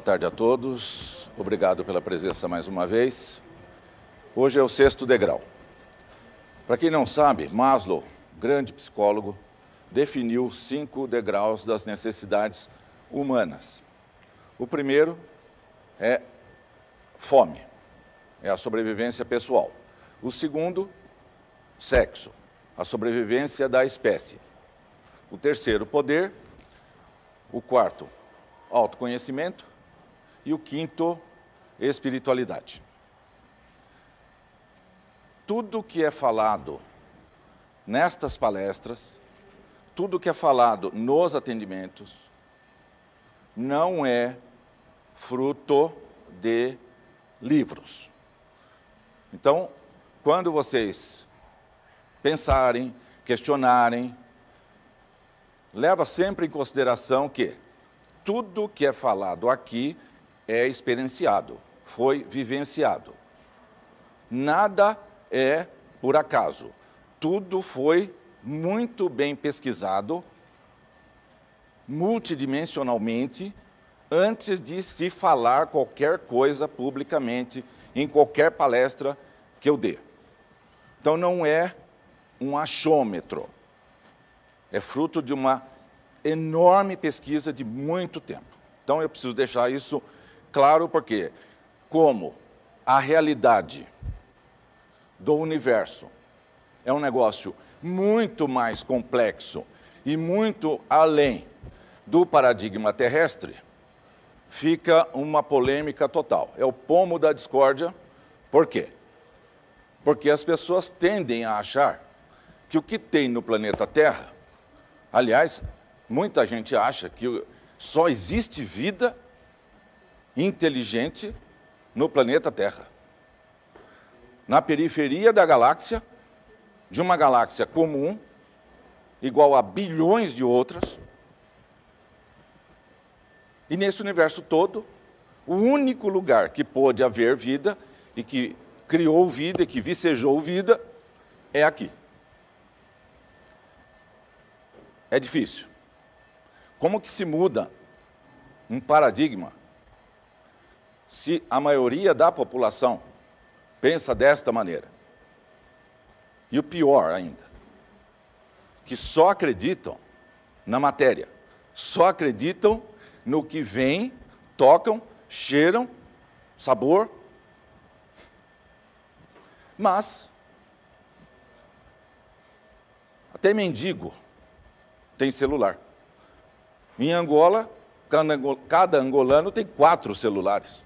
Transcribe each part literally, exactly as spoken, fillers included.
tarde a todos. Obrigado pela presença mais uma vez. Hoje é o sexto degrau. Para quem não sabe, Maslow, grande psicólogo, definiu cinco degraus das necessidades humanas. O primeiro é fome, é a sobrevivência pessoal. O segundo, sexo, a sobrevivência da espécie. O terceiro, poder. O quarto, autoconhecimento. E o quinto, espiritualidade. Tudo que é falado nestas palestras, tudo que é falado nos atendimentos, não é fruto de livros. Então, quando vocês pensarem, questionarem, leva sempre em consideração que tudo que é falado aqui é experienciado, foi vivenciado. Nada é por acaso. Tudo foi muito bem pesquisado, multidimensionalmente, antes de se falar qualquer coisa publicamente, em qualquer palestra que eu dê. Então, não é um achômetro. É fruto de uma enorme pesquisa de muito tempo. Então, eu preciso deixar isso claro, porque como a realidade do universo é um negócio muito mais complexo e muito além do paradigma terrestre, fica uma polêmica total. É o pomo da discórdia. Por quê? Porque as pessoas tendem a achar que o que tem no planeta Terra, aliás, muita gente acha que só existe vida inteligente no planeta Terra. Na periferia da galáxia, de uma galáxia comum, igual a bilhões de outras, e nesse universo todo, o único lugar que pôde haver vida, e que criou vida, e que vicejou vida, é aqui. É difícil. Como que se muda um paradigma se a maioria da população pensa desta maneira? E o pior ainda, que só acreditam na matéria, só acreditam no que vem, tocam, cheiram, sabor. Mas até mendigo tem celular. Em Angola, cada angolano tem quatro celulares.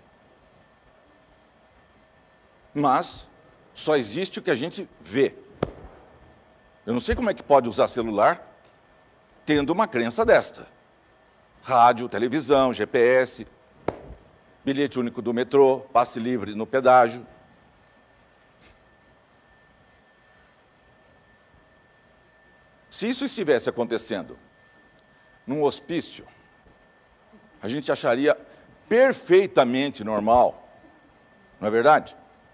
Mas só existe o que a gente vê. Eu não sei como é que pode usar celular tendo uma crença desta. Rádio, televisão, G P S, bilhete único do metrô, passe livre no pedágio. Se isso estivesse acontecendo num hospício, a gente acharia perfeitamente normal, não é verdade?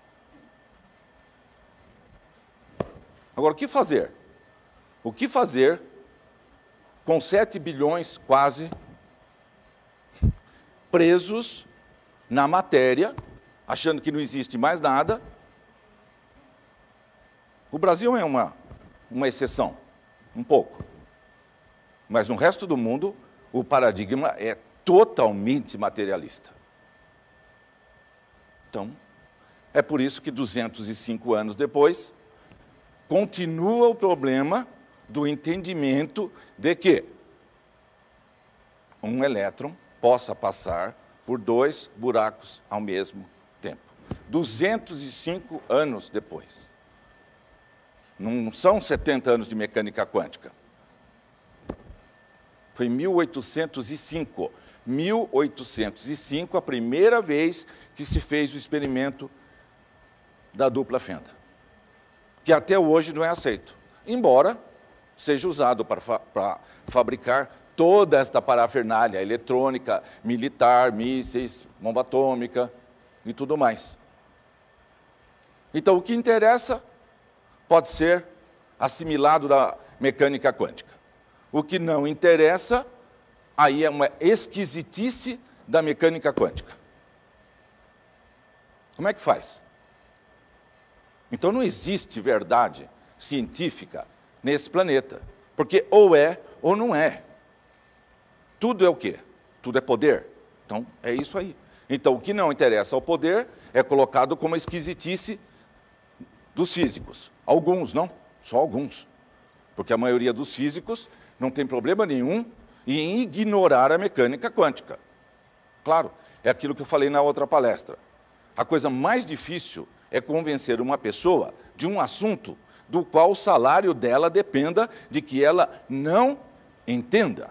Agora, o que fazer? O que fazer com sete bilhões quase presos na matéria, achando que não existe mais nada? O Brasil é uma, uma exceção, um pouco. Mas no resto do mundo, o paradigma é totalmente materialista. Então, é por isso que duzentos e cinco anos depois, continua o problema do entendimento de que um elétron possa passar por dois buracos ao mesmo tempo. duzentos e cinco anos depois. Não são setenta anos de mecânica quântica. Foi em mil oitocentos e cinco. mil oitocentos e cinco, a primeira vez que se fez o experimento da dupla fenda, que até hoje não é aceito, embora seja usado para, fa para fabricar toda esta parafernália eletrônica, militar, mísseis, bomba atômica e tudo mais. Então, o que interessa pode ser assimilado da mecânica quântica. O que não interessa, aí é uma esquisitice da mecânica quântica. Como é que faz? Então não existe verdade científica nesse planeta, porque ou é ou não é. Tudo é o quê? Tudo é poder. Então é isso aí. Então o que não interessa ao poder é colocado como esquisitice dos físicos. Alguns, não? Só alguns. Porque a maioria dos físicos não tem problema nenhum em ignorar a mecânica quântica. Claro, é aquilo que eu falei na outra palestra. A coisa mais difícil é convencer uma pessoa de um assunto do qual o salário dela dependa de que ela não entenda.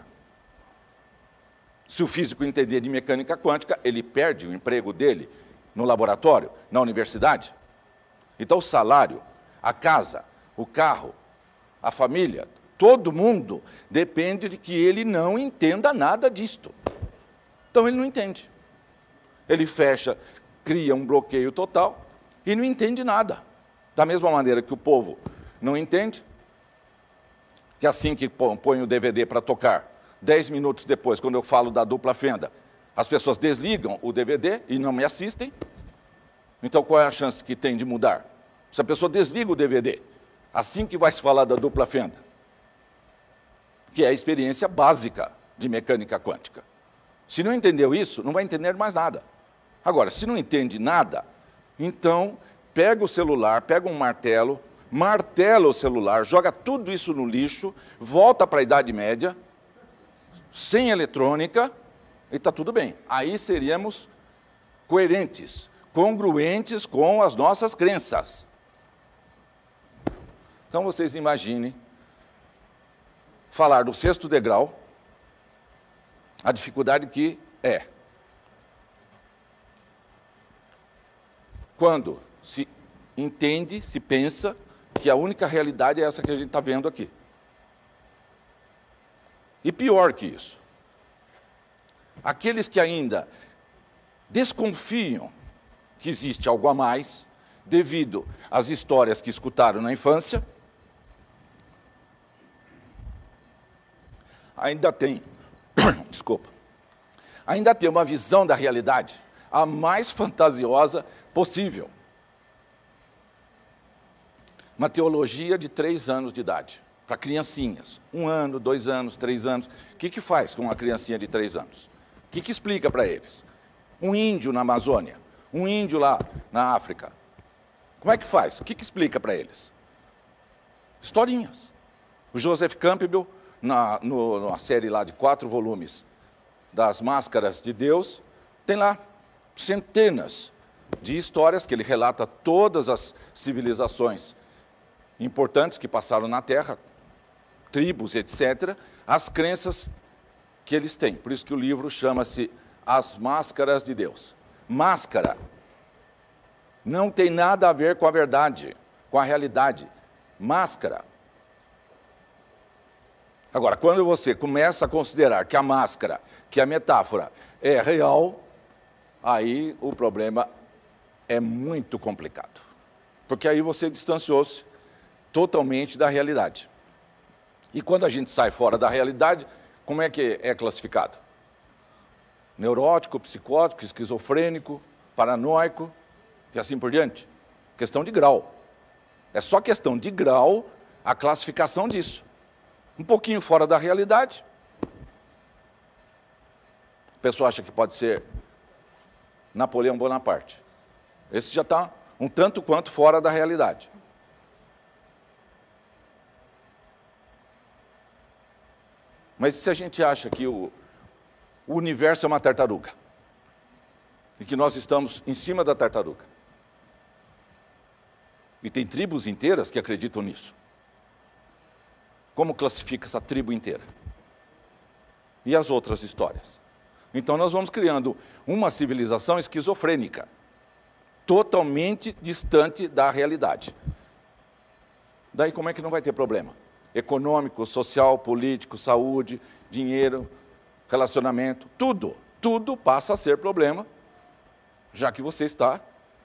Se o físico entender de mecânica quântica, ele perde o emprego dele no laboratório, na universidade. Então, o salário, a casa, o carro, a família, todo mundo depende de que ele não entenda nada disto. Então, ele não entende. Ele fecha, cria um bloqueio total e não entende nada. Da mesma maneira que o povo não entende, que assim que põe o D V D para tocar, dez minutos depois, quando eu falo da dupla fenda, as pessoas desligam o D V D e não me assistem. Então, qual é a chance que tem de mudar? Se a pessoa desliga o D V D, assim que vai se falar da dupla fenda, que é a experiência básica de mecânica quântica. Se não entendeu isso, não vai entender mais nada. Agora, se não entende nada, então pega o celular, pega um martelo, martela o celular, joga tudo isso no lixo, volta para a Idade Média, sem eletrônica, e está tudo bem. Aí seríamos coerentes, congruentes com as nossas crenças. Então, vocês imaginem falar do sexto degrau, a dificuldade que é. Quando se entende, se pensa que a única realidade é essa que a gente está vendo aqui. E pior que isso, aqueles que ainda desconfiam que existe algo a mais, devido às histórias que escutaram na infância, ainda tem, desculpa, ainda tem uma visão da realidade a mais fantasiosa possível. Uma teologia de três anos de idade, para criancinhas. Um ano, dois anos, três anos. O que que faz com uma criancinha de três anos? O que que explica para eles? Um índio na Amazônia, um índio lá na África. Como é que faz? O que que explica para eles? Historinhas. O Joseph Campbell, na, no, na série lá de quatro volumes das Máscaras de Deus, tem lá centenas de histórias que ele relata todas as civilizações importantes que passaram na Terra, tribos, etcétera, as crenças que eles têm. Por isso que o livro chama-se As Máscaras de Deus. Máscara não tem nada a ver com a verdade, com a realidade. Máscara. Agora, quando você começa a considerar que a máscara, que a metáfora é real, aí o problema é muito complicado. Porque aí você distanciou-se totalmente da realidade. E quando a gente sai fora da realidade, como é que é classificado? Neurótico, psicótico, esquizofrênico, paranoico, e assim por diante. Questão de grau. É só questão de grau a classificação disso. Um pouquinho fora da realidade. A pessoa acha que pode ser Napoleão Bonaparte. Esse já está um tanto quanto fora da realidade. Mas se a gente acha que o, o universo é uma tartaruga, e que nós estamos em cima da tartaruga, e tem tribos inteiras que acreditam nisso, como classifica essa tribo inteira? E as outras histórias? Então nós vamos criando uma civilização esquizofrênica, totalmente distante da realidade. Daí como é que não vai ter problema? Econômico, social, político, saúde, dinheiro, relacionamento, tudo, tudo passa a ser problema, já que você está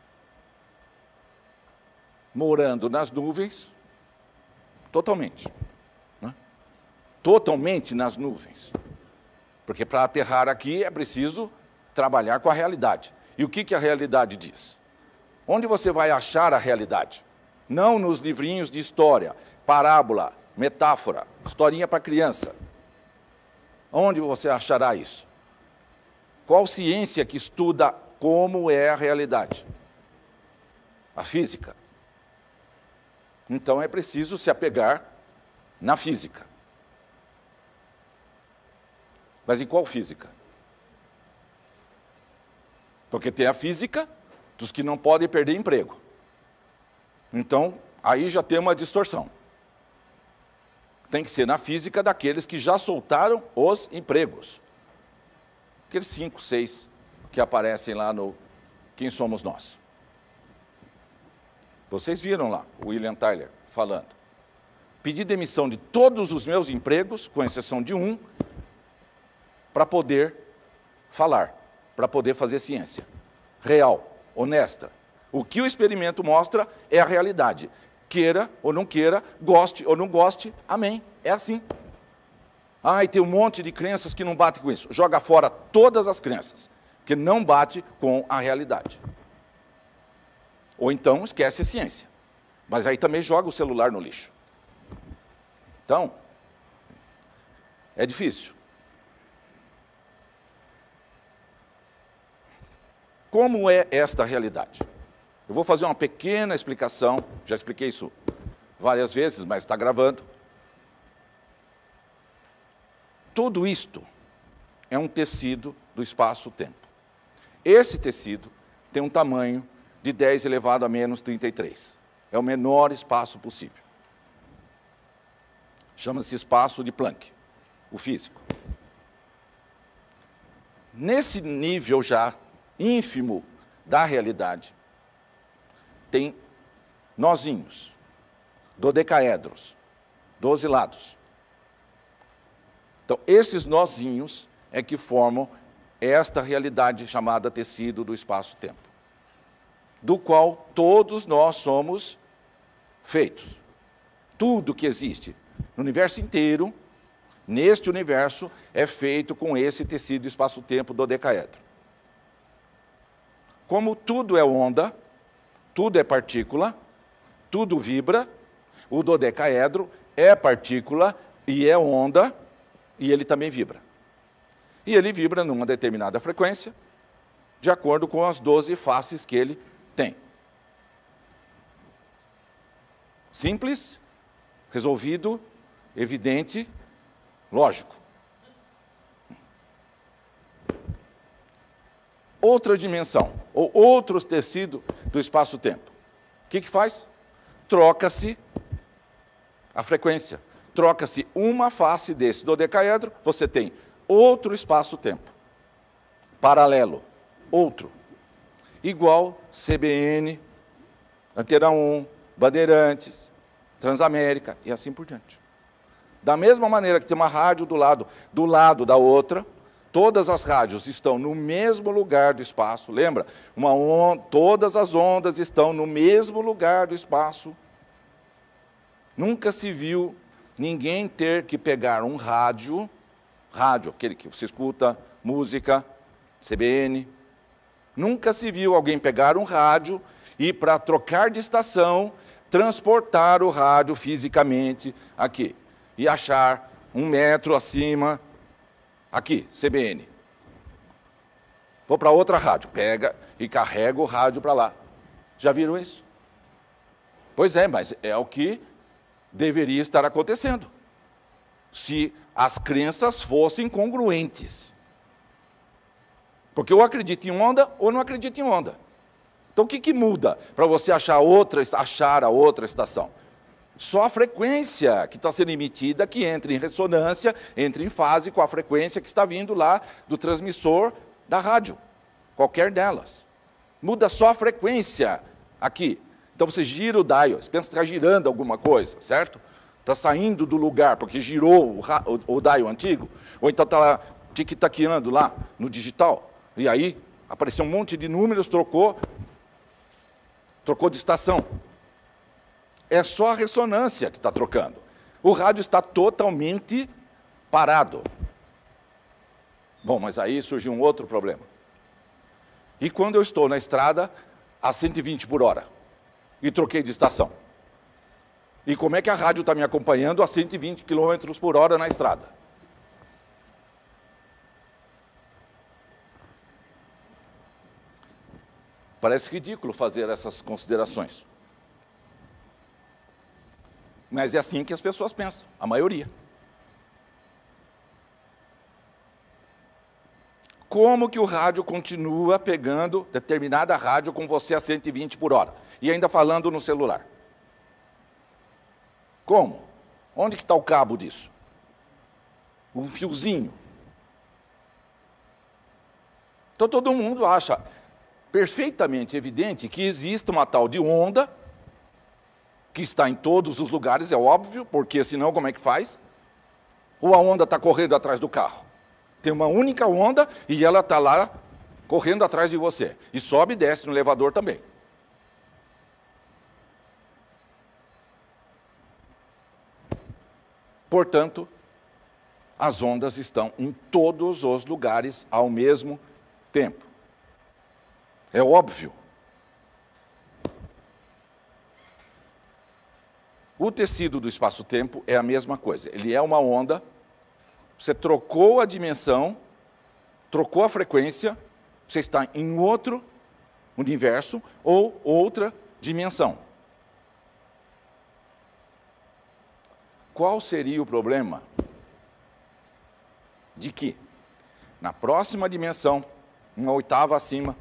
morando nas nuvens, totalmente, né? Totalmente nas nuvens. Porque para aterrar aqui é preciso trabalhar com a realidade. E o que, que a realidade diz? Onde você vai achar a realidade? Não nos livrinhos de história, parábola, metáfora, historinha para criança. Onde você achará isso? Qual ciência que estuda como é a realidade? A física. Então é preciso se apegar na física. Mas em qual física? Porque tem a física dos que não podem perder emprego. Então, aí já tem uma distorção. Tem que ser na física daqueles que já soltaram os empregos. Aqueles cinco, seis que aparecem lá no Quem Somos Nós. Vocês viram lá o William Tyler falando. Pedi demissão de todos os meus empregos, com exceção de um, para poder falar, para poder fazer ciência. Real, honesta. O que o experimento mostra é a realidade. Queira ou não queira, goste ou não goste, amém. É assim. Ah, e tem um monte de crenças que não batem com isso. Joga fora todas as crenças, que não bate com a realidade. Ou então esquece a ciência. Mas aí também joga o celular no lixo. Então, é difícil. Como é esta realidade? Eu vou fazer uma pequena explicação, já expliquei isso várias vezes, mas está gravando. Tudo isto é um tecido do espaço-tempo. Esse tecido tem um tamanho de dez elevado a menos trinta e três. É o menor espaço possível. Chama-se espaço de Planck, o físico. Nesse nível já ínfimo da realidade, tem nozinhos, dodecaedros, doze lados. Então, esses nozinhos é que formam esta realidade chamada tecido do espaço-tempo, do qual todos nós somos feitos. Tudo que existe no universo inteiro, neste universo, é feito com esse tecido do espaço-tempo dodecaedro. Como tudo é onda, tudo é partícula, tudo vibra, o dodecaedro é partícula e é onda, e ele também vibra. E ele vibra numa determinada frequência, de acordo com as doze faces que ele tem. Simples, resolvido, evidente, lógico. Outra dimensão, ou outro tecido do espaço-tempo. O que que faz? Troca-se a frequência. Troca-se uma face desse dodecaedro, você tem outro espaço-tempo. Paralelo, outro. Igual C B N, Antena um, Bandeirantes, Transamérica e assim por diante. Da mesma maneira que tem uma rádio do lado, do lado da outra, todas as rádios estão no mesmo lugar do espaço, lembra? Uma on... Todas as ondas estão no mesmo lugar do espaço. Nunca se viu ninguém ter que pegar um rádio, rádio, aquele que você escuta, música, C B N. Nunca se viu alguém pegar um rádio e, para trocar de estação, transportar o rádio fisicamente aqui. E achar um metro acima, aqui, C B N. Vou para outra rádio, pega e carrega o rádio para lá. Já viram isso? Pois é, mas é o que deveria estar acontecendo, se as crenças fossem congruentes. Porque eu acredito em onda ou não acredito em onda. Então o que que muda para você achar, outra, achar a outra estação? Só a frequência que está sendo emitida, que entra em ressonância, entra em fase com a frequência que está vindo lá do transmissor da rádio, qualquer delas. Muda só a frequência aqui. Então você gira o dial, você pensa que está girando alguma coisa, certo? Está saindo do lugar, porque girou o, o, o dial antigo, ou então está tic-taqueando lá no digital, e aí apareceu um monte de números, trocou, trocou de estação. É só a ressonância que está trocando. O rádio está totalmente parado. Bom, mas aí surge um outro problema. E quando eu estou na estrada a cento e vinte por hora e troquei de estação? E como é que a rádio está me acompanhando a cento e vinte quilômetros por hora na estrada? Parece ridículo fazer essas considerações. Mas é assim que as pessoas pensam, a maioria. Como que o rádio continua pegando determinada rádio com você a cento e vinte por hora? E ainda falando no celular. Como? Onde que está o cabo disso? Um fiozinho. Então todo mundo acha perfeitamente evidente que existe uma tal de onda, que está em todos os lugares, é óbvio, porque senão como é que faz? Ou a onda está correndo atrás do carro? Tem uma única onda e ela está lá correndo atrás de você. E sobe e desce no elevador também. Portanto, as ondas estão em todos os lugares ao mesmo tempo. É óbvio. O tecido do espaço-tempo é a mesma coisa. Ele é uma onda. Você trocou a dimensão, trocou a frequência, você está em outro universo ou outra dimensão. Qual seria o problema de que, na próxima dimensão, uma oitava acima,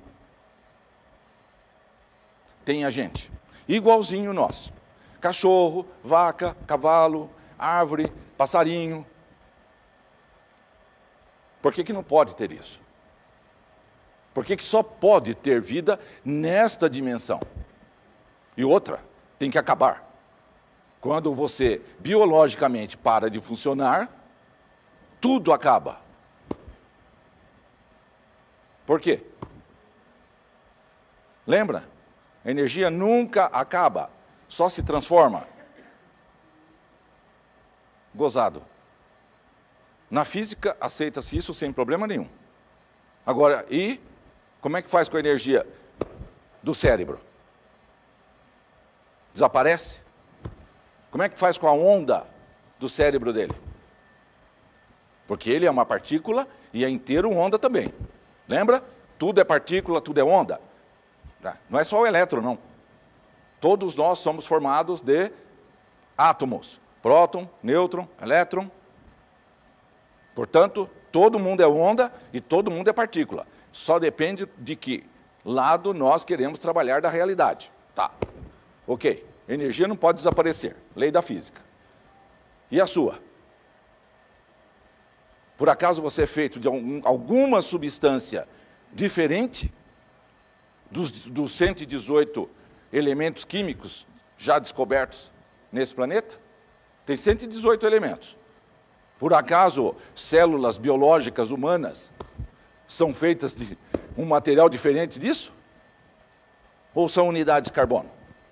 tem a gente, igualzinho nós. Cachorro, vaca, cavalo, árvore, passarinho. Por que que não pode ter isso? Por que que só pode ter vida nesta dimensão? E outra, tem que acabar. Quando você biologicamente para de funcionar, tudo acaba. Por quê? Lembra? A energia nunca acaba, só se transforma. Gozado. Na física, aceita-se isso sem problema nenhum. Agora, e como é que faz com a energia do cérebro? Desaparece? Como é que faz com a onda do cérebro dele? Porque ele é uma partícula e é inteiro onda também. Lembra? Tudo é partícula, tudo é onda. Não é só o elétron, não. Todos nós somos formados de átomos. Próton, nêutron, elétron. Portanto, todo mundo é onda e todo mundo é partícula. Só depende de que lado nós queremos trabalhar da realidade. Tá. Ok. Energia não pode desaparecer. Lei da física. E a sua? Por acaso você é feito de alguma substância diferente dos, dos cento e dezoito elementos químicos já descobertos nesse planeta? Tem cento e dezoito elementos. Por acaso, células biológicas humanas são feitas de um material diferente disso? Ou são unidades de carbono?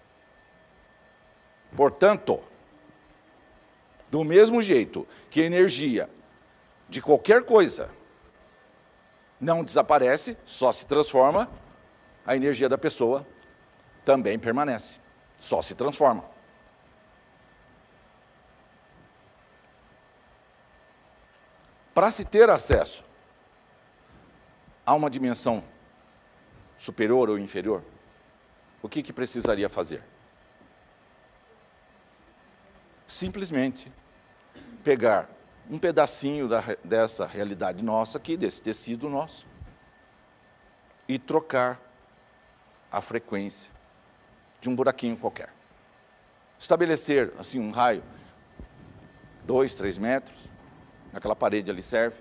Portanto, do mesmo jeito que a energia de qualquer coisa não desaparece, só se transforma, a energia da pessoa também permanece, só se transforma. Para se ter acesso a uma dimensão superior ou inferior, o que que precisaria fazer? Simplesmente pegar um pedacinho da, dessa realidade nossa aqui, desse tecido nosso, e trocar a frequência de um buraquinho qualquer. Estabelecer, assim, um raio, dois, três metros, aquela parede ali serve.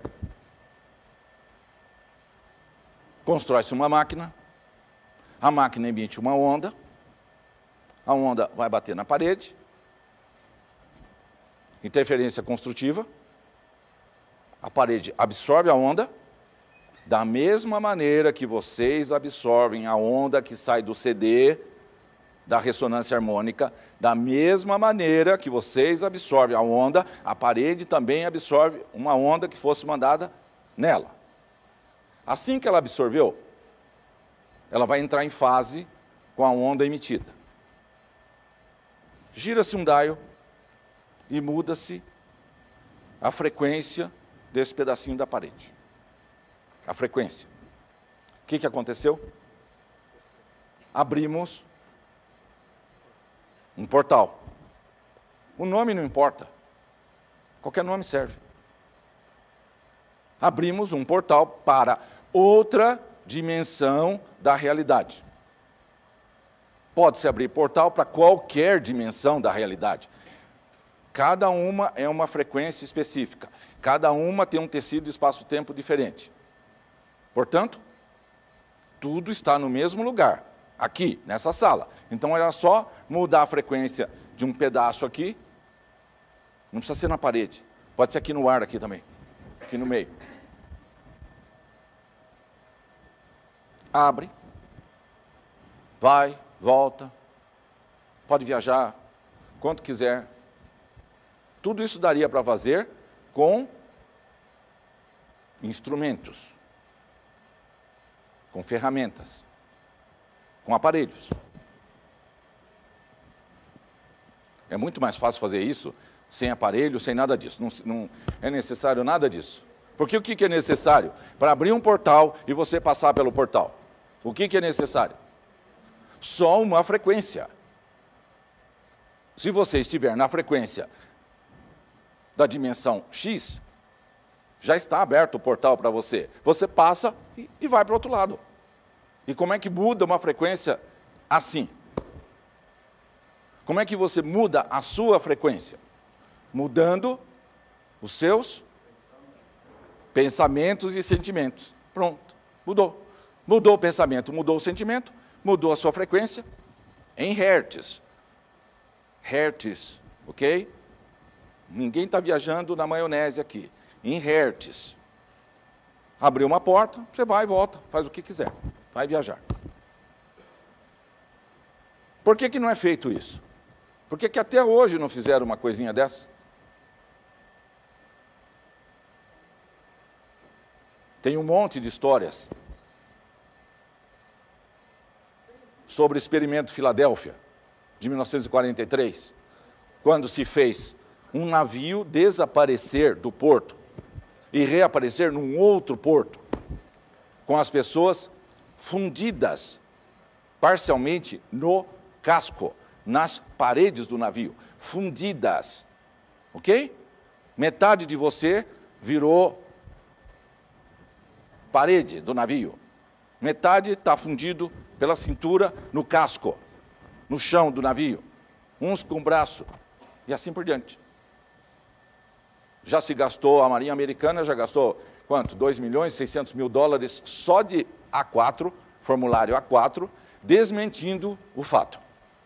Constrói-se uma máquina, a máquina emite uma onda, a onda vai bater na parede, interferência construtiva, a parede absorve a onda, da mesma maneira que vocês absorvem a onda que sai do C D, da ressonância harmônica, da mesma maneira que vocês absorvem a onda, a parede também absorve uma onda que fosse mandada nela. Assim que ela absorveu, ela vai entrar em fase com a onda emitida. Gira-se um dial e muda-se a frequência desse pedacinho da parede. A frequência. O que, que aconteceu? Abrimos um portal. O nome não importa. Qualquer nome serve. Abrimos um portal para outra dimensão da realidade. Pode-se abrir portal para qualquer dimensão da realidade. Cada uma é uma frequência específica. Cada uma tem um tecido espaço-tempo diferente. Portanto, tudo está no mesmo lugar, aqui, nessa sala. Então, era só mudar a frequência de um pedaço aqui. Não precisa ser na parede. Pode ser aqui no ar, aqui também. Aqui no meio. Abre. Vai, volta. Pode viajar quanto quiser. Tudo isso daria para fazer com instrumentos, com ferramentas, com aparelhos. É muito mais fácil fazer isso sem aparelho, sem nada disso. Não, não é necessário nada disso. Porque o que é necessário? Para abrir um portal e você passar pelo portal. O que é necessário? Só uma frequência. Se você estiver na frequência da dimensão X, já está aberto o portal para você. Você passa e, e vai para o outro lado. E como é que muda uma frequência assim? Como é que você muda a sua frequência? Mudando os seus pensamentos e sentimentos. Pronto, mudou. Mudou o pensamento, mudou o sentimento, mudou a sua frequência em hertz. Hertz, ok? Ninguém está viajando na maionese aqui. Em hertz. Abriu uma porta, você vai e volta, faz o que quiser. Vai viajar. Por que que não é feito isso? Por que que até hoje não fizeram uma coisinha dessa? Tem um monte de histórias sobre o experimento Filadélfia, de mil novecentos e quarenta e três, quando se fez um navio desaparecer do porto e reaparecer num outro porto, com as pessoas fundidas parcialmente no casco, nas paredes do navio, fundidas, ok? Metade de você virou parede do navio, metade está fundido pela cintura no casco, no chão do navio, uns com o braço, e assim por diante. Já se gastou, a Marinha Americana já gastou, quanto? dois milhões e seiscentos mil dólares só de A quatro, formulário A quatro, desmentindo o fato.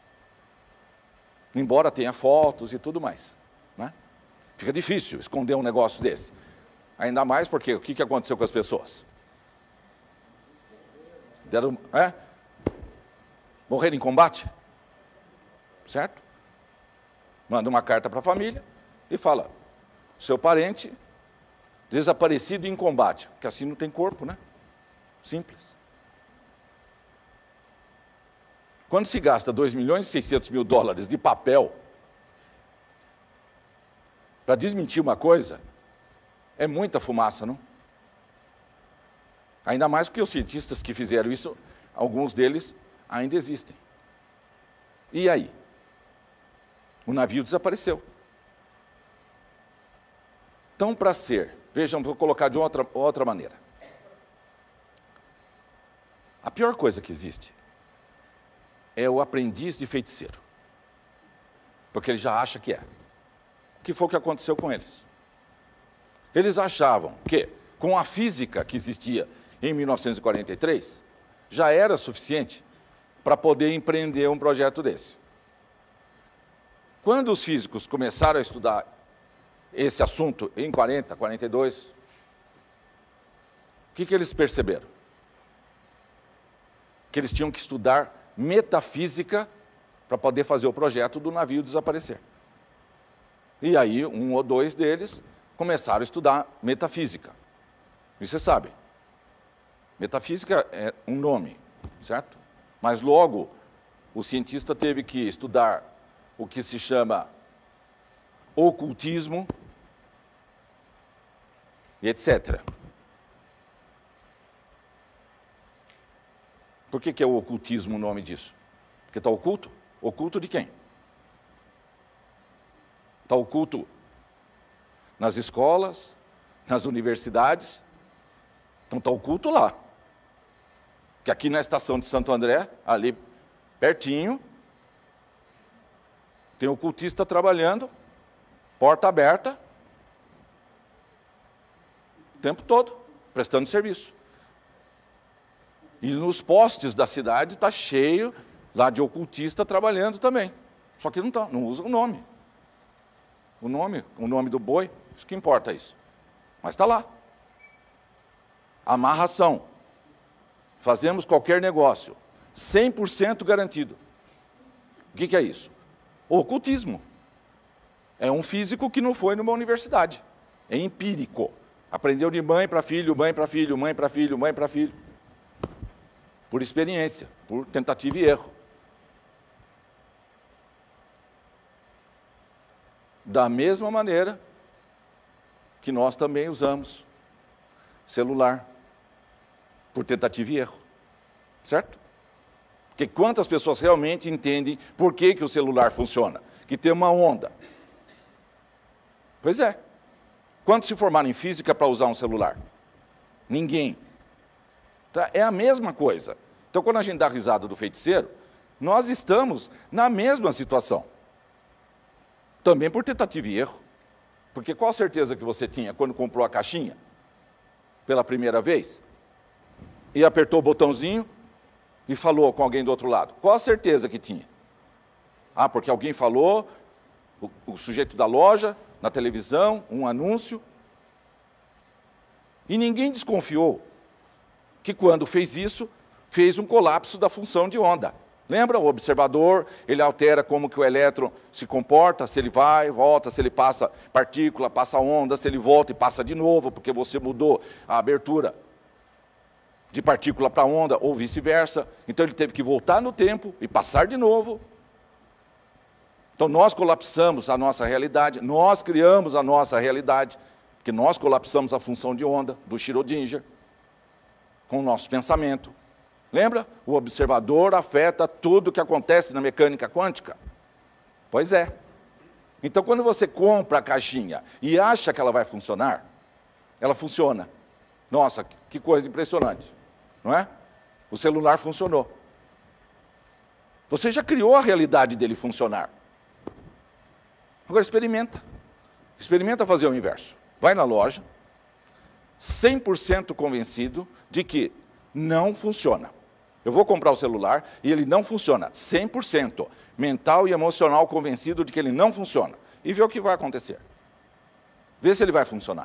Embora tenha fotos e tudo mais, né? Fica difícil esconder um negócio desse. Ainda mais porque o que que aconteceu com as pessoas? Deram, é? Morreram em combate? Certo? Manda uma carta para a família e fala, seu parente desaparecido em combate, porque assim não tem corpo, né? Simples. Quando se gasta dois milhões e seiscentos mil dólares de papel para desmentir uma coisa, é muita fumaça, não? Ainda mais porque os cientistas que fizeram isso, alguns deles ainda existem. E aí? O navio desapareceu. Então, para ser, vejam, vou colocar de outra, outra maneira. A pior coisa que existe é o aprendiz de feiticeiro. Porque ele já acha que é. Que foi o que aconteceu com eles. Eles achavam que, com a física que existia em mil novecentos e quarenta e três, já era suficiente para poder empreender um projeto desse. Quando os físicos começaram a estudar esse assunto em quarenta, quarenta e dois, o que que eles perceberam? Que eles tinham que estudar metafísica para poder fazer o projeto do navio desaparecer. E aí, um ou dois deles começaram a estudar metafísica. E você sabe, metafísica é um nome, certo? Mas logo, o cientista teve que estudar o que se chama ocultismo e etcétera. Por que que é o ocultismo o nome disso? Porque está oculto? Oculto de quem? Está oculto nas escolas, nas universidades. Então está oculto lá. Que aqui na estação de Santo André, ali pertinho, tem um ocultista trabalhando, porta aberta, o tempo todo, prestando serviço. E nos postes da cidade está cheio lá de ocultista trabalhando também. Só que não, tá, não usa o nome. O nome, o nome do boi, isso que importa isso. Mas está lá. Amarração. Fazemos qualquer negócio. cem por cento garantido. O que que é isso? Ocultismo. É um físico que não foi numa universidade. É empírico. Aprendeu de mãe para filho, mãe para filho, mãe para filho, mãe para filho. Por experiência, por tentativa e erro. Da mesma maneira que nós também usamos celular, por tentativa e erro. Certo? Porque quantas pessoas realmente entendem por que que o celular funciona? Que tem uma onda. Pois é. Quantos se formaram em física para usar um celular? Ninguém. Tá? É a mesma coisa. Então, quando a gente dá risada do feiticeiro, nós estamos na mesma situação. Também por tentativa e erro. Porque qual a certeza que você tinha quando comprou a caixinha? Pela primeira vez? E apertou o botãozinho e falou com alguém do outro lado. Qual a certeza que tinha? Ah, porque alguém falou, o, o sujeito da loja, na televisão, um anúncio. E ninguém desconfiou que quando fez isso, fez um colapso da função de onda. Lembra? O observador, ele altera como que o elétron se comporta, se ele vai, volta, se ele passa partícula, passa onda, se ele volta e passa de novo, porque você mudou a abertura de partícula para onda, ou vice-versa. Então ele teve que voltar no tempo e passar de novo. Então nós colapsamos a nossa realidade, nós criamos a nossa realidade, porque nós colapsamos a função de onda do Schrödinger com o nosso pensamento. Lembra? O observador afeta tudo o que acontece na mecânica quântica. Pois é. Então, quando você compra a caixinha e acha que ela vai funcionar, ela funciona. Nossa, que coisa impressionante, não é? O celular funcionou. Você já criou a realidade dele funcionar. Agora experimenta. Experimenta fazer o inverso. Vai na loja, cem por cento convencido de que não funciona. Eu vou comprar o celular e ele não funciona. cem por cento mental e emocional convencido de que ele não funciona. E vê o que vai acontecer. Vê se ele vai funcionar.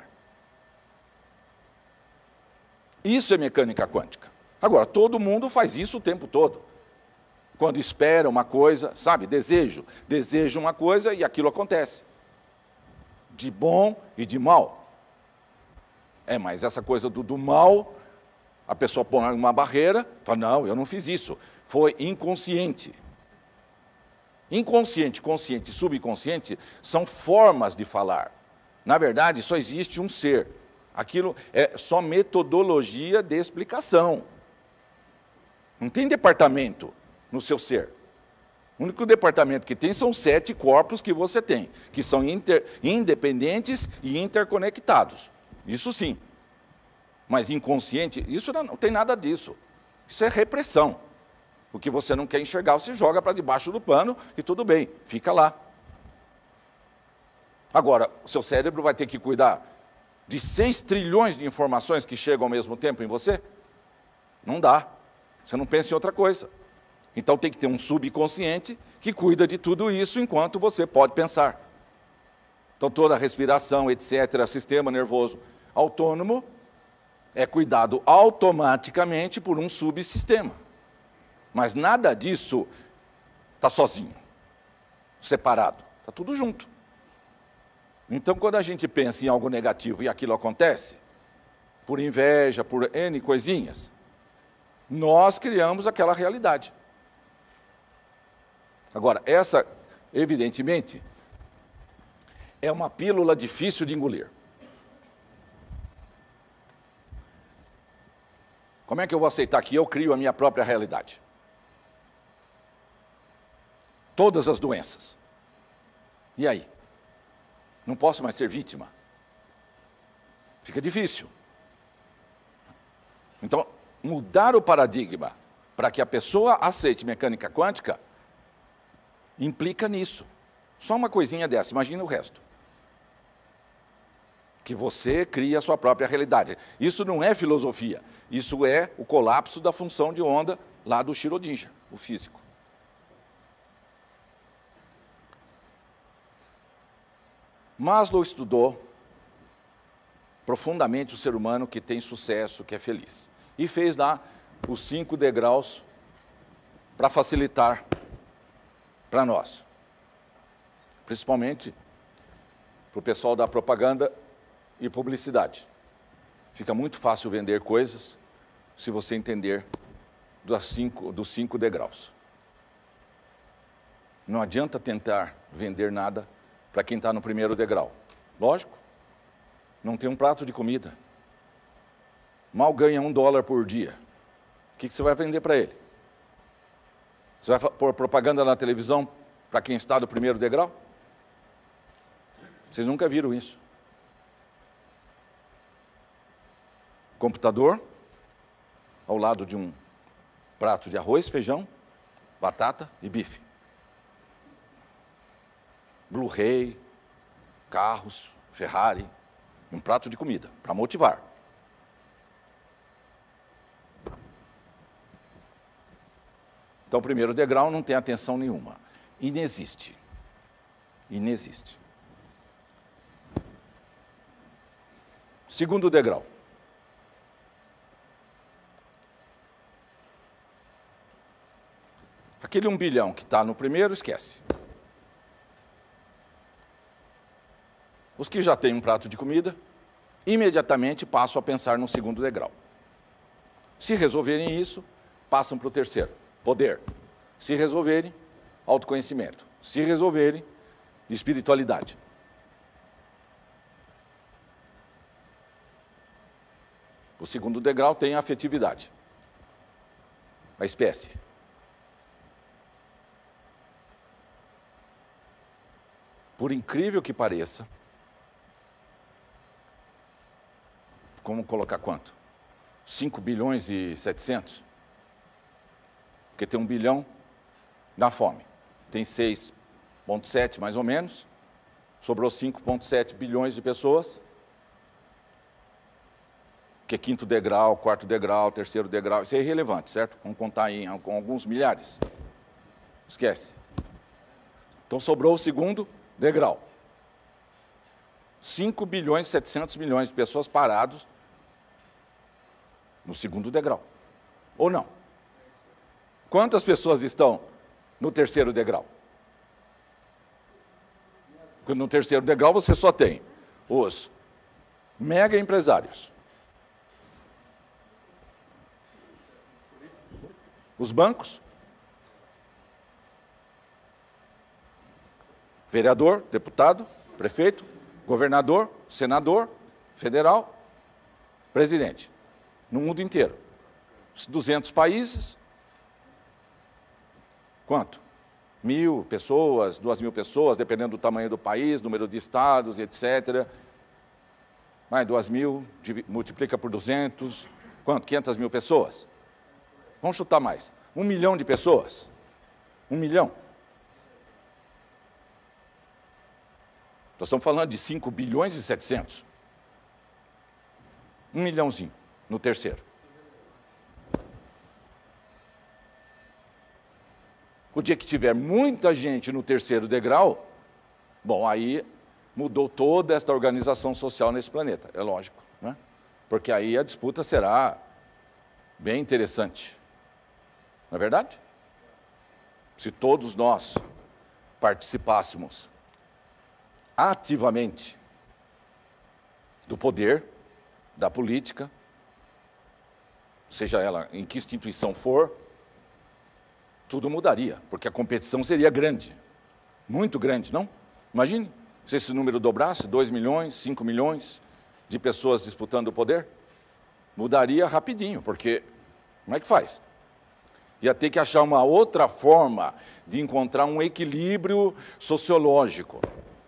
Isso é mecânica quântica. Agora, todo mundo faz isso o tempo todo. Quando espera uma coisa, sabe, desejo. Desejo uma coisa e aquilo acontece. De bom e de mal. É, mas essa coisa do, do mal, a pessoa põe uma barreira, fala, não, eu não fiz isso. Foi inconsciente. Inconsciente, consciente e subconsciente são formas de falar. Na verdade, só existe um ser. Aquilo é só metodologia de explicação. Não tem departamento no seu ser. O único departamento que tem são sete corpos que você tem, que são inter, independentes e interconectados. Isso sim. Mas inconsciente, isso não, não tem nada disso. Isso é repressão. O que você não quer enxergar, você joga para debaixo do pano e tudo bem, fica lá. Agora, o seu cérebro vai ter que cuidar de seis trilhões de informações que chegam ao mesmo tempo em você? Não dá. Você não pensa em outra coisa. Então tem que ter um subconsciente que cuida de tudo isso enquanto você pode pensar. Então toda a respiração, etcétera, sistema nervoso autônomo é cuidado automaticamente por um subsistema. Mas nada disso está sozinho, separado. Está tudo junto. Então, quando a gente pensa em algo negativo e aquilo acontece, por inveja, por N coisinhas, Nós criamos aquela realidade. Agora, essa, evidentemente, é uma pílula difícil de engolir. Como é que eu vou aceitar que eu crio a minha própria realidade? Todas as doenças. E aí? Não posso mais ser vítima? Fica difícil. Então, mudar o paradigma para que a pessoa aceite mecânica quântica implica nisso. Só uma coisinha dessa, imagina o resto. Que você cria a sua própria realidade. Isso não é filosofia, isso é o colapso da função de onda lá do Schrödinger, o físico. Maslow estudou profundamente o ser humano que tem sucesso, que é feliz. E fez lá os cinco degraus para facilitar para nós. Principalmente para o pessoal da propaganda e publicidade. Fica muito fácil vender coisas se você entender dos cinco, dos cinco degraus. Não adianta tentar vender nada para quem está no primeiro degrau. Lógico, não tem um prato de comida. Mal ganha um dólar por dia. O que, que você vai vender para ele? Você vai pôr propaganda na televisão para quem está no primeiro degrau? Vocês nunca viram isso. Computador, ao lado de um prato de arroz, feijão, batata e bife. Blu-ray, carros, Ferrari, um prato de comida, para motivar. Então, o primeiro degrau não tem atenção nenhuma. Inexiste. Inexiste. Segundo degrau. Aquele um bilhão que está no primeiro, esquece. Os que já têm um prato de comida, imediatamente passam a pensar no segundo degrau. Se resolverem isso, passam para o terceiro, poder. Se resolverem, autoconhecimento. Se resolverem, espiritualidade. O segundo degrau tem a afetividade. A espécie. Por incrível que pareça, como colocar quanto? cinco bilhões e setecentos? Porque tem um bilhão na fome. Tem seis vírgula sete mais ou menos. Sobrou cinco vírgula sete bilhões de pessoas. Que é quinto degrau, quarto degrau, terceiro degrau. Isso é irrelevante, certo? Vamos contar em com alguns milhares. Esquece. Então sobrou o segundo degrau. cinco bilhões e setecentos milhões de pessoas parados no segundo degrau. Ou não? Quantas pessoas estão no terceiro degrau? Porque no terceiro degrau você só tem os mega empresários, os bancos, vereador, deputado, prefeito, governador, senador, federal, presidente. No mundo inteiro. duzentos países. Quanto? Mil pessoas, duas mil pessoas, dependendo do tamanho do país, número de estados, etcétera. Mais duas mil, multiplica por duzentos. Quanto? quinhentas mil pessoas? Vamos chutar mais. Um milhão de pessoas? Um milhão? Nós estamos falando de cinco bilhões e setecentos. Um milhãozinho no terceiro. O dia que tiver muita gente no terceiro degrau, bom, aí mudou toda esta organização social nesse planeta, é lógico, né? Porque aí a disputa será bem interessante. Não é verdade? Se todos nós participássemos ativamente do poder, da política, seja ela em que instituição for, tudo mudaria, porque a competição seria grande, muito grande, não? Imagine se esse número dobrasse, dois milhões, cinco milhões de pessoas disputando o poder, mudaria rapidinho, porque como é que faz? Ia ter que achar uma outra forma de encontrar um equilíbrio sociológico.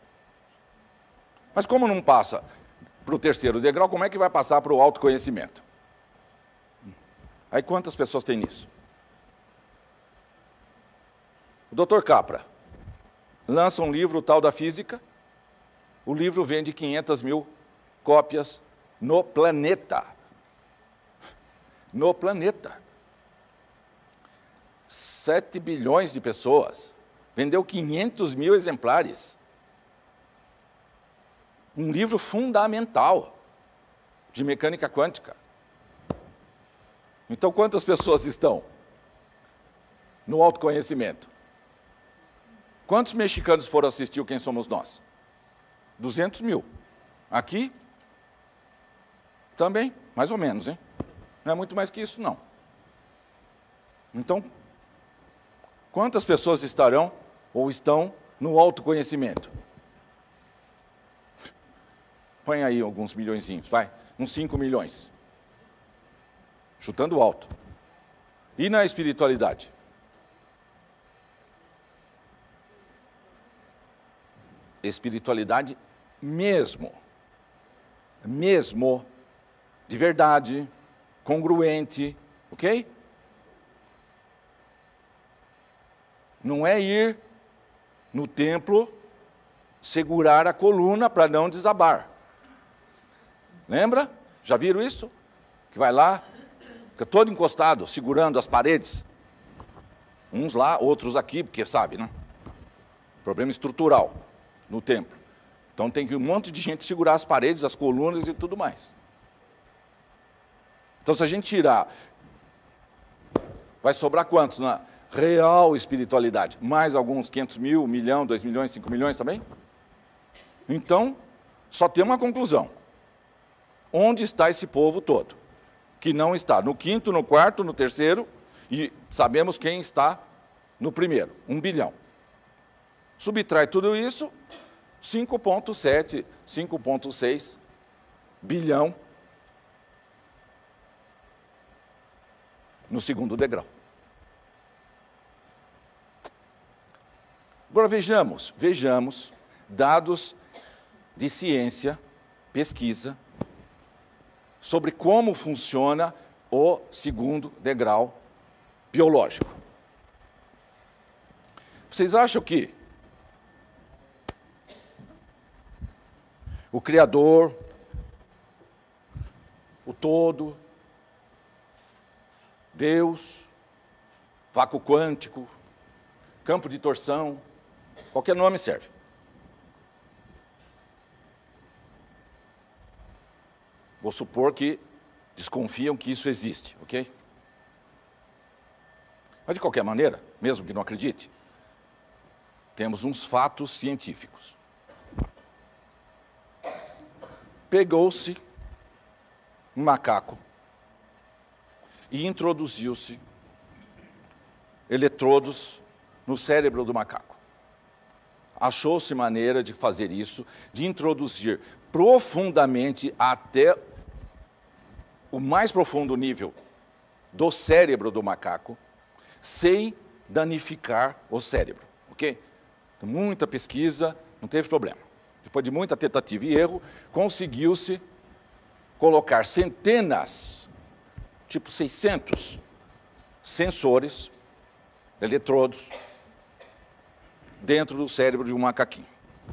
Mas como não passa para o terceiro degrau, como é que vai passar para o autoconhecimento? Aí quantas pessoas tem nisso? O doutor Capra lança um livro tal da física, o livro vende quinhentas mil cópias no planeta. No planeta. sete bilhões de pessoas. Vendeu quinhentos mil exemplares. Um livro fundamental de mecânica quântica. Então, quantas pessoas estão no autoconhecimento? Quantos mexicanos foram assistir o Quem Somos Nós? duzentos mil. Aqui, também, mais ou menos, hein? Não é muito mais que isso, não. Então, quantas pessoas estarão ou estão no autoconhecimento? Põe aí alguns milhõezinhos, vai, uns cinco milhões. Chutando alto. E na espiritualidade? Espiritualidade mesmo. Mesmo. De verdade. Congruente. Ok? Não é ir no templo segurar a coluna para não desabar. Lembra? Já viram isso? Que vai lá, fica todo encostado, segurando as paredes. Uns lá, outros aqui, porque sabe, né? Problema estrutural no templo. Então tem que um monte de gente segurar as paredes, as colunas e tudo mais. Então se a gente tirar, vai sobrar quantos na real espiritualidade? Mais alguns quinhentos mil, um milhão, dois milhões, cinco milhões também? Então, só tem uma conclusão. Onde está esse povo todo? Que não está no quinto, no quarto, no terceiro, e sabemos quem está no primeiro, um bilhão. Subtrai tudo isso, cinco vírgula sete, cinco vírgula seis bilhão no segundo degrau. Agora vejamos, vejamos dados de ciência, pesquisa, sobre como funciona o segundo degrau biológico. Vocês acham que o Criador, o todo, Deus, vácuo quântico, campo de torção, qualquer nome serve. Vou supor que desconfiam que isso existe, ok? Mas, de qualquer maneira, mesmo que não acredite, temos uns fatos científicos. Pegou-se um macaco e introduziu-se eletrodos no cérebro do macaco. Achou-se maneira de fazer isso, de introduzir profundamente até o mais profundo nível do cérebro do macaco, sem danificar o cérebro, ok? Muita pesquisa, não teve problema. Depois de muita tentativa e erro, conseguiu-se colocar centenas, tipo seiscentos, sensores, eletrodos, dentro do cérebro de um macaquinho,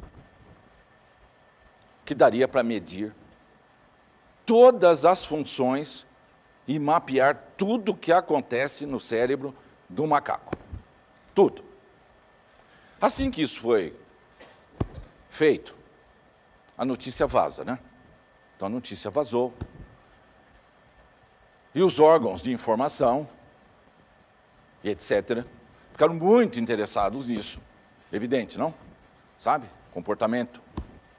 que daria para medir todas as funções e mapear tudo o que acontece no cérebro do macaco. Tudo. Assim que isso foi feito, a notícia vaza, né? Então a notícia vazou. E os órgãos de informação, etcétera, ficaram muito interessados nisso. Evidente, não? Sabe? Comportamento,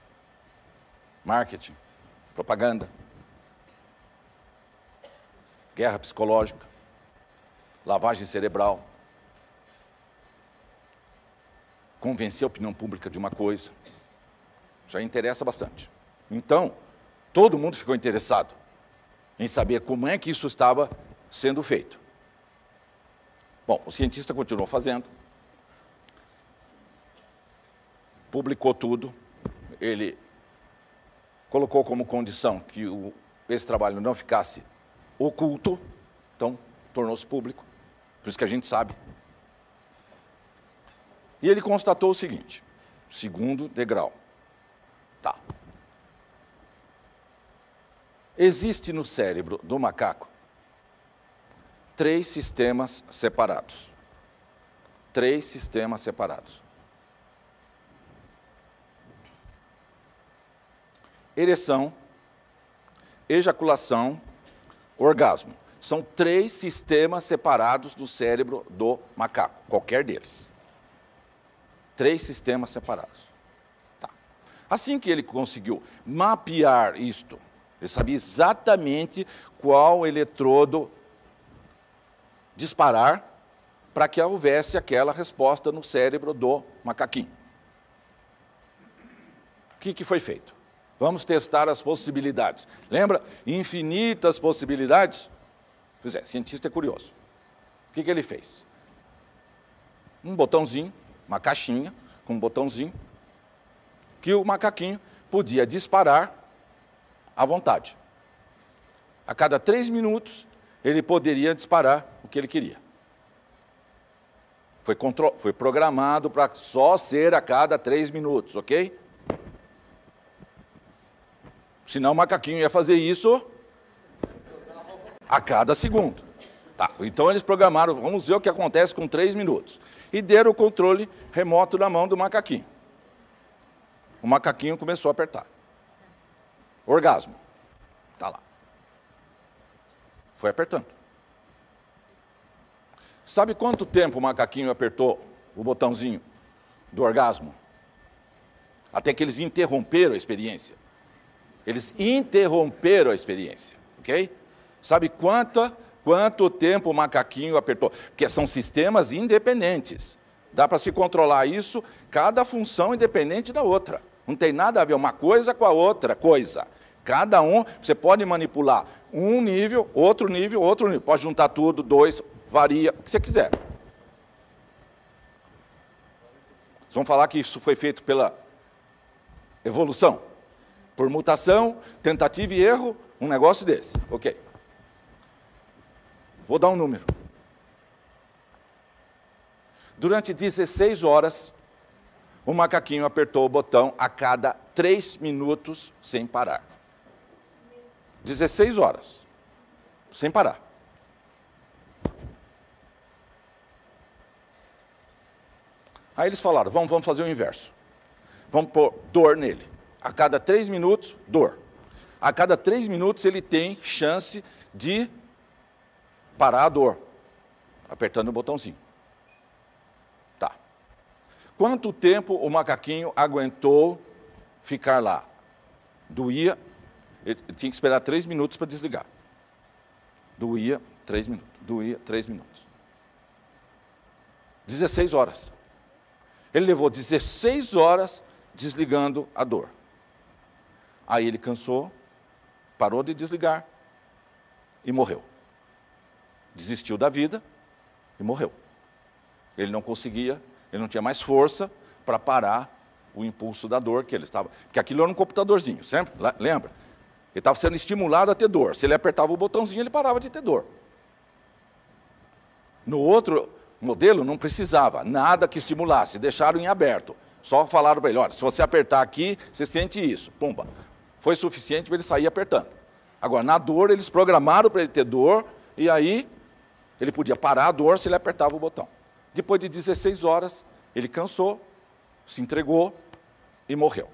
marketing, propaganda. guerra psicológica, lavagem cerebral, convencer a opinião pública de uma coisa, já interessa bastante. Então, todo mundo ficou interessado em saber como é que isso estava sendo feito. Bom, o cientista continuou fazendo, publicou tudo, ele colocou como condição que o, esse trabalho não ficasse oculto, então tornou-se público, por isso que a gente sabe. E ele constatou o seguinte, segundo degrau. Tá. Existe no cérebro do macaco três sistemas separados. Três sistemas separados. Ereção, ejaculação, orgasmo. São três sistemas separados do cérebro do macaco, qualquer deles. Três sistemas separados. Tá. Assim que ele conseguiu mapear isto, ele sabia exatamente qual eletrodo disparar para que houvesse aquela resposta no cérebro do macaquinho. O que, que foi feito? Vamos testar as possibilidades. Lembra? Infinitas possibilidades? Pois é, cientista é curioso. O que, que ele fez? Um botãozinho, uma caixinha com um botãozinho, que o macaquinho podia disparar à vontade. A cada três minutos, ele poderia disparar o que ele queria. Foi, contro... Foi programado para só ser a cada três minutos, ok? Senão o macaquinho ia fazer isso a cada segundo. Tá, então eles programaram, vamos ver o que acontece com três minutos. E deram o controle remoto na mão do macaquinho. O macaquinho começou a apertar. Orgasmo. Tá lá. Foi apertando. Sabe quanto tempo o macaquinho apertou o botãozinho do orgasmo? Até que eles interromperam a experiência. Eles interromperam a experiência, ok? Sabe quanto, quanto tempo o macaquinho apertou? Porque são sistemas independentes. Dá para se controlar isso, cada função independente da outra. Não tem nada a ver uma coisa com a outra coisa. Cada um, você pode manipular um nível, outro nível, outro nível. Pode juntar tudo, dois, varia, o que você quiser. Vocês vão falar que isso foi feito pela evolução? Por mutação, tentativa e erro, um negócio desse. Ok. Vou dar um número. Durante dezesseis horas, o macaquinho apertou o botão a cada três minutos sem parar. dezesseis horas. Sem parar. Aí eles falaram, vamos, vamos fazer o inverso. Vamos pôr dor nele. A cada três minutos, dor. A cada três minutos ele tem chance de parar a dor, apertando o botãozinho. Tá. Quanto tempo o macaquinho aguentou ficar lá? Doía, ele tinha que esperar três minutos para desligar. Doía, três minutos. Doía, três minutos. dezesseis horas. Ele levou dezesseis horas desligando a dor. Aí ele cansou, parou de desligar e morreu. Desistiu da vida e morreu. Ele não conseguia, ele não tinha mais força para parar o impulso da dor que ele estava... Porque aquilo era um computadorzinho, sempre, lembra? Ele estava sendo estimulado a ter dor. Se ele apertava o botãozinho, ele parava de ter dor. No outro modelo, não precisava, nada que estimulasse, deixaram em aberto. Só falaram para ele, olha, se você apertar aqui, você sente isso. Pumba. Foi suficiente para ele sair apertando. Agora, na dor, eles programaram para ele ter dor, e aí ele podia parar a dor se ele apertava o botão. Depois de dezesseis horas, ele cansou, se entregou e morreu.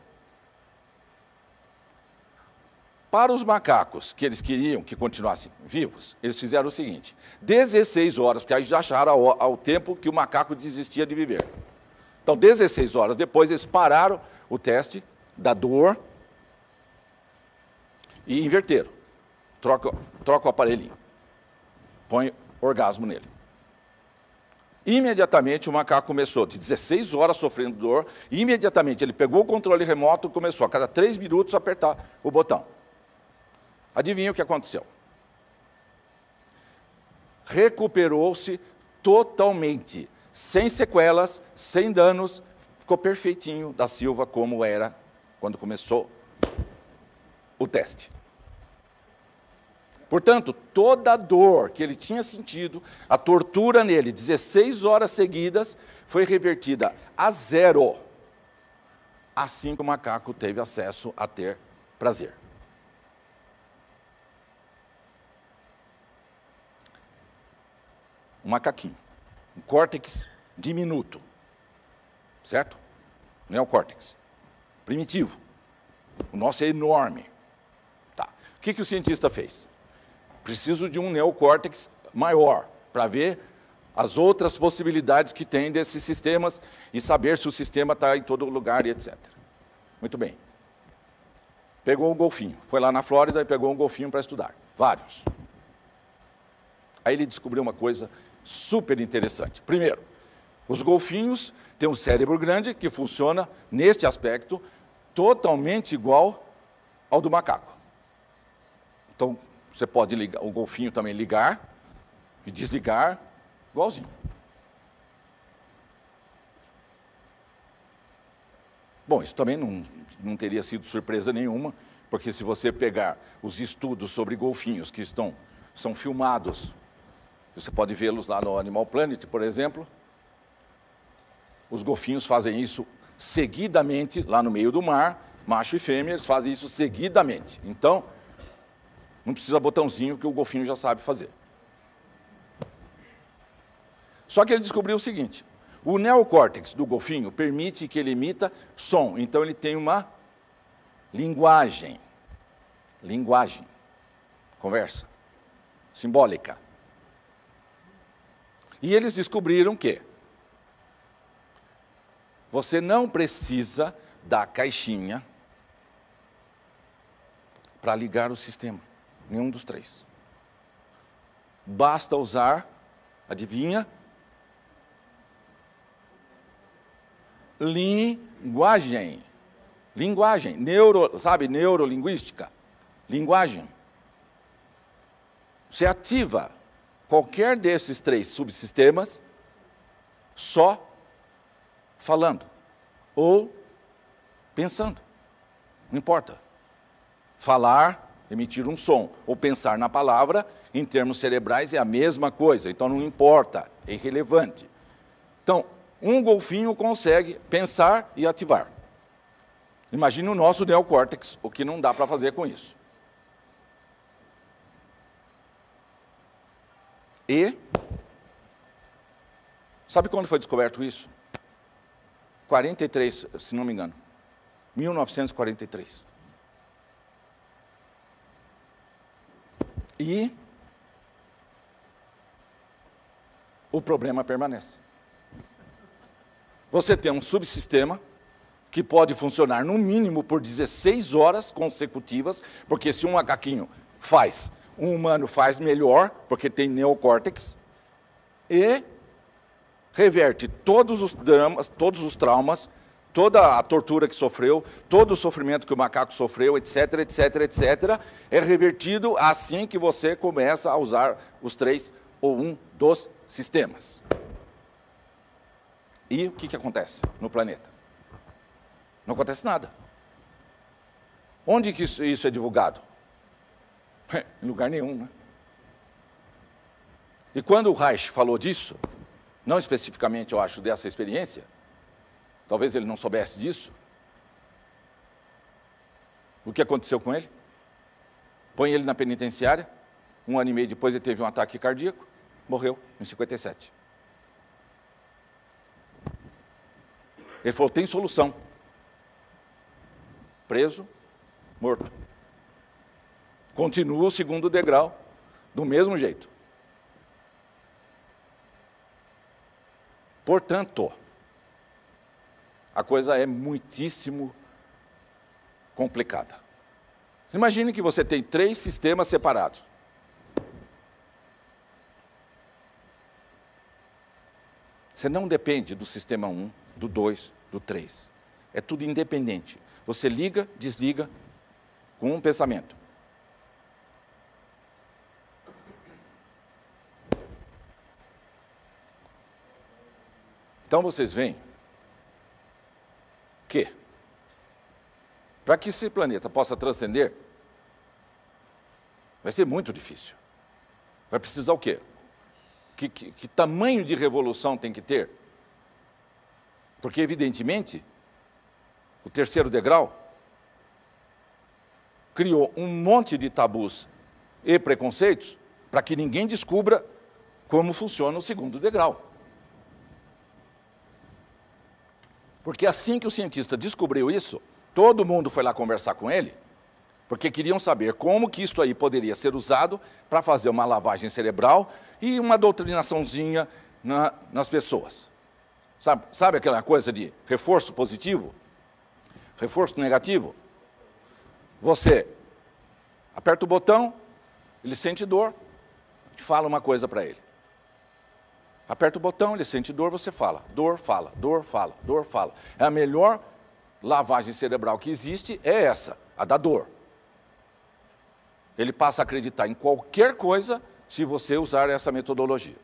Para os macacos que eles queriam que continuassem vivos, eles fizeram o seguinte, dezesseis horas, porque aí já acharam ao, ao tempo que o macaco desistia de viver. Então, dezesseis horas depois, eles pararam o teste da dor e inverteram. Troca, troca o aparelhinho. põe orgasmo nele. Imediatamente o macaco começou, de dezesseis horas sofrendo dor, e imediatamente ele pegou o controle remoto e começou a cada três minutos a apertar o botão. Adivinha o que aconteceu? Recuperou-se totalmente, sem sequelas, sem danos, ficou perfeitinho da Silva como era quando começou o teste. Portanto, toda a dor que ele tinha sentido, a tortura nele, dezesseis horas seguidas, foi revertida a zero, assim que o macaco teve acesso a ter prazer. Um macaquinho, um córtex diminuto, certo? Neocórtex, primitivo. O nosso é enorme. Tá. O que, que o cientista fez? Preciso de um neocórtex maior, para ver as outras possibilidades que tem desses sistemas e saber se o sistema está em todo lugar e etcétera. Muito bem. Pegou um golfinho, foi lá na Flórida e pegou um golfinho para estudar. Vários. Aí ele descobriu uma coisa super interessante. Primeiro, os golfinhos têm um cérebro grande que funciona, neste aspecto, totalmente igual ao do macaco. Então, você pode ligar, o golfinho também ligar e desligar, igualzinho. Bom, isso também não, não teria sido surpresa nenhuma, porque se você pegar os estudos sobre golfinhos que estão, são filmados, você pode vê-los lá no Animal Planet, por exemplo, os golfinhos fazem isso seguidamente, lá no meio do mar, macho e fêmea, eles fazem isso seguidamente. Então, não precisa botãozinho que o golfinho já sabe fazer. Só que ele descobriu o seguinte, o neocórtex do golfinho permite que ele emita som, então ele tem uma linguagem, linguagem, conversa, simbólica. E eles descobriram que você não precisa da caixinha para ligar o sistema, nenhum dos três. Basta usar, adivinha? Linguagem. Linguagem, neuro, sabe, neurolinguística. Linguagem. Você ativa qualquer desses três subsistemas só falando ou pensando. Não importa. Falar, emitir um som ou pensar na palavra, em termos cerebrais, é a mesma coisa. Então, não importa, é irrelevante. Então, um golfinho consegue pensar e ativar. Imagine o nosso neocórtex, o que não dá para fazer com isso. E, sabe quando foi descoberto isso? quarenta e três, se não me engano. mil novecentos e quarenta e três. E o problema permanece. Você tem um subsistema que pode funcionar no mínimo por dezesseis horas consecutivas, porque se um macaquinho faz, um humano faz melhor, porque tem neocórtex, e reverte todos os dramas, todos os traumas, toda a tortura que sofreu, todo o sofrimento que o macaco sofreu, etc, etc, etcétera, é revertido assim que você começa a usar os três ou um dos sistemas. E o que, que acontece no planeta? Não acontece nada. Onde que isso, isso é divulgado? Em lugar nenhum, né? E quando o Reich falou disso, não especificamente, eu acho, dessa experiência, talvez ele não soubesse disso, o que aconteceu com ele? Põe ele na penitenciária, um ano e meio depois ele teve um ataque cardíaco, morreu em cinquenta e sete. Ele falou, tem solução. Preso, morto. Continua o segundo degrau, do mesmo jeito. Portanto, a coisa é muitíssimo complicada. Imagine que você tem três sistemas separados. Você não depende do sistema um, do dois, do três. É tudo independente. Você liga, desliga com um pensamento. Então vocês veem que, para que esse planeta possa transcender, vai ser muito difícil. Vai precisar o quê? Que, que, que tamanho de revolução tem que ter? Porque, evidentemente, o terceiro degrau criou um monte de tabus e preconceitos para que ninguém descubra como funciona o segundo degrau. Porque assim que o cientista descobriu isso, todo mundo foi lá conversar com ele, porque queriam saber como que isto aí poderia ser usado para fazer uma lavagem cerebral e uma doutrinaçãozinha na, nas pessoas. Sabe, sabe aquela coisa de reforço positivo? Reforço negativo? Você aperta o botão, ele sente dor, fala uma coisa para ele. Aperta o botão, ele sente dor, você fala. Dor, fala, dor, fala, dor, fala. É a melhor lavagem cerebral que existe, é essa, a da dor. Ele passa a acreditar em qualquer coisa se você usar essa metodologia.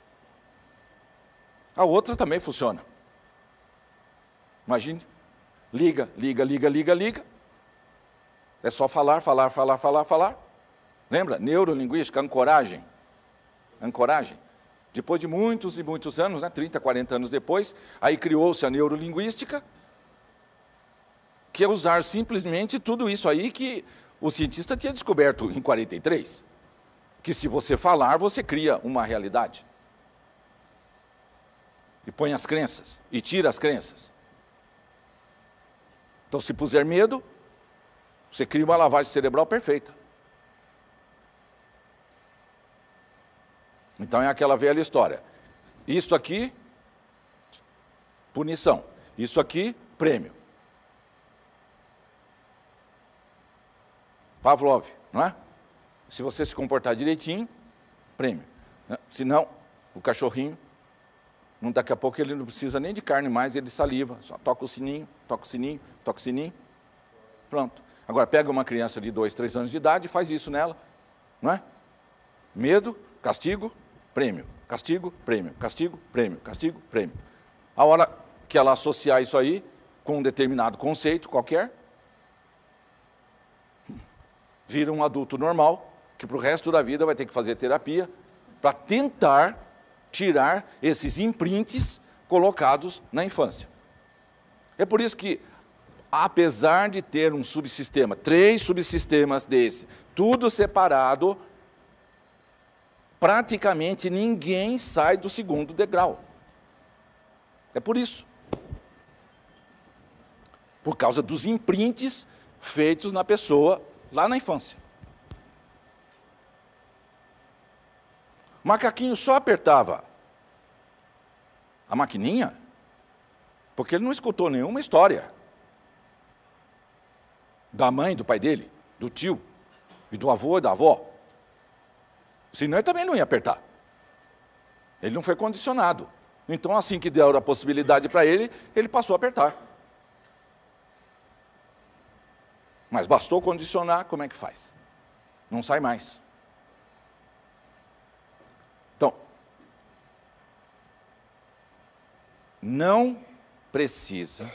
A outra também funciona. Imagine, liga, liga, liga, liga, liga. É só falar, falar, falar, falar, falar. Lembra? Neurolinguística, ancoragem. Ancoragem. Depois de muitos e muitos anos, né, trinta, quarenta anos depois, aí criou-se a neurolinguística, que é usar simplesmente tudo isso aí que o cientista tinha descoberto em quarenta e três. Que se você falar, você cria uma realidade. E põe as crenças, e tira as crenças. Então, se puser medo, você cria uma lavagem cerebral perfeita. Então é aquela velha história. Isso aqui, punição. Isso aqui, prêmio. Pavlov, não é? Se você se comportar direitinho, prêmio. Se não, o cachorrinho, não, daqui a pouco ele não precisa nem de carne mais, ele saliva. Só toca o sininho, toca o sininho, toca o sininho. Pronto. Agora pega uma criança de dois, três anos de idade e faz isso nela. Não é? Medo, castigo, prêmio, castigo, prêmio, castigo, prêmio, castigo, prêmio. A hora que ela associar isso aí com um determinado conceito qualquer, vira um adulto normal, que para o resto da vida vai ter que fazer terapia para tentar tirar esses imprints colocados na infância. É por isso que, apesar de ter um subsistema, três subsistemas desse, tudo separado, praticamente ninguém sai do segundo degrau. É por isso. Por causa dos imprints feitos na pessoa lá na infância. O macaquinho só apertava a maquininha porque ele não escutou nenhuma história da mãe, do pai dele, do tio, e do avô e da avó. Senão ele também não ia apertar. Ele não foi condicionado. Então, assim que deram a possibilidade para ele, ele passou a apertar. Mas bastou condicionar, como é que faz? Não sai mais. Então, não precisa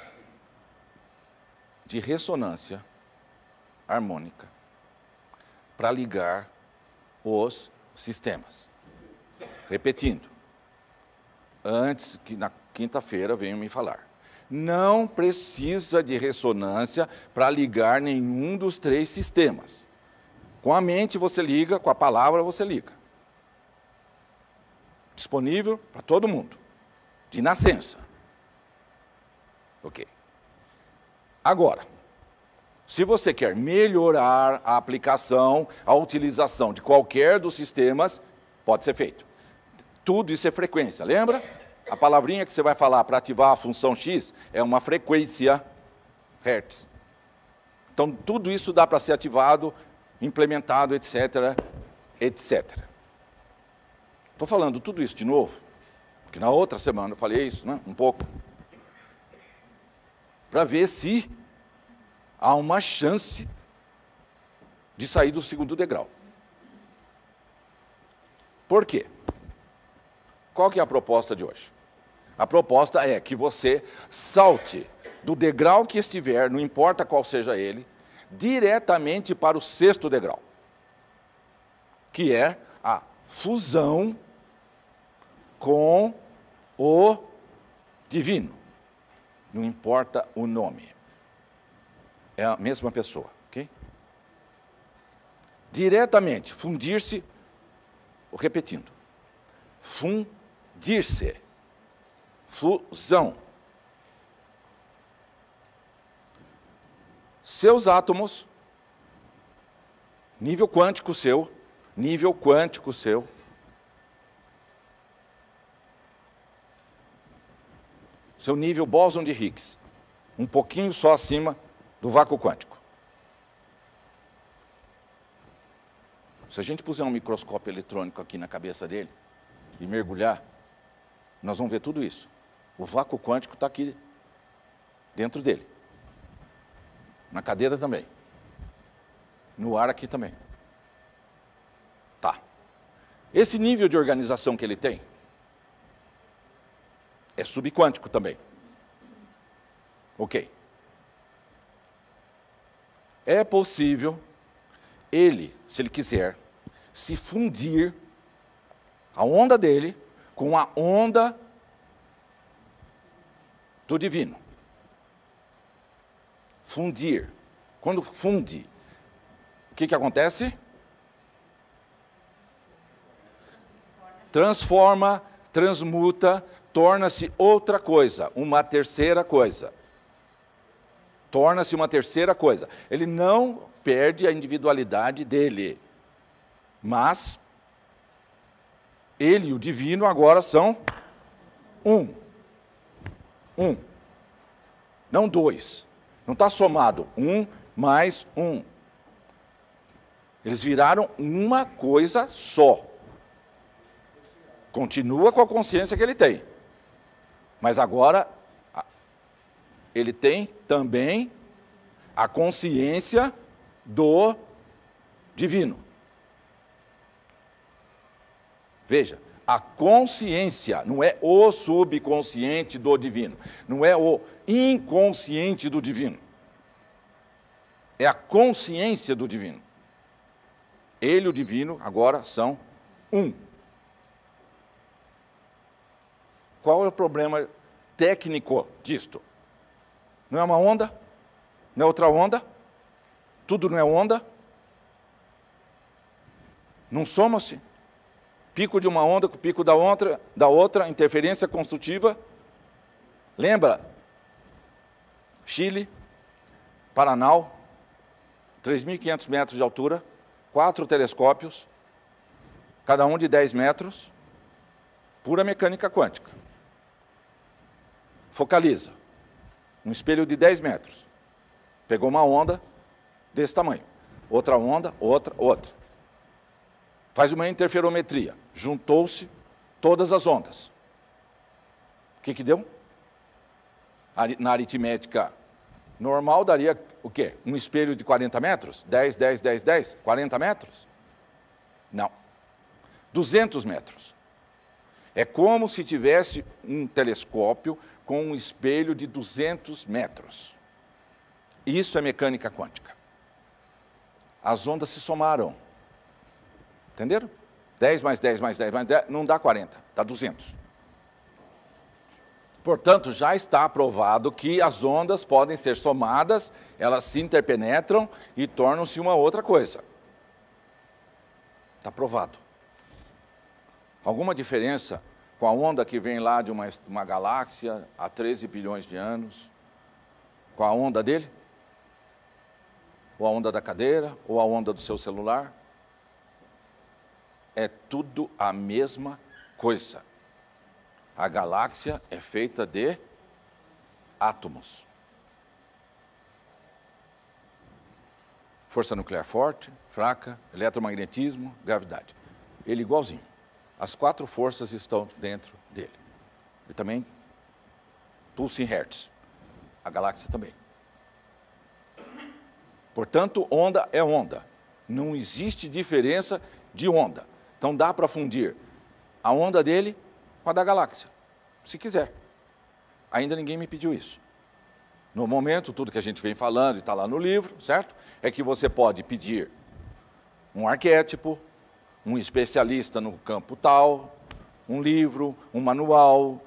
de ressonância harmônica para ligar os sistemas. Repetindo, antes que na quinta-feira venham me falar. Não precisa de ressonância para ligar nenhum dos três sistemas. Com a mente você liga, com a palavra você liga. Disponível para todo mundo, de nascença. Ok. Agora, se você quer melhorar a aplicação, a utilização de qualquer dos sistemas, pode ser feito. Tudo isso é frequência, lembra? A palavrinha que você vai falar para ativar a função X é uma frequência Hertz. Então, tudo isso dá para ser ativado, implementado, etc, etcétera. Estou falando tudo isso de novo, que na outra semana eu falei isso, né? Um pouco. Para ver se há uma chance de sair do segundo degrau. Por quê? Qual que é a proposta de hoje? A proposta é que você salte do degrau que estiver, não importa qual seja ele, diretamente para o sexto degrau, que é a fusão com o divino. Não importa o nome. É a mesma pessoa, ok? Diretamente, fundir-se, repetindo, fundir-se, fusão. Seus átomos, nível quântico seu, nível quântico seu, seu nível bóson de Higgs, um pouquinho só acima do vácuo quântico. Se a gente puser um microscópio eletrônico aqui na cabeça dele e mergulhar, nós vamos ver tudo isso. O vácuo quântico está aqui dentro dele. Na cadeira também. No ar aqui também. Tá. Esse nível de organização que ele tem é subquântico também. Ok. É possível ele, se ele quiser, se fundir a onda dele com a onda do divino. Fundir. Quando funde, o que que acontece? Transforma, transmuta, torna-se outra coisa, uma terceira coisa. Torna-se uma terceira coisa. Ele não perde a individualidade dele, mas ele e o divino agora são um. Um. Não dois. Não está somado um mais um. Eles viraram uma coisa só. Continua com a consciência que ele tem. Mas agora, ele tem também a consciência do divino. Veja, a consciência não é o subconsciente do divino, não é o inconsciente do divino. É a consciência do divino. Ele e o divino agora são um. Qual é o problema técnico disto? Não é uma onda? Não é outra onda? Tudo não é onda? Não soma-se? Pico de uma onda com o pico da outra, da outra, interferência construtiva. Lembra? Chile, Paraná, três mil e quinhentos metros de altura, quatro telescópios, cada um de dez metros, pura mecânica quântica. Focaliza. Um espelho de dez metros. Pegou uma onda desse tamanho. Outra onda, outra, outra. Faz uma interferometria. Juntou-se todas as ondas. O que que deu? Na aritmética normal daria o quê? Um espelho de quarenta metros? dez, dez, dez, dez? quarenta metros? Não. duzentos metros. É como se tivesse um telescópio com um espelho de duzentos metros. Isso é mecânica quântica. As ondas se somaram. Entenderam? dez mais dez mais dez mais dez não dá quarenta, dá duzentos. Portanto, já está aprovado que as ondas podem ser somadas, elas se interpenetram e tornam-se uma outra coisa. Está provado. Alguma diferença com a onda que vem lá de uma, uma galáxia há treze bilhões de anos? Com a onda dele? Ou a onda da cadeira? Ou a onda do seu celular? É tudo a mesma coisa. A galáxia é feita de átomos. Força nuclear forte, fraca, eletromagnetismo, gravidade. Ele igualzinho. As quatro forças estão dentro dele. Ele também pulsa em hertz. A galáxia também. Portanto, onda é onda. Não existe diferença de onda. Então dá para fundir a onda dele com a da galáxia, se quiser. Ainda ninguém me pediu isso. No momento, tudo que a gente vem falando e está lá no livro, certo? É que você pode pedir um arquétipo, um especialista no campo tal, um livro, um manual,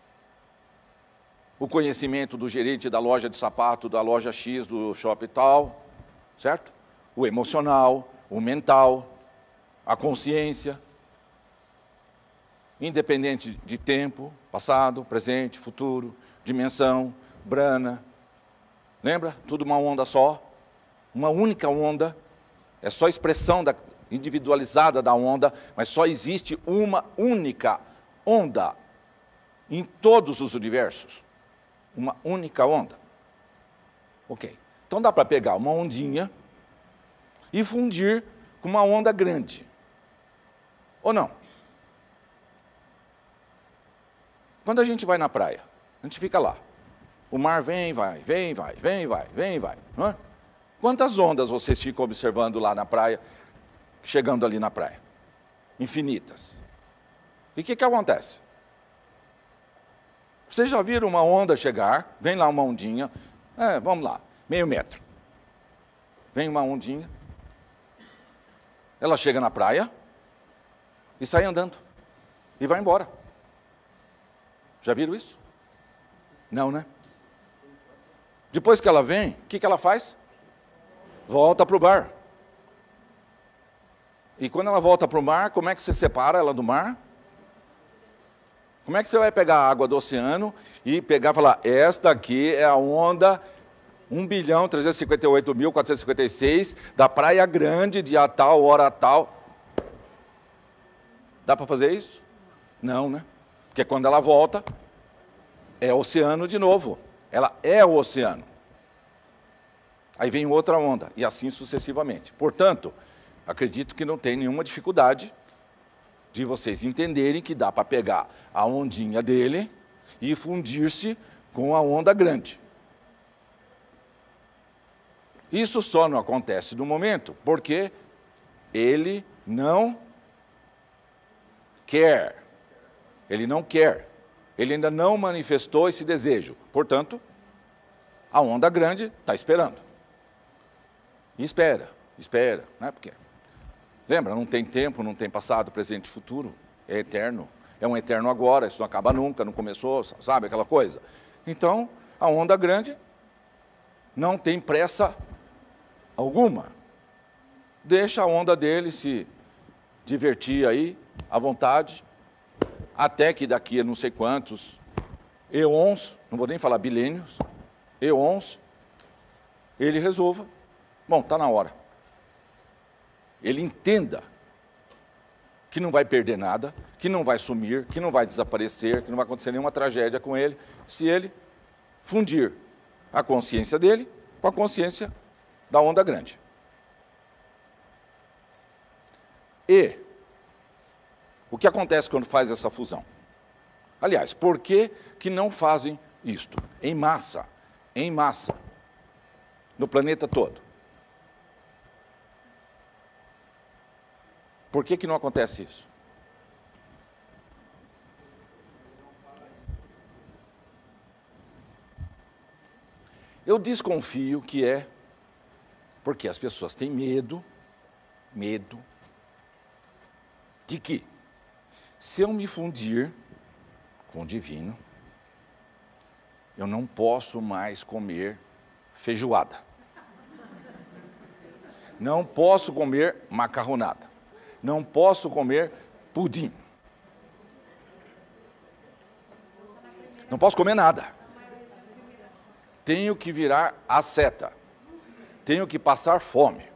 o conhecimento do gerente da loja de sapato, da loja X, do shopping tal, certo? O emocional, o mental, a consciência, independente de tempo, passado, presente, futuro, dimensão, brana. Lembra? Tudo uma onda só, uma única onda, é só expressão da, individualizada da onda, mas só existe uma única onda em todos os universos. Uma única onda. Ok. Então dá para pegar uma ondinha e fundir com uma onda grande. Ou não? Quando a gente vai na praia, a gente fica lá. O mar vem, vai, vem, vai, vem, vai, vem, vai. Não é? Quantas ondas vocês ficam observando lá na praia, chegando ali na praia? Infinitas. E o que, que acontece? Vocês já viram uma onda chegar, vem lá uma ondinha, é, vamos lá, meio metro. Vem uma ondinha, ela chega na praia e sai andando, e vai embora. Já viram isso? Não, né? Depois que ela vem, o que, que ela faz? Volta para o bar. E quando ela volta para o mar, como é que você separa ela do mar? Como é que você vai pegar a água do oceano e pegar e falar, esta aqui é a onda um bilhão trezentos e cinquenta e oito mil quatrocentos e cinquenta e seis da Praia Grande, dia tal, hora tal. Dá para fazer isso? Não, né? Porque quando ela volta, é oceano de novo. Ela é o oceano. Aí vem outra onda, e assim sucessivamente. Portanto, acredito que não tem nenhuma dificuldade de vocês entenderem que dá para pegar a ondinha dele e fundir-se com a onda grande. Isso só não acontece no momento, porque ele não quer. Ele não quer. Ele ainda não manifestou esse desejo. Portanto, a onda grande está esperando. E espera, espera, né? Porque, lembra, não tem tempo, não tem passado, presente e futuro. É eterno. É um eterno agora, isso não acaba nunca, não começou, sabe aquela coisa? Então, a onda grande não tem pressa alguma. Deixa a onda dele se divertir aí, à vontade, até que daqui a não sei quantos eons, não vou nem falar bilênios, eons, ele resolva, bom, está na hora. Ele entenda que não vai perder nada, que não vai sumir, que não vai desaparecer, que não vai acontecer nenhuma tragédia com ele, se ele fundir a consciência dele com a consciência da onda grande. E o que acontece quando faz essa fusão? Aliás, por que que não fazem isto? Em massa, em massa, no planeta todo. Por que que não acontece isso? Eu desconfio que é porque as pessoas têm medo, medo, de que, se eu me fundir com o divino, eu não posso mais comer feijoada. Não posso comer macarronada. Não posso comer pudim. Não posso comer nada. Tenho que virar asceta. Tenho que passar fome.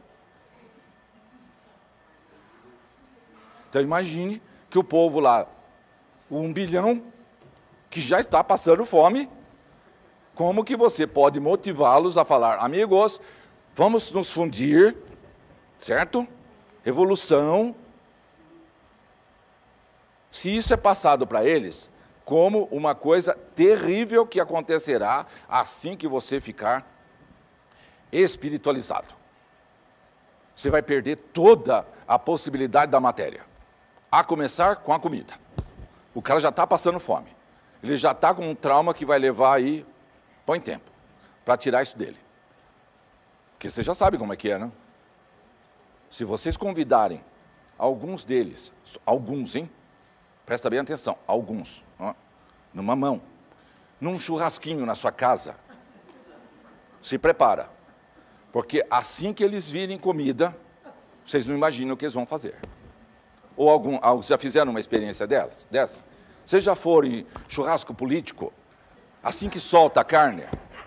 Então imagine que o povo lá, um bilhão, que já está passando fome, como que você pode motivá-los a falar, amigos, vamos nos fundir, certo? Revolução. Se isso é passado para eles, como uma coisa terrível que acontecerá assim que você ficar espiritualizado. Você vai perder toda a possibilidade da matéria, a começar com a comida. O cara já está passando fome. Ele já está com um trauma que vai levar aí, põe tempo, para tirar isso dele. Porque você já sabe como é que é, não? Se vocês convidarem alguns deles, alguns, hein? Presta bem atenção, alguns, ó, numa mão, num churrasquinho na sua casa, se prepara. Porque assim que eles virem comida, vocês não imaginam o que eles vão fazer. Ou algum, já fizeram uma experiência delas, dessa? Vocês já foram em churrasco político? Assim que solta a carne,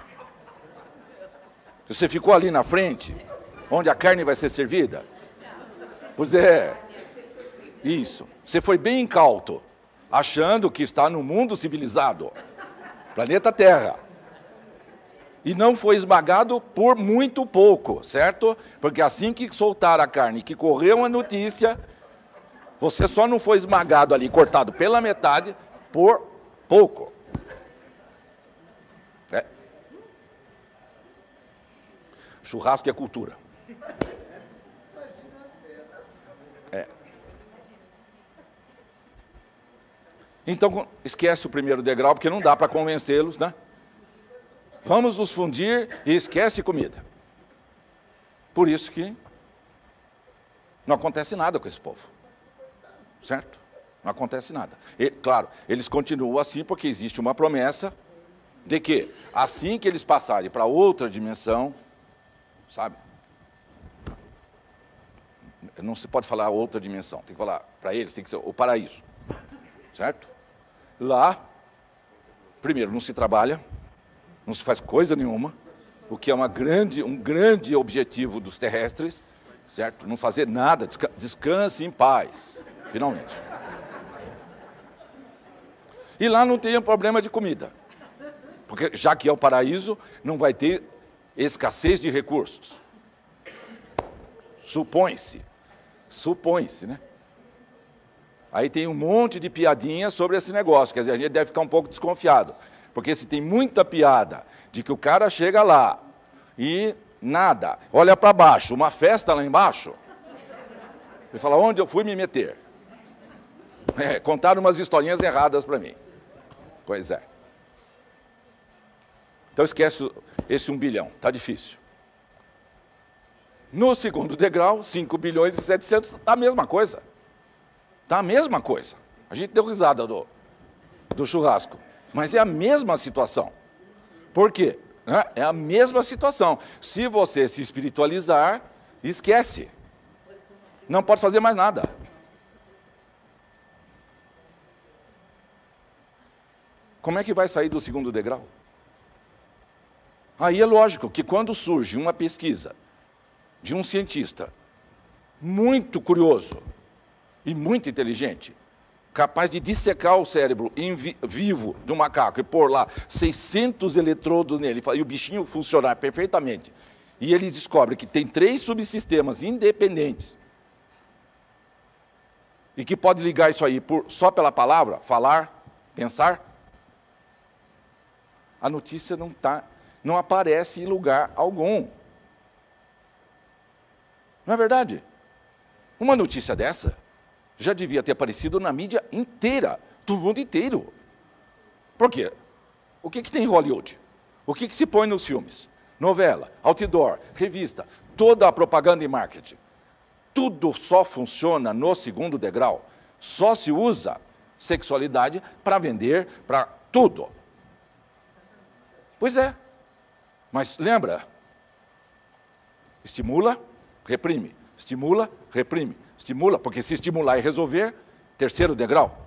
você ficou ali na frente, onde a carne vai ser servida? Pois é, isso. Você foi bem incauto, achando que está no mundo civilizado, planeta Terra. E não foi esmagado por muito pouco, certo? Porque assim que soltaram a carne, que correu a notícia, você só não foi esmagado ali, cortado pela metade, por pouco. É. Churrasco é cultura. É. Então, esquece o primeiro degrau, porque não dá para convencê-los, né? Vamos nos fundir e esquece comida. Por isso que não acontece nada com esse povo. Certo? Não acontece nada. E, claro, eles continuam assim porque existe uma promessa de que, assim que eles passarem para outra dimensão, sabe? Não se pode falar outra dimensão, tem que falar, para eles tem que ser o paraíso. Certo? Lá, primeiro, não se trabalha, não se faz coisa nenhuma, o que é uma grande, um grande objetivo dos terrestres, certo? Não fazer nada, desca descanse em paz, finalmente. E lá não tem problema de comida, porque já que é o paraíso, não vai ter escassez de recursos. Supõe-se, supõe-se, né? Aí tem um monte de piadinha sobre esse negócio, quer dizer, a gente deve ficar um pouco desconfiado. Porque se tem muita piada de que o cara chega lá e nada, olha para baixo, uma festa lá embaixo, ele fala, onde eu fui me meter? É, contaram umas historinhas erradas para mim. Pois é. Então esquece esse um bilhão, está difícil. No segundo degrau, cinco bilhões e setecentos, está a mesma coisa. Está a mesma coisa. A gente deu risada do, do churrasco. Mas é a mesma situação. Por quê? É a mesma situação. Se você se espiritualizar, esquece. Não pode fazer mais nada. Como é que vai sair do segundo degrau? Aí é lógico que quando surge uma pesquisa de um cientista muito curioso e muito inteligente, capaz de dissecar o cérebro em vi vivo de um macaco e pôr lá seiscentos eletrodos nele, e o bichinho funcionar perfeitamente, e ele descobre que tem três subsistemas independentes, e que pode ligar isso aí por, só pela palavra, falar, pensar, a notícia não, tá, não aparece em lugar algum. Não é verdade? Uma notícia dessa já devia ter aparecido na mídia inteira, do mundo inteiro. Por quê? O que, que tem em Hollywood? O que, que se põe nos filmes? Novela, outdoor, revista, toda a propaganda e marketing. Tudo só funciona no segundo degrau. Só se usa sexualidade para vender, para tudo. Pois é. Mas lembra? Estimula, reprime. Estimula, reprime. Estimula, porque se estimular e resolver, terceiro degrau.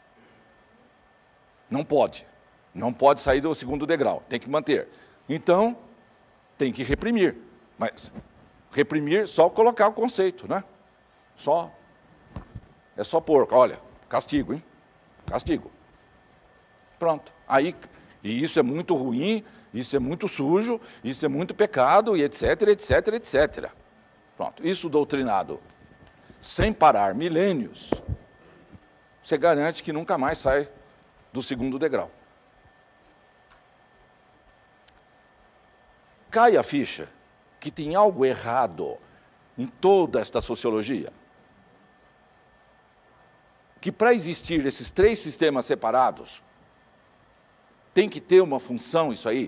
Não pode. Não pode sair do segundo degrau. Tem que manter. Então, tem que reprimir. Mas reprimir, só colocar o conceito, né? Só. É só pôr, olha, castigo, hein? Castigo. Pronto. Aí, e isso é muito ruim, isso é muito sujo, isso é muito pecado, e etc, etc, etcétera. Pronto. Isso doutrinado sem parar, milênios, você garante que nunca mais sai do segundo degrau. Cai a ficha que tem algo errado em toda esta sociologia. Que para existir esses três sistemas separados, tem que ter uma função isso aí.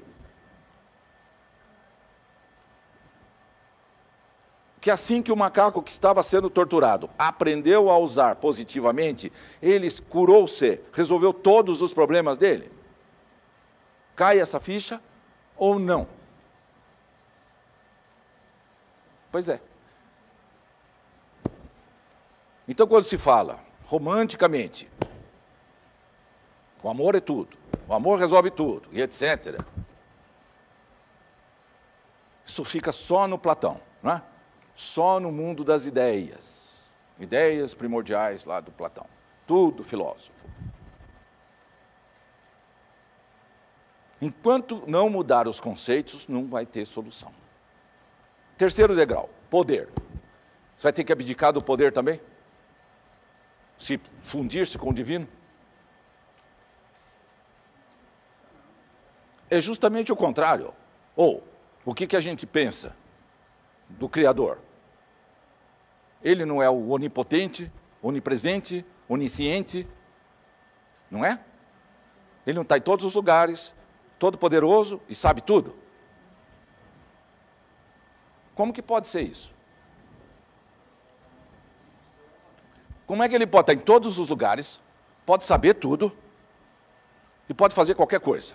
Que assim que o macaco que estava sendo torturado aprendeu a usar positivamente, ele curou-se, resolveu todos os problemas dele. Cai essa ficha ou não? Pois é. Então, quando se fala romanticamente, o amor é tudo, o amor resolve tudo, e etcétera, isso fica só no Platão, não é? Só no mundo das ideias, ideias primordiais lá do Platão, tudo filósofo. Enquanto não mudar os conceitos, não vai ter solução. Terceiro degrau, poder. Você vai ter que abdicar do poder também? Se fundir-se com o divino? É justamente o contrário. Ou, o que, que a gente pensa do Criador? Ele não é o onipotente, onipresente, onisciente, não é? Ele não está em todos os lugares, todo-poderoso e sabe tudo. Como que pode ser isso? Como é que ele pode estar em todos os lugares, pode saber tudo e pode fazer qualquer coisa?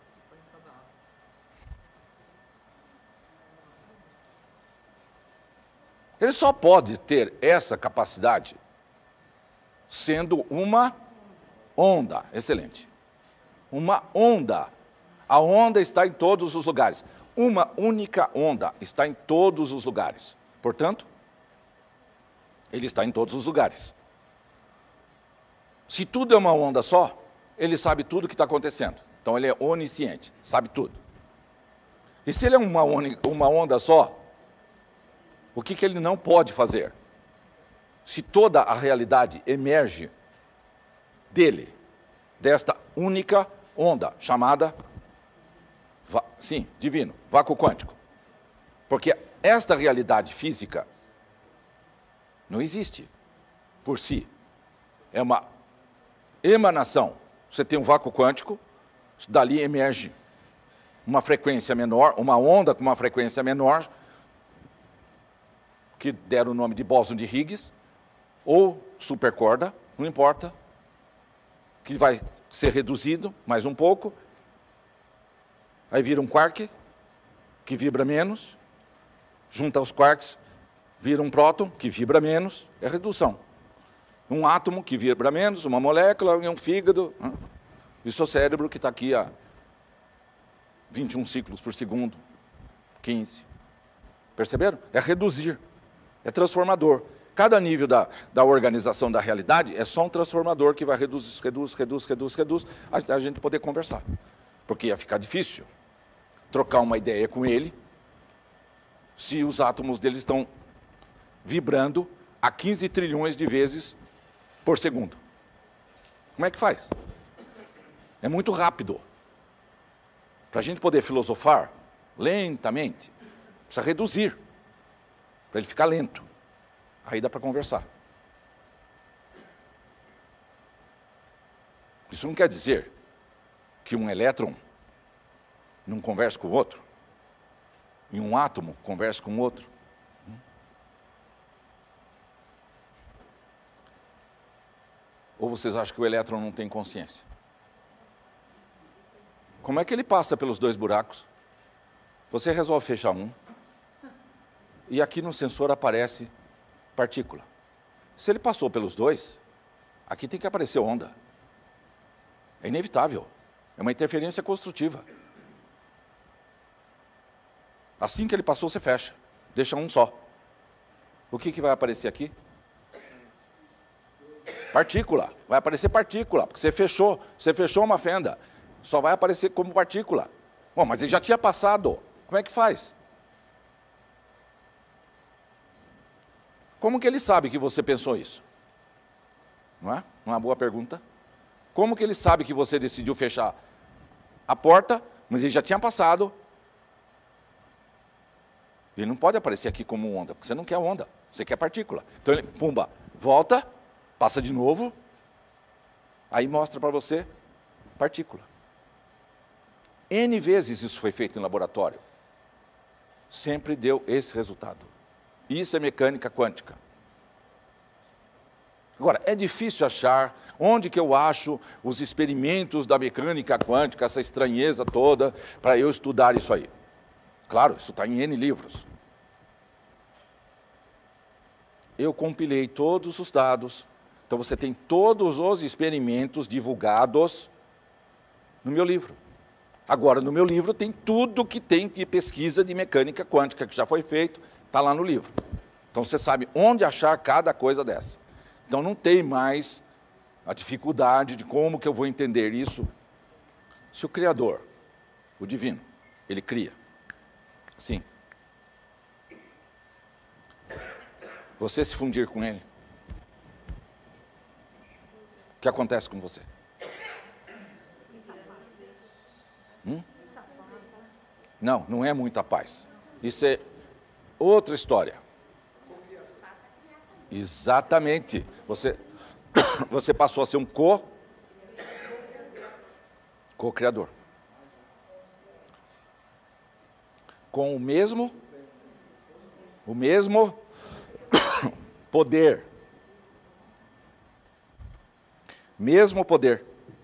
Ele só pode ter essa capacidade sendo uma onda. Excelente. Uma onda. A onda está em todos os lugares. Uma única onda está em todos os lugares. Portanto, ele está em todos os lugares. Se tudo é uma onda só, ele sabe tudo o que está acontecendo. Então, ele é onisciente, sabe tudo. E se ele é uma, uma onda só, o que, que ele não pode fazer? Se toda a realidade emerge dele, desta única onda, chamada, sim, divino, vácuo quântico. Porque esta realidade física não existe por si. É uma emanação. Você tem um vácuo quântico, dali emerge uma frequência menor, uma onda com uma frequência menor, que deram o nome de bóson de Higgs, ou supercorda, não importa, que vai ser reduzido mais um pouco, aí vira um quark, que vibra menos, junta os quarks, vira um próton, que vibra menos, é redução. Um átomo que vibra menos, uma molécula e um fígado, e seu cérebro que está aqui a vinte e um ciclos por segundo, quinze. Perceberam? É reduzir. É transformador. Cada nível da, da organização da realidade é só um transformador que vai reduz, reduz, reduz, reduz, reduz, a, a gente poder conversar. Porque ia ficar difícil trocar uma ideia com ele se os átomos dele estão vibrando a quinze trilhões de vezes por segundo. Como é que faz? É muito rápido. Para a gente poder filosofar lentamente, precisa reduzir. Para ele ficar lento. Aí dá para conversar. Isso não quer dizer que um elétron não conversa com o outro, e um átomo conversa com o outro. Ou vocês acham que o elétron não tem consciência? Como é que ele passa pelos dois buracos? Você resolve fechar um, e aqui no sensor aparece partícula. Se ele passou pelos dois, aqui tem que aparecer onda. É inevitável. É uma interferência construtiva. Assim que ele passou, você fecha. Deixa um só. O que, que vai aparecer aqui? Partícula. Vai aparecer partícula, porque você fechou. Você fechou uma fenda. Só vai aparecer como partícula. Bom, mas ele já tinha passado. Como é que faz? Como que ele sabe que você pensou isso? Não é? Uma boa pergunta. Como que ele sabe que você decidiu fechar a porta, mas ele já tinha passado? Ele não pode aparecer aqui como onda, porque você não quer onda, você quer partícula. Então ele, pumba, volta, passa de novo, aí mostra para você partícula. N vezes isso foi feito em laboratório. Sempre deu esse resultado. Isso é mecânica quântica. Agora, é difícil achar onde que eu acho os experimentos da mecânica quântica, essa estranheza toda, para eu estudar isso aí. Claro, isso está em N livros. Eu compilei todos os dados, então você tem todos os experimentos divulgados no meu livro. Agora, no meu livro tem tudo que tem de pesquisa de mecânica quântica, que já foi feito, está lá no livro. Então você sabe onde achar cada coisa dessa. Então não tem mais a dificuldade de como que eu vou entender isso. Se o Criador, o Divino, ele cria, sim. Você se fundir com ele, o que acontece com você? Hum? Não, não é muita paz. Isso é outra história. Exatamente. Você, você passou a ser um co, co-criador. Com o mesmo, o mesmo poder. Mesmo poder.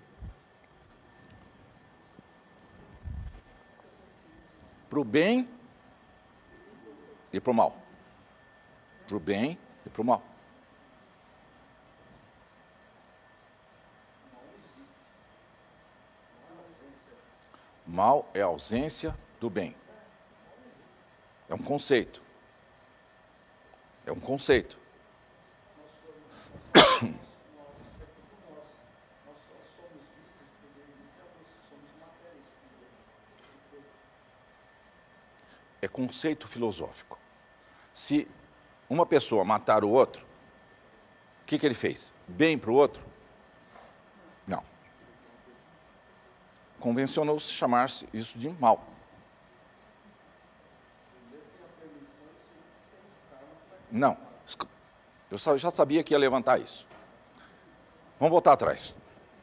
Para o bem e para o mal. Para o bem e para o mal. Mal é a ausência do bem. É um conceito. É um conceito. É conceito filosófico. Se uma pessoa matar o outro, o que, que ele fez? Bem para o outro? Não. Convencionou-se chamar-se isso de mal. Não. Eu já sabia que ia levantar isso. Vamos voltar atrás.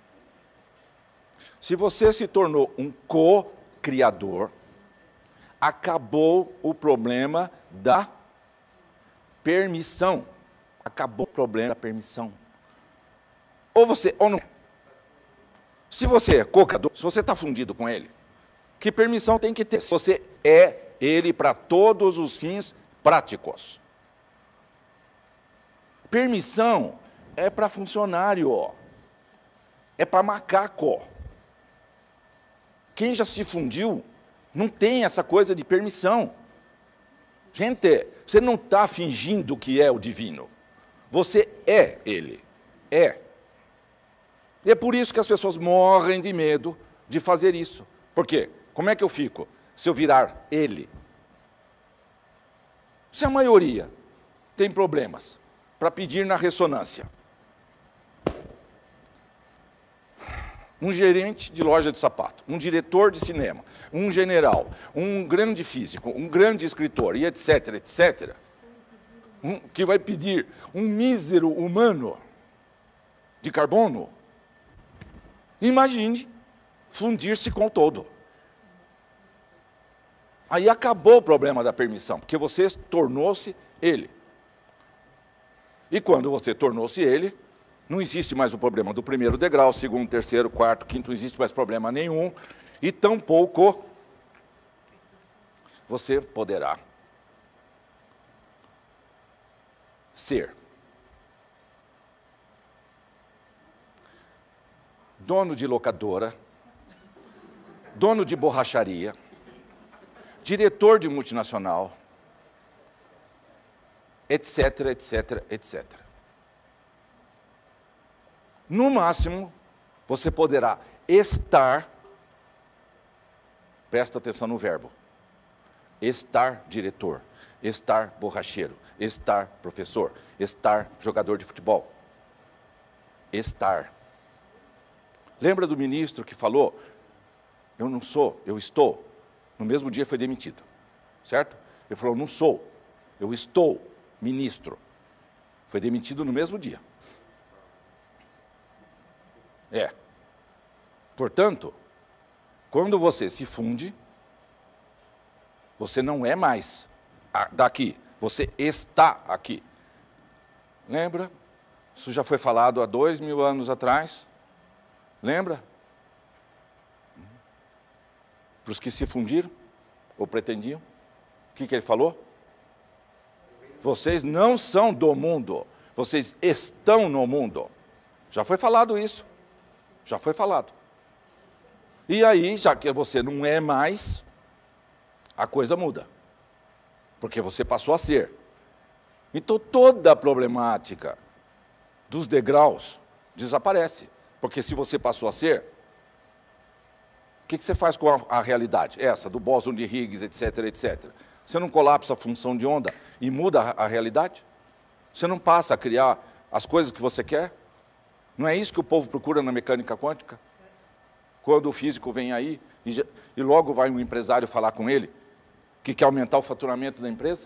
Se você se tornou um co-criador, acabou o problema da permissão. Acabou o problema da permissão. Ou você, ou não. Se você é co-criador, se você está fundido com ele, que permissão tem que ter? Se você é ele para todos os fins práticos. Permissão é para funcionário, é para macaco. Quem já se fundiu não tem essa coisa de permissão. Gente, você não está fingindo que é o divino. Você é ele. É. E é por isso que as pessoas morrem de medo de fazer isso. Por quê? Como é que eu fico se eu virar ele? Se a maioria tem problemas para pedir na ressonância. Um gerente de loja de sapato, um diretor de cinema, um general, um grande físico, um grande escritor, e etc, etcétera, um, que vai pedir um mísero humano de carbono, imagine fundir-se com o todo. Aí acabou o problema da permissão, porque você tornou-se ele. E quando você tornou-se ele, não existe mais o problema do primeiro degrau, segundo, terceiro, quarto, quinto, não existe mais problema nenhum. E tampouco você poderá ser dono de locadora, dono de borracharia, diretor de multinacional, etc, etc, etcétera. No máximo, você poderá estar, presta atenção no verbo, estar diretor, estar borracheiro, estar professor, estar jogador de futebol. Estar. Lembra do ministro que falou, eu não sou, eu estou. No mesmo dia foi demitido, certo? Ele falou, não sou, eu estou ministro. Foi demitido no mesmo dia. É. Portanto, quando você se funde, você não é mais daqui, você está aqui. Lembra? Isso já foi falado há dois mil anos atrás. Lembra? Para os que se fundiram, ou pretendiam. O que, que ele falou? Vocês não são do mundo, vocês estão no mundo. Já foi falado isso. Já foi falado. E aí, já que você não é mais, a coisa muda. Porque você passou a ser. Então toda a problemática dos degraus desaparece. Porque se você passou a ser, o que, que você faz com a, a realidade? Essa, do bóson de Higgs, etc, etcétera. Você não colapsa a função de onda e muda a, a realidade? Você não passa a criar as coisas que você quer? Não é isso que o povo procura na mecânica quântica? Quando o físico vem aí e, já, e logo vai um empresário falar com ele que quer aumentar o faturamento da empresa?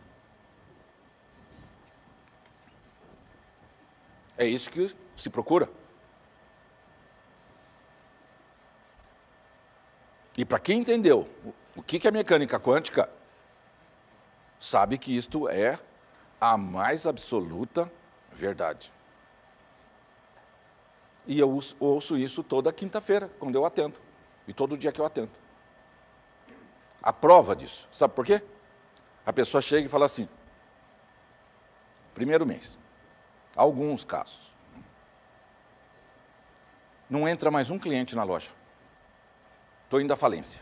É isso que se procura. E para quem entendeu o que é mecânica quântica, sabe que isto é a mais absoluta verdade. E eu ouço isso toda quinta-feira, quando eu atendo. E todo dia que eu atendo. A prova disso, sabe por quê? A pessoa chega e fala assim, primeiro mês, alguns casos, não entra mais um cliente na loja. Estou indo à falência.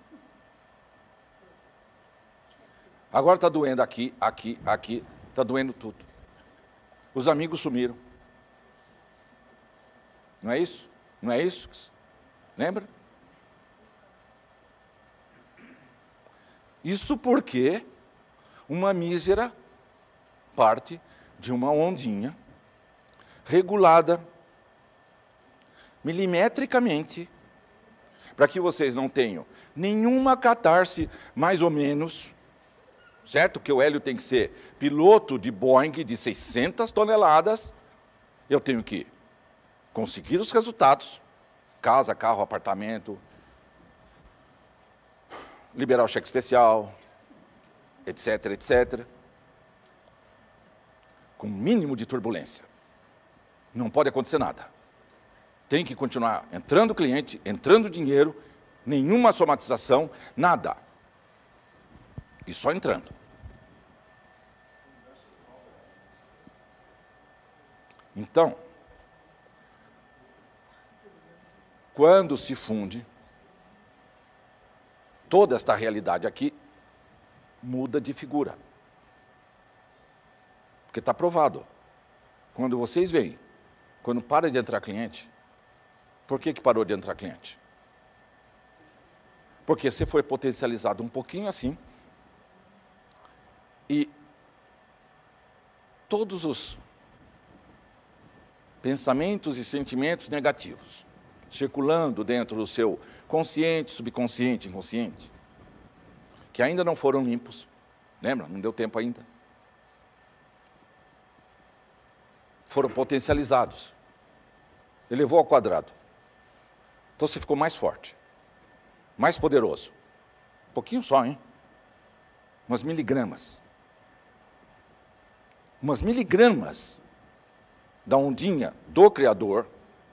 Agora está doendo aqui, aqui, aqui, está doendo tudo. Os amigos sumiram. Não é isso? Não é isso? Lembra? Isso porque uma mísera parte de uma ondinha regulada milimetricamente para que vocês não tenham nenhuma catarse, mais ou menos, certo? Que o Hélio tem que ser piloto de Boeing de seiscentas toneladas, eu tenho que conseguir os resultados, casa, carro, apartamento, liberar o cheque especial, etc, etcétera, com mínimo de turbulência. Não pode acontecer nada. Tem que continuar entrando cliente, entrando dinheiro, nenhuma somatização, nada. E só entrando. Então, quando se funde, toda esta realidade aqui muda de figura. Porque está provado. Quando vocês veem, quando para de entrar cliente, por que que parou de entrar cliente? Porque você foi potencializado um pouquinho assim, e todos os pensamentos e sentimentos negativos circulando dentro do seu consciente, subconsciente, inconsciente, que ainda não foram limpos, lembra? Não deu tempo ainda. Foram potencializados. Elevou ao quadrado. Então você ficou mais forte, mais poderoso. Um pouquinho só, hein? Umas miligramas. Umas miligramas da ondinha do Criador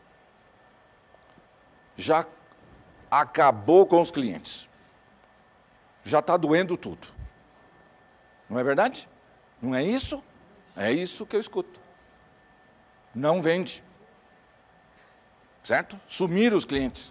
já acabou com os clientes. Já está doendo tudo. Não é verdade? Não é isso? É isso que eu escuto. Não vende. Certo? Sumiram os clientes.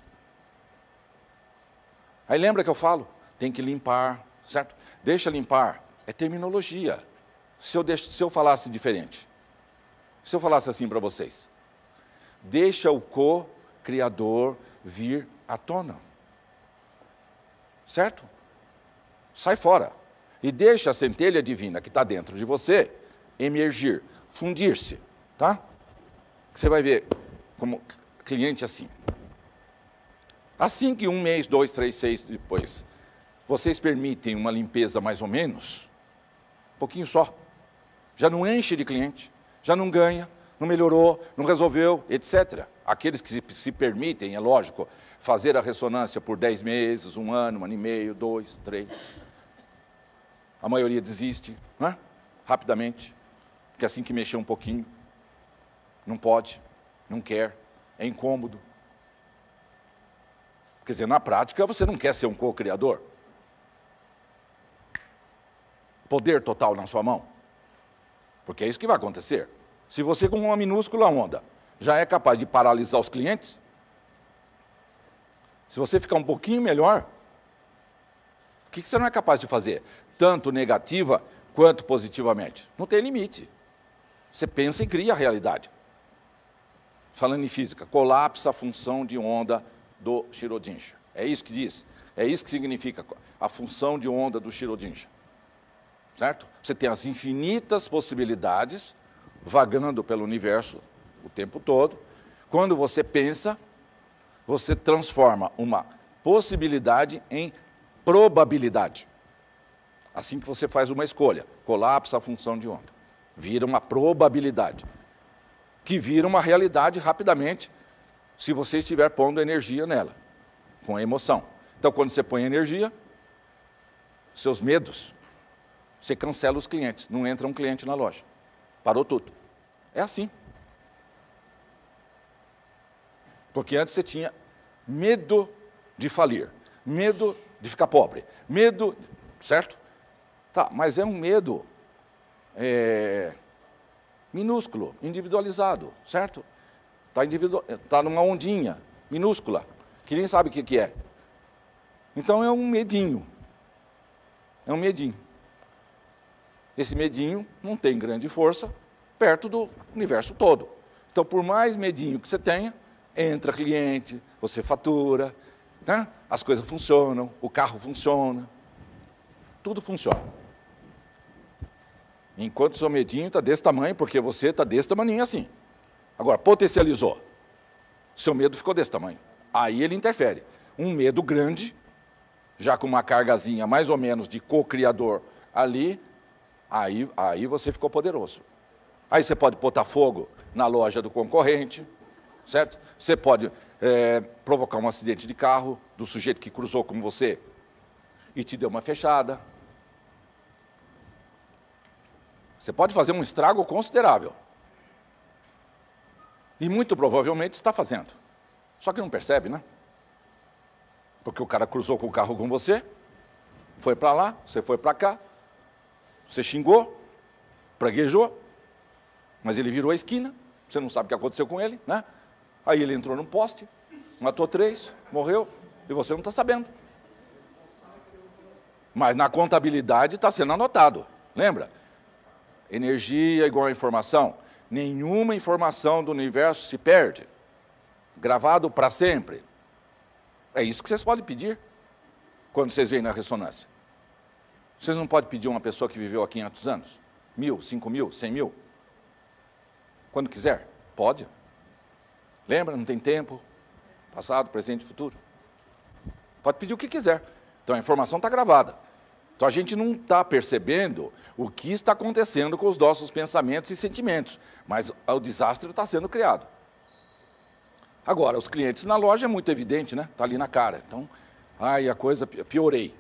Aí lembra que eu falo? Tem que limpar, certo? Deixa limpar. É terminologia. Se eu, deixo, se eu falasse diferente. Se eu falasse assim para vocês. Deixa o co-criador vir à tona. Certo? Sai fora. E deixa a centelha divina que está dentro de você emergir, fundir-se. Tá? Você vai ver como cliente assim. Assim que um mês, dois, três, seis depois, vocês permitem uma limpeza mais ou menos, um pouquinho só, já não enche de cliente, já não ganha, não melhorou, não resolveu, etcétera. Aqueles que se, se permitem, é lógico, fazer a ressonância por dez meses, um ano, um ano e meio, dois, três. A maioria desiste, né? Rapidamente, porque assim que mexer um pouquinho, não pode, não quer, é incômodo. Quer dizer, na prática, você não quer ser um co-criador. Poder total na sua mão. Porque é isso que vai acontecer. Se você, com uma minúscula onda, já é capaz de paralisar os clientes, se você ficar um pouquinho melhor, o que você não é capaz de fazer? Tanto negativa quanto positivamente. Não tem limite. Você pensa e cria a realidade. Falando em física, colapsa a função de onda do Schrödinger. É isso que diz. É isso que significa a função de onda do Schrödinger. Certo? Você tem as infinitas possibilidades vagando pelo universo o tempo todo. Quando você pensa, você transforma uma possibilidade em probabilidade. Assim que você faz uma escolha, colapsa a função de onda. Vira uma probabilidade, que vira uma realidade rapidamente, se você estiver pondo energia nela, com a emoção. Então, quando você põe energia, seus medos, você cancela os clientes, não entra um cliente na loja. Parou tudo. É assim. Porque antes você tinha medo de falir, medo de ficar pobre, medo, certo? Tá, mas é um medo é, minúsculo, individualizado, certo? Está individu tá numa ondinha minúscula, que nem sabe o que, que é. Então é um medinho. É um medinho. Esse medinho não tem grande força perto do universo todo. Então, por mais medinho que você tenha, entra cliente, você fatura, né? As coisas funcionam, o carro funciona, tudo funciona. Enquanto o seu medinho está desse tamanho, porque você está desse tamanho assim. Agora, potencializou. Seu medo ficou desse tamanho. Aí ele interfere. Um medo grande, já com uma cargazinha mais ou menos de co-criador ali, aí, aí você ficou poderoso. Aí você pode botar fogo na loja do concorrente, certo? Você pode é, provocar um acidente de carro do sujeito que cruzou com você e te deu uma fechada. Você pode fazer um estrago considerável. E muito provavelmente está fazendo. Só que não percebe, né? Porque o cara cruzou com o carro com você, foi para lá, você foi para cá, você xingou, praguejou, mas ele virou a esquina, você não sabe o que aconteceu com ele, né? Aí ele entrou num poste, matou três, morreu, e você não está sabendo. Mas na contabilidade está sendo anotado, lembra? Energia igual a informação. Nenhuma informação do universo se perde. Gravado para sempre. É isso que vocês podem pedir quando vocês vêm na ressonância. Vocês não podem pedir uma pessoa que viveu há quinhentos anos? Mil, cinco mil, cem mil? Quando quiser, pode. Lembra, não tem tempo. Passado, presente, futuro. Pode pedir o que quiser. Então a informação está gravada. Então a gente não está percebendo o que está acontecendo com os nossos pensamentos e sentimentos, mas o desastre está sendo criado. Agora, os clientes na loja é muito evidente, né? Está ali na cara. Então, ai, a coisa, piorei.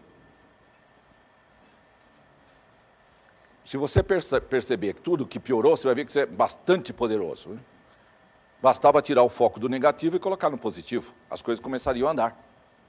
Se você perce perceber tudo que piorou, você vai ver que você é bastante poderoso. Hein? Bastava tirar o foco do negativo e colocar no positivo. As coisas começariam a andar.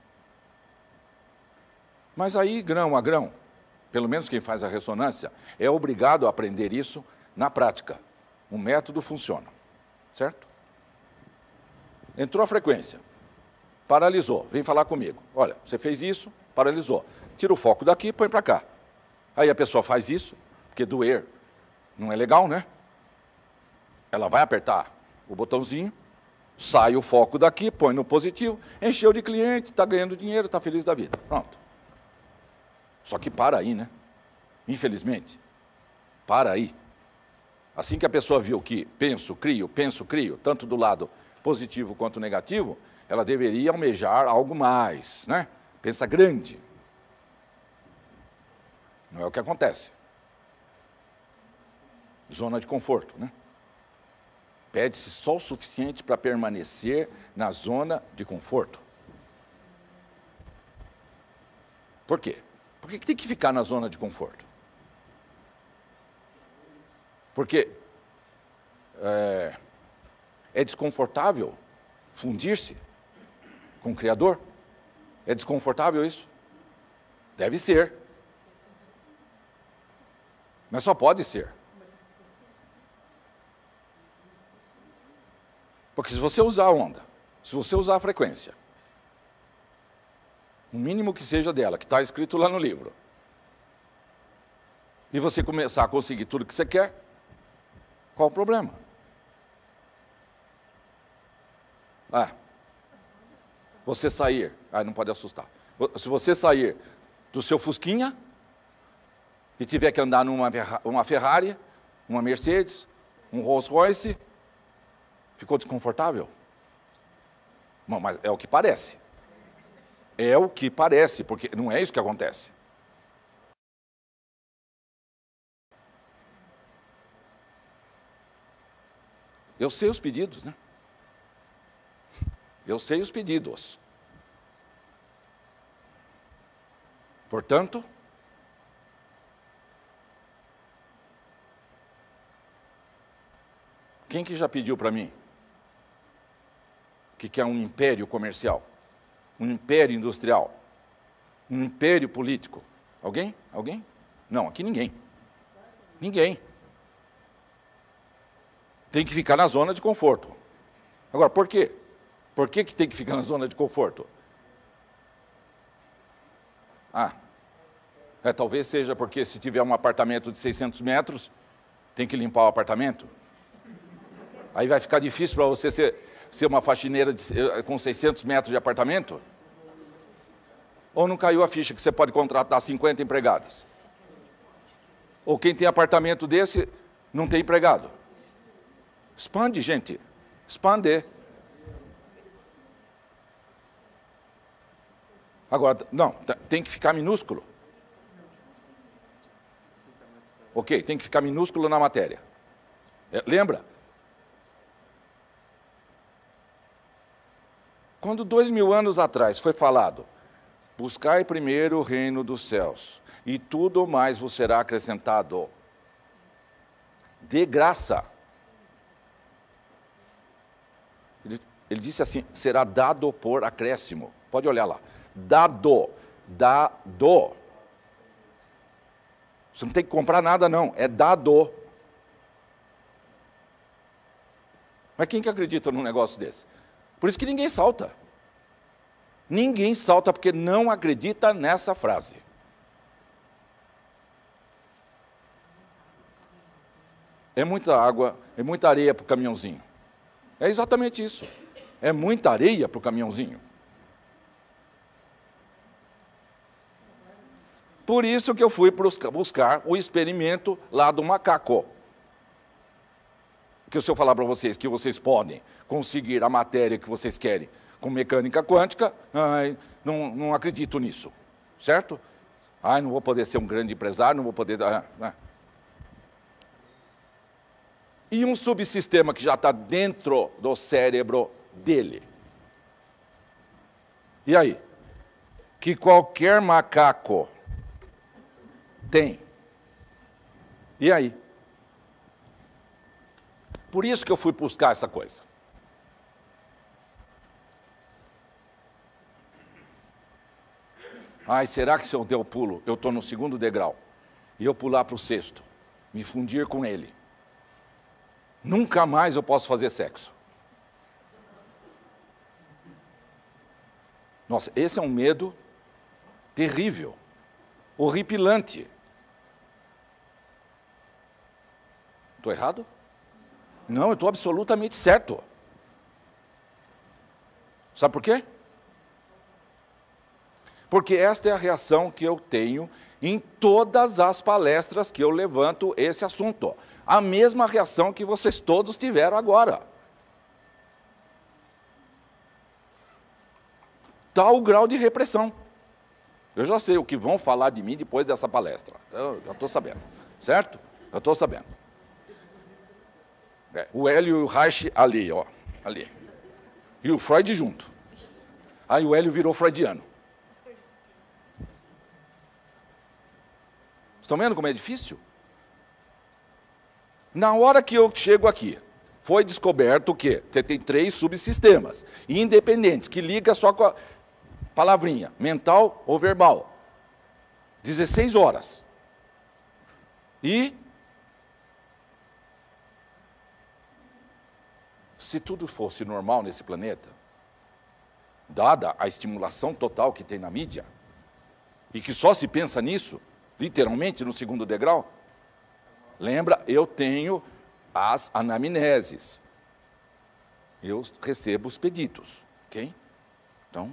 Mas aí, grão a grão, pelo menos quem faz a ressonância, é obrigado a aprender isso na prática. O método funciona, certo? Entrou a frequência, paralisou, vem falar comigo. Olha, você fez isso, paralisou. Tira o foco daqui e põe para cá. Aí a pessoa faz isso, porque doer não é legal, né? Ela vai apertar o botãozinho, sai o foco daqui, põe no positivo, encheu de cliente, está ganhando dinheiro, está feliz da vida. Pronto. Só que para aí, né? Infelizmente, para aí. Assim que a pessoa viu que penso, crio, penso, crio, tanto do lado positivo quanto negativo, ela deveria almejar algo mais, né? Pensa grande. Não é o que acontece. Zona de conforto, né? Pede-se só o suficiente para permanecer na zona de conforto. Por quê? Por que tem que ficar na zona de conforto? Porque é, é desconfortável fundir-se com o Criador? É desconfortável isso? Deve ser. Mas só pode ser. Porque se você usar a onda, se você usar a frequência, o mínimo que seja dela, que está escrito lá no livro, e você começar a conseguir tudo que você quer, qual o problema? Ah, você sair, ah, não pode assustar. Se você sair do seu Fusquinha e tiver que andar numa uma Ferrari, uma Mercedes, um Rolls Royce, ficou desconfortável? Não, mas é o que parece. É o que parece, porque não é isso que acontece. Eu sei os pedidos, né? Eu sei os pedidos. Portanto, quem que já pediu para mim que quer um império comercial, um império industrial, um império político? Alguém? Alguém? Não, aqui ninguém. Ninguém. Tem que ficar na zona de conforto. Agora, por quê? Por que que tem que ficar na zona de conforto? Ah, é, talvez seja porque se tiver um apartamento de seiscentos metros, tem que limpar o apartamento. Aí vai ficar difícil para você ser, ser uma faxineira de, com seiscentos metros de apartamento? Ou não caiu a ficha que você pode contratar cinquenta empregadas? Ou quem tem apartamento desse não tem empregado? Expande, gente. Expander. Agora, não, tem que ficar minúsculo. Ok, tem que ficar minúsculo na matéria. É, lembra? Quando dois mil anos atrás foi falado, buscai primeiro o reino dos céus, e tudo mais vos será acrescentado. De graça. Ele, ele disse assim, será dado por acréscimo. Pode olhar lá. Dado. Dado. Você não tem que comprar nada, não. É dado. Mas quem que acredita num negócio desse? Por isso que ninguém salta. Ninguém salta porque não acredita nessa frase. É muita água, é muita areia para o caminhãozinho. É exatamente isso. É muita areia para o caminhãozinho. Por isso que eu fui buscar o experimento lá do macaco. Porque se eu falar para vocês que vocês podem conseguir a matéria que vocês querem com mecânica quântica, ai, não, não acredito nisso, certo? Ai, não vou poder ser um grande empresário, não vou poder... Ah, ah. E um subsistema que já está dentro do cérebro dele. E aí? Que qualquer macaco tem. E aí? Por isso que eu fui buscar essa coisa. Ai, será que se eu der o pulo, eu estou no segundo degrau, e eu pular para o sexto, me fundir com ele, nunca mais eu posso fazer sexo? Nossa, esse é um medo terrível, horripilante. Estou errado? Não, eu estou absolutamente certo. Sabe por quê? Porque esta é a reação que eu tenho em todas as palestras que eu levanto esse assunto. A mesma reação que vocês todos tiveram agora. tal grau de repressão. Eu já sei o que vão falar de mim depois dessa palestra. Eu já estou sabendo, certo? Eu estou sabendo. É, o Hélio e o Reich ali, ó, ali. E o Freud junto. Aí o Hélio virou freudiano. Estão vendo como é difícil? Na hora que eu chego aqui, foi descoberto que você tem três subsistemas independentes, que liga só com a palavrinha, mental ou verbal. dezesseis horas. E se tudo fosse normal nesse planeta, dada a estimulação total que tem na mídia, e que só se pensa nisso, literalmente no segundo degrau, lembra, eu tenho as anamneses. Eu recebo os pedidos, ok? Então,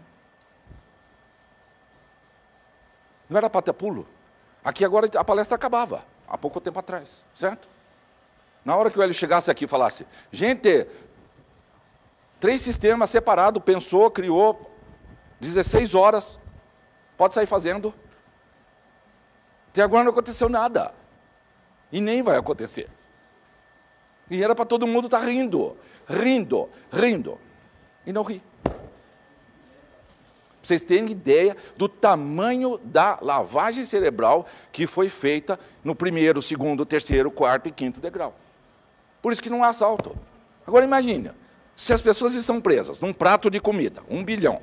não era para ter pulo. Aqui agora a palestra acabava, há pouco tempo atrás, certo? Na hora que o Hélio chegasse aqui e falasse, gente, três sistemas separados, pensou, criou, dezesseis horas, pode sair fazendo. Até agora não aconteceu nada. E nem vai acontecer. E era para todo mundo estar tá rindo, rindo, rindo. E não ri. Pra vocês terem ideia do tamanho da lavagem cerebral que foi feita no primeiro, segundo, terceiro, quarto e quinto degrau. Por isso que não há assalto. Agora imagina, se as pessoas estão presas num prato de comida, um bilhão,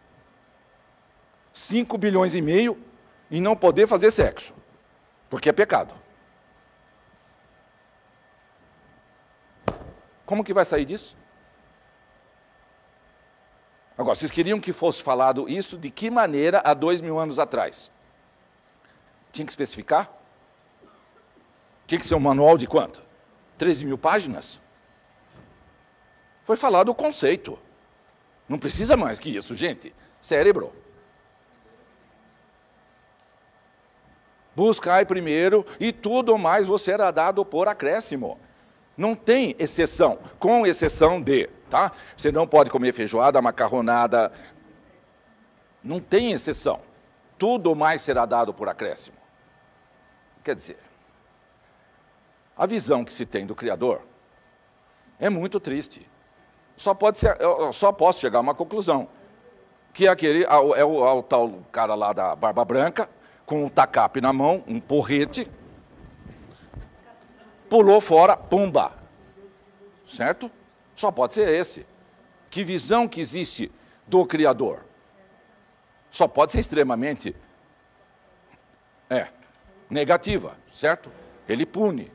cinco bilhões e meio, e não poder fazer sexo, porque é pecado. Como que vai sair disso? Agora, vocês queriam que fosse falado isso de que maneira há dois mil anos atrás? Tinha que especificar? Tinha que ser um manual de quanto? treze mil páginas? Foi falado o conceito. Não precisa mais que isso, gente. Cérebro. Buscai primeiro e tudo mais vos será dado por acréscimo. Não tem exceção, com exceção de, tá? Você não pode comer feijoada, macarronada. Não tem exceção. Tudo mais será dado por acréscimo. Quer dizer, a visão que se tem do Criador é muito triste. Só pode ser, eu só posso chegar a uma conclusão, que é aquele, é o, é o tal cara lá da barba branca, com um tacape na mão, um porrete, pulou fora, pumba. Certo? Só pode ser esse. Que visão que existe do Criador? Só pode ser extremamente é, negativa, certo? Ele pune.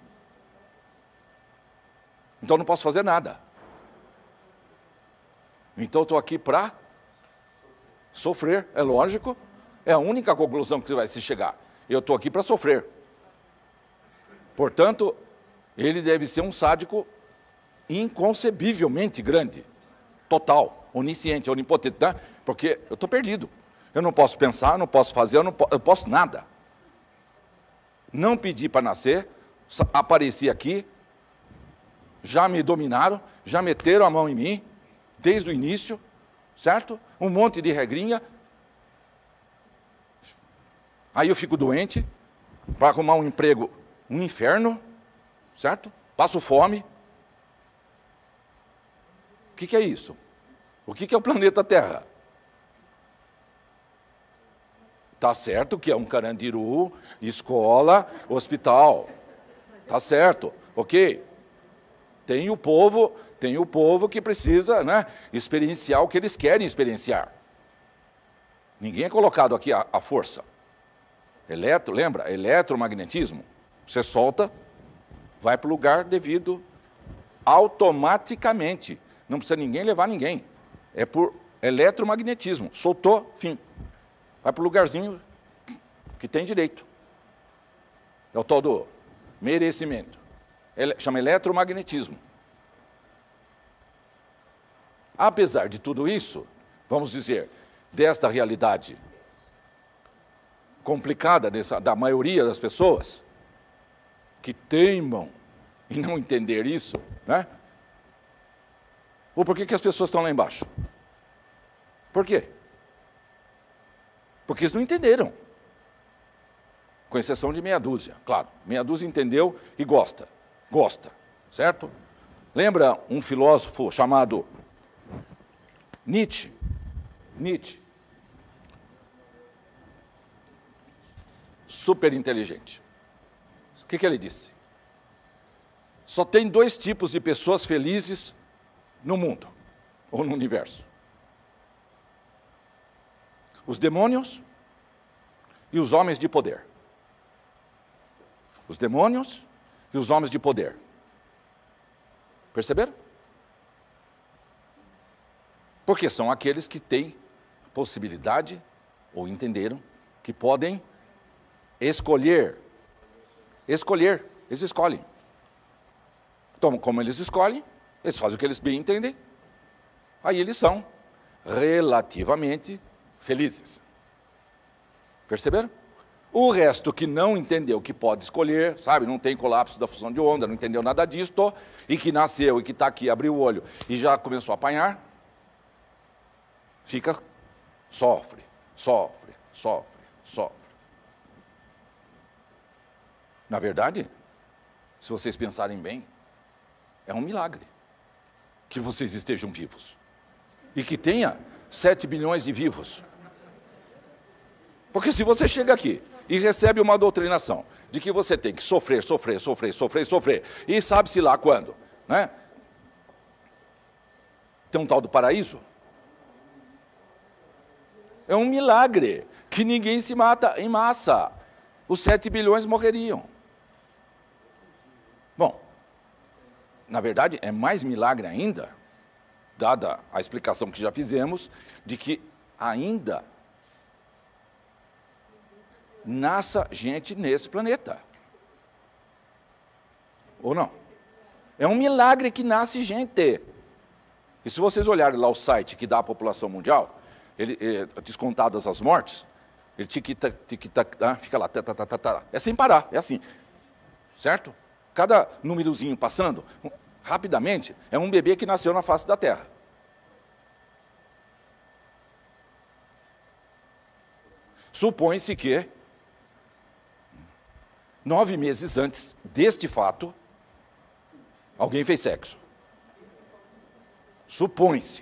Então não posso fazer nada. Então estou aqui para sofrer, é lógico. É a única conclusão que vai se chegar. Eu estou aqui para sofrer. Portanto, ele deve ser um sádico inconcebivelmente grande, total, onisciente, onipotente, né? Porque eu estou perdido. Eu não posso pensar, não posso fazer, eu não po eu posso nada. Não pedi para nascer, apareci aqui, já me dominaram, já meteram a mão em mim, desde o início, certo? Um monte de regrinha. Aí eu fico doente, para arrumar um emprego, um inferno, certo? Passo fome. O que, que é isso? O que, que é o planeta Terra? Tá certo que é um Carandiru, escola, hospital. Tá certo, ok. Tem o povo, tem o povo que precisa, né, experienciar o que eles querem experienciar. Ninguém é colocado aqui à, à força. Eletro, lembra? Eletromagnetismo. Você solta, vai para o lugar devido automaticamente. Não precisa ninguém levar ninguém. É por eletromagnetismo. Soltou, fim. Vai para o lugarzinho que tem direito. É o tal do merecimento. Ele, chama eletromagnetismo. Apesar de tudo isso, vamos dizer, desta realidade complicada dessa, da maioria das pessoas, que teimam em não entender isso, né? Ou por que, que as pessoas estão lá embaixo? Por quê? Porque eles não entenderam. Com exceção de meia dúzia, claro. Meia dúzia entendeu e gosta. Gosta, certo? Lembra um filósofo chamado Nietzsche? Nietzsche. Super inteligente. O que, que ele disse? Só tem dois tipos de pessoas felizes no mundo, ou no universo. Os demônios e os homens de poder. Os demônios e os homens de poder. Perceberam? Porque são aqueles que têm possibilidade, ou entenderam, que podem escolher. Escolher. Eles escolhem. Então, como eles escolhem, eles fazem o que eles bem entendem. Aí eles são relativamente felizes. Perceberam? O resto que não entendeu que pode escolher, sabe, não tem colapso da fusão de onda, não entendeu nada disto, e que nasceu e que está aqui, abriu o olho e já começou a apanhar, fica, sofre, sofre, sofre, sofre. Na verdade, se vocês pensarem bem, é um milagre que vocês estejam vivos e que tenha sete bilhões de vivos. Porque se você chega aqui e recebe uma doutrinação de que você tem que sofrer, sofrer, sofrer, sofrer, sofrer, e sabe-se lá quando, né? Tem um tal do paraíso. É um milagre que ninguém se mata em massa. Os sete bilhões morreriam. Bom, na verdade, é mais milagre ainda, dada a explicação que já fizemos, de que ainda nasça gente nesse planeta. Ou não? É um milagre que nasce gente. E se vocês olharem lá o site que dá a população mundial, ele, é, descontadas as mortes, ele tic-tac, tic-tac, ah, fica lá, tá, tá, tá, tá, tá. É sem parar, é assim. Certo? Cada númerozinho passando, rapidamente, é um bebê que nasceu na face da Terra. Supõe-se que, nove meses antes deste fato, alguém fez sexo. Supõe-se.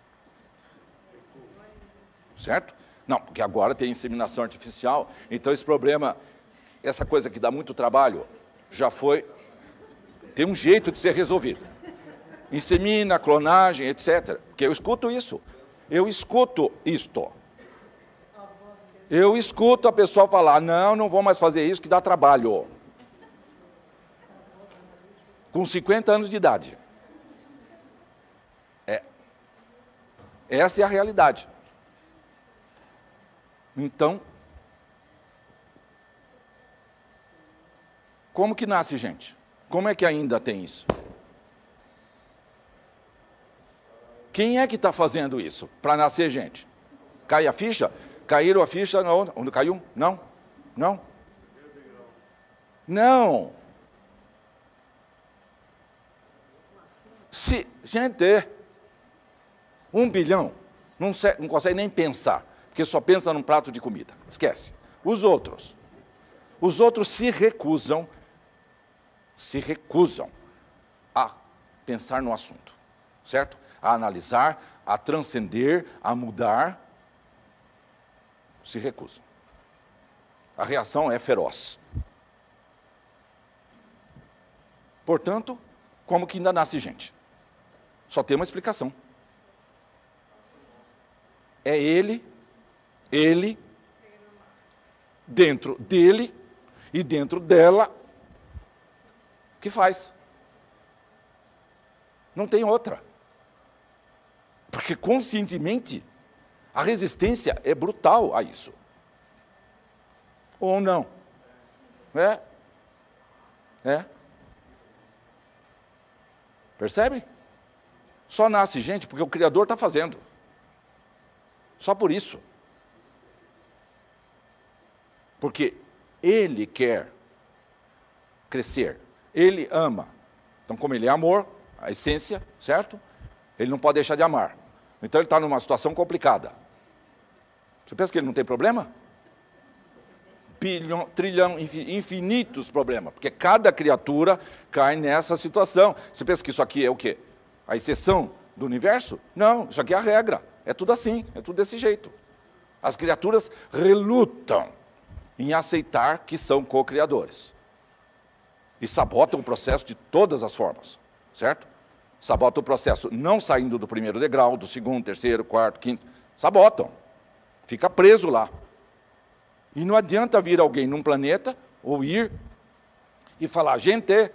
Certo? Não, porque agora tem inseminação artificial, então esse problema, essa coisa que dá muito trabalho, já foi, tem um jeito de ser resolvido. Insemina, clonagem, etcétera. Porque eu escuto isso. Eu escuto isto. Eu escuto a pessoa falar, não, não vou mais fazer isso, que dá trabalho. Com cinquenta anos de idade. É. Essa é a realidade. Então, como que nasce gente? Como é que ainda tem isso? Quem é que está fazendo isso para nascer gente? Cai a ficha? Caíram a ficha? Não. Onde caiu? Não. Não. Não. Se, gente, um bilhão não, se, não consegue nem pensar, porque só pensa num prato de comida. Esquece. Os outros. Os outros se recusam se recusam a pensar no assunto, certo? A analisar, a transcender, a mudar, se recusam. A reação é feroz. Portanto, como que ainda nasce gente? Só tem uma explicação. É ele, ele, dentro dele e dentro dela, que faz. Não tem outra. Porque conscientemente a resistência é brutal a isso. Ou não? É? É? Percebe? Só nasce gente porque o Criador está fazendo. Só por isso. Porque Ele quer crescer. Ele ama. Então, como ele é amor, a essência, certo? Ele não pode deixar de amar. Então, ele está numa situação complicada. Você pensa que ele não tem problema? Bilhão, trilhão, infinitos problemas, porque cada criatura cai nessa situação. Você pensa que isso aqui é o quê? A exceção do universo? Não, isso aqui é a regra. É tudo assim, é tudo desse jeito. As criaturas relutam em aceitar que são co-criadores. E sabotam o processo de todas as formas, certo? Sabotam o processo não saindo do primeiro degrau, do segundo, terceiro, quarto, quinto. Sabotam. Fica preso lá. E não adianta vir alguém num planeta, ou ir, e falar, gente,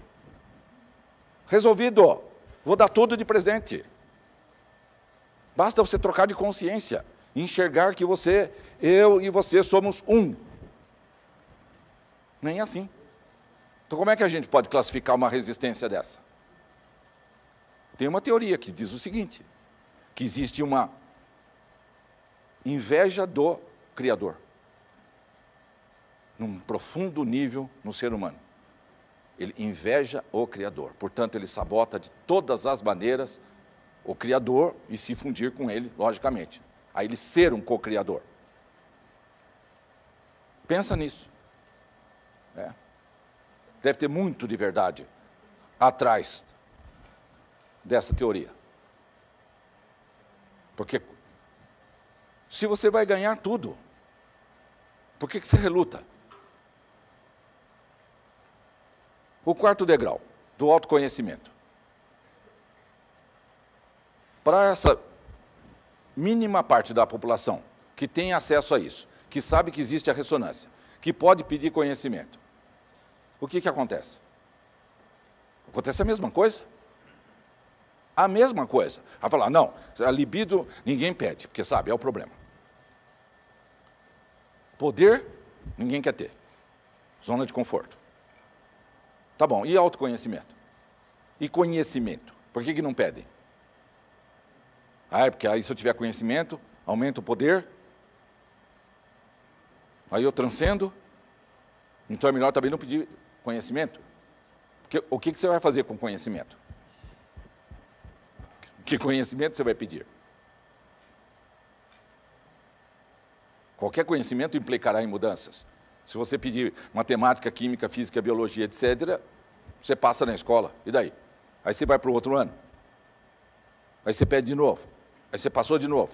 resolvido, vou dar tudo de presente. Basta você trocar de consciência, enxergar que você, eu e você somos um. Nem assim. Então como é que a gente pode classificar uma resistência dessa? Tem uma teoria que diz o seguinte, que existe uma inveja do Criador, num profundo nível no ser humano. Ele inveja o Criador, portanto ele sabota de todas as maneiras o Criador e se fundir com ele, logicamente. A ele ser um co-criador. Pensa nisso. É. Deve ter muito de verdade atrás dessa teoria. Porque se você vai ganhar tudo, por que que você reluta? O quarto degrau do autoconhecimento. Para essa mínima parte da população que tem acesso a isso, que sabe que existe a ressonância, que pode pedir conhecimento, o que que acontece? Acontece a mesma coisa. A mesma coisa. A falar, não, a libido ninguém pede, porque sabe, é o problema. Poder, ninguém quer ter. Zona de conforto. Tá bom, e autoconhecimento? E conhecimento? Por que que não pedem? Ah, é porque aí se eu tiver conhecimento, aumenta o poder, aí eu transcendo, então é melhor também não pedir conhecimento. Porque, o que que você vai fazer com conhecimento? Que conhecimento você vai pedir? Qualquer conhecimento implicará em mudanças. Se você pedir matemática, química, física, biologia, etcétera, você passa na escola, e daí? Aí você vai para o outro ano. Aí você pede de novo. Aí você passou de novo.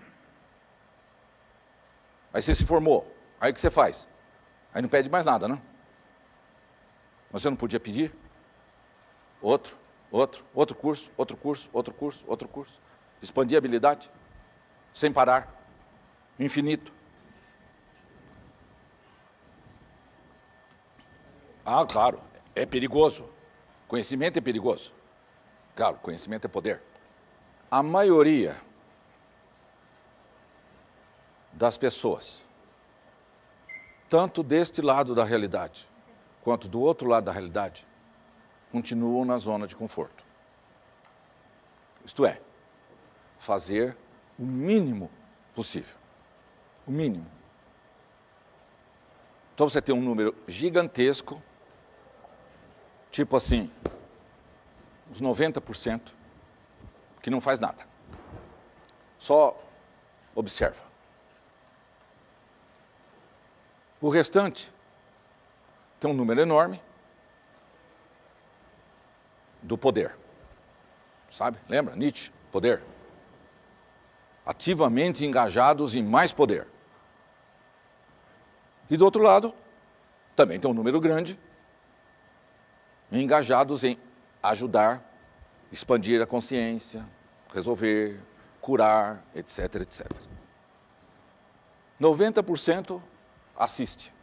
Aí você se formou. Aí o que você faz? Aí não pede mais nada, não? Mas você não podia pedir? Outro, outro, outro curso, outro curso, outro curso, outro curso. Expandir a habilidade, sem parar, infinito. Ah, claro, é perigoso. Conhecimento é perigoso. Claro, conhecimento é poder. A maioria das pessoas, tanto deste lado da realidade, quanto do outro lado da realidade, continuam na zona de conforto. Isto é, fazer o mínimo possível. O mínimo. Então você tem um número gigantesco, tipo assim, uns noventa por cento, que não faz nada. Só observa. O restante tem um número enorme do poder. Sabe? Lembra? Nietzsche, poder. Ativamente engajados em mais poder. E do outro lado, também tem um número grande engajados em ajudar, expandir a consciência, resolver, curar, etc, etcétera. noventa por cento assiste.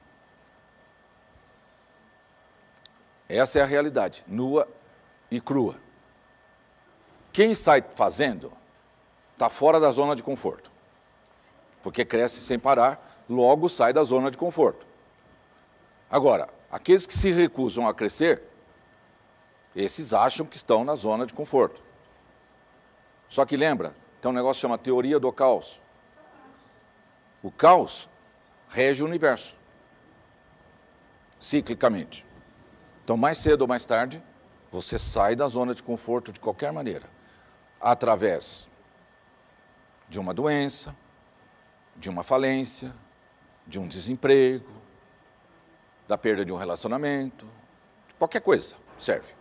Essa é a realidade, nua e crua. Quem sai fazendo está fora da zona de conforto, porque cresce sem parar, logo sai da zona de conforto. Agora, aqueles que se recusam a crescer, esses acham que estão na zona de conforto. Só que lembra, tem um negócio que chama teoria do caos. O caos rege o universo, ciclicamente. Então, mais cedo ou mais tarde, você sai da zona de conforto de qualquer maneira, através de uma doença, de uma falência, de um desemprego, da perda de um relacionamento, qualquer coisa serve.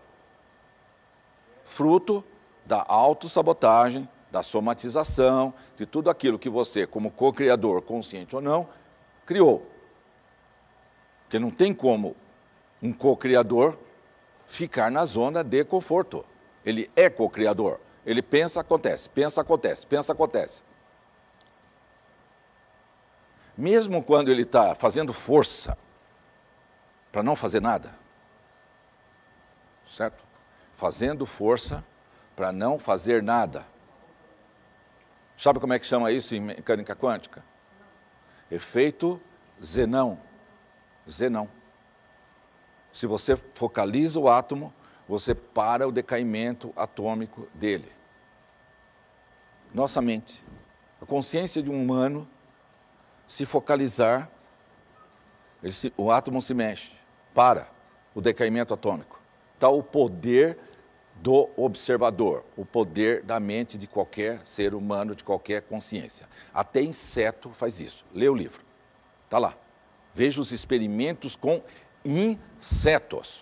Fruto da autossabotagem, da somatização, de tudo aquilo que você, como co-criador, consciente ou não, criou. Porque não tem como um co-criador ficar na zona de conforto. Ele é co-criador. Ele pensa, acontece, pensa, acontece, pensa, acontece. Mesmo quando ele está fazendo força para não fazer nada, certo? Fazendo força para não fazer nada. Sabe como é que chama isso em mecânica quântica? Efeito Zenão. Zenão. Se você focaliza o átomo, você para o decaimento atômico dele. Nossa mente, a consciência de um humano, se focalizar, ele se, o átomo se mexe, para o decaimento atômico. Está o poder do observador, o poder da mente de qualquer ser humano, de qualquer consciência. Até inseto faz isso. Lê o livro. Está lá. Veja os experimentos com insetos.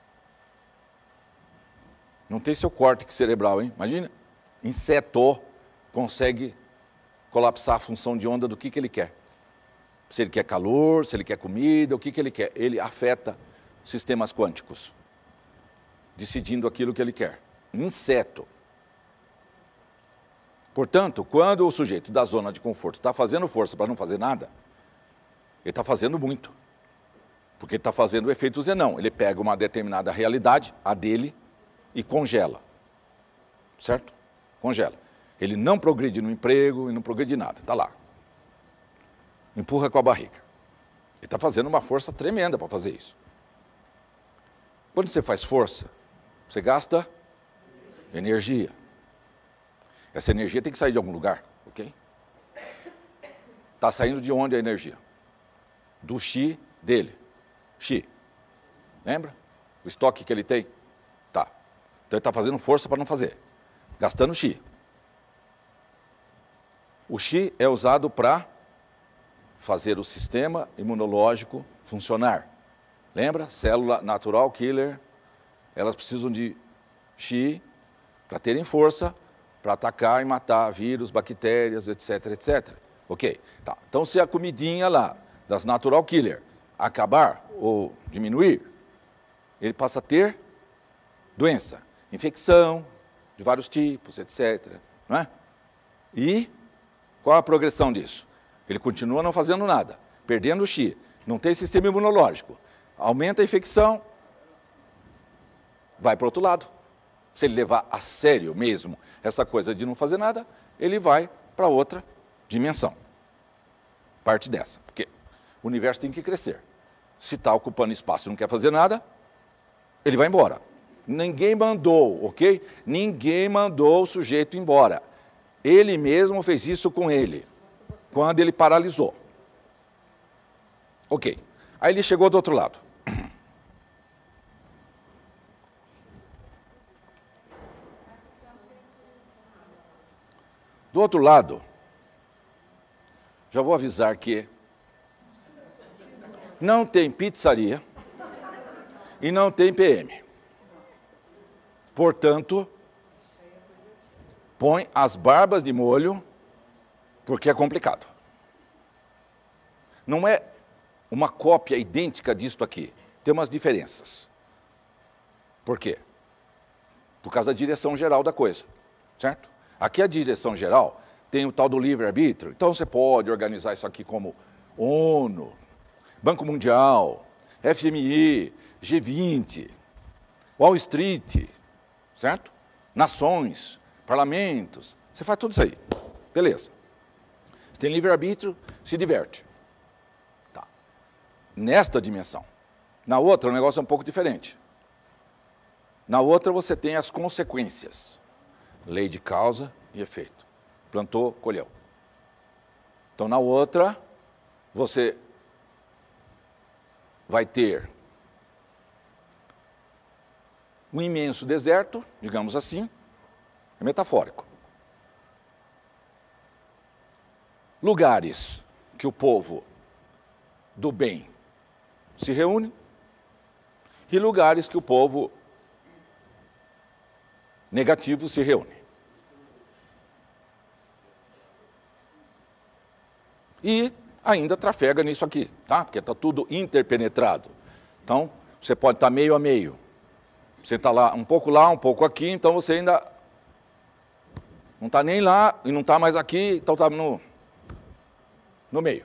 Não tem seu córtex cerebral, hein? Imagina. Inseto consegue colapsar a função de onda do que, que ele quer. Se ele quer calor, se ele quer comida, o que, que ele quer. Ele afeta sistemas quânticos, decidindo aquilo que ele quer. Inseto. Portanto, quando o sujeito da zona de conforto está fazendo força para não fazer nada, ele está fazendo muito. Porque ele está fazendo o efeito Zenão. Ele pega uma determinada realidade, a dele, e congela. Certo? Congela. Ele não progride no emprego e não progride nada. Está lá. Empurra com a barriga. Ele está fazendo uma força tremenda para fazer isso. Quando você faz força, você gasta energia. Essa energia tem que sair de algum lugar, ok? Está saindo de onde a energia? Do chi dele. Chi. Lembra? O estoque que ele tem? Tá. Então ele está fazendo força para não fazer. Gastando chi. O chi é usado para fazer o sistema imunológico funcionar. Lembra? Célula natural killer. Elas precisam de chi para terem força, para atacar e matar vírus, bactérias, etc, etcétera. Ok. Tá. Então, se a comidinha lá das natural killer acabar ou diminuir, ele passa a ter doença, infecção de vários tipos, etcétera. Não é? E qual a progressão disso? Ele continua não fazendo nada, perdendo o chi, não tem sistema imunológico, aumenta a infecção, vai para o outro lado. Se ele levar a sério mesmo essa coisa de não fazer nada, ele vai para outra dimensão. Parte dessa, porque o universo tem que crescer. Se está ocupando espaço e não quer fazer nada, ele vai embora. Ninguém mandou, ok? Ninguém mandou o sujeito embora. Ele mesmo fez isso com ele, quando ele paralisou. Ok. Aí ele chegou do outro lado. Do outro lado, já vou avisar que não tem pizzaria e não tem P M. Portanto, põe as barbas de molho, porque é complicado. Não é uma cópia idêntica disto aqui. Tem umas diferenças. Por quê? Por causa da direção geral da coisa, certo? Aqui a direção geral tem o tal do livre-arbítrio. Então você pode organizar isso aqui como ONU, Banco Mundial, F M I, G vinte, Wall Street, certo? Nações, parlamentos. Você faz tudo isso aí. Beleza. Você tem livre-arbítrio, se diverte. Tá. Nesta dimensão. Na outra, o negócio é um pouco diferente. Na outra, você tem as consequências. Lei de causa e efeito. Plantou, colheu. Então, na outra, você vai ter um imenso deserto, digamos assim, é metafórico. lugares que o povo do bem se reúne e lugares que o povo negativo se reúne. E ainda trafega nisso aqui, tá? Porque está tudo interpenetrado. Então, você pode estar meio a meio. Você está lá, um pouco lá, um pouco aqui, então você ainda não está nem lá e não está mais aqui, então está no, no meio.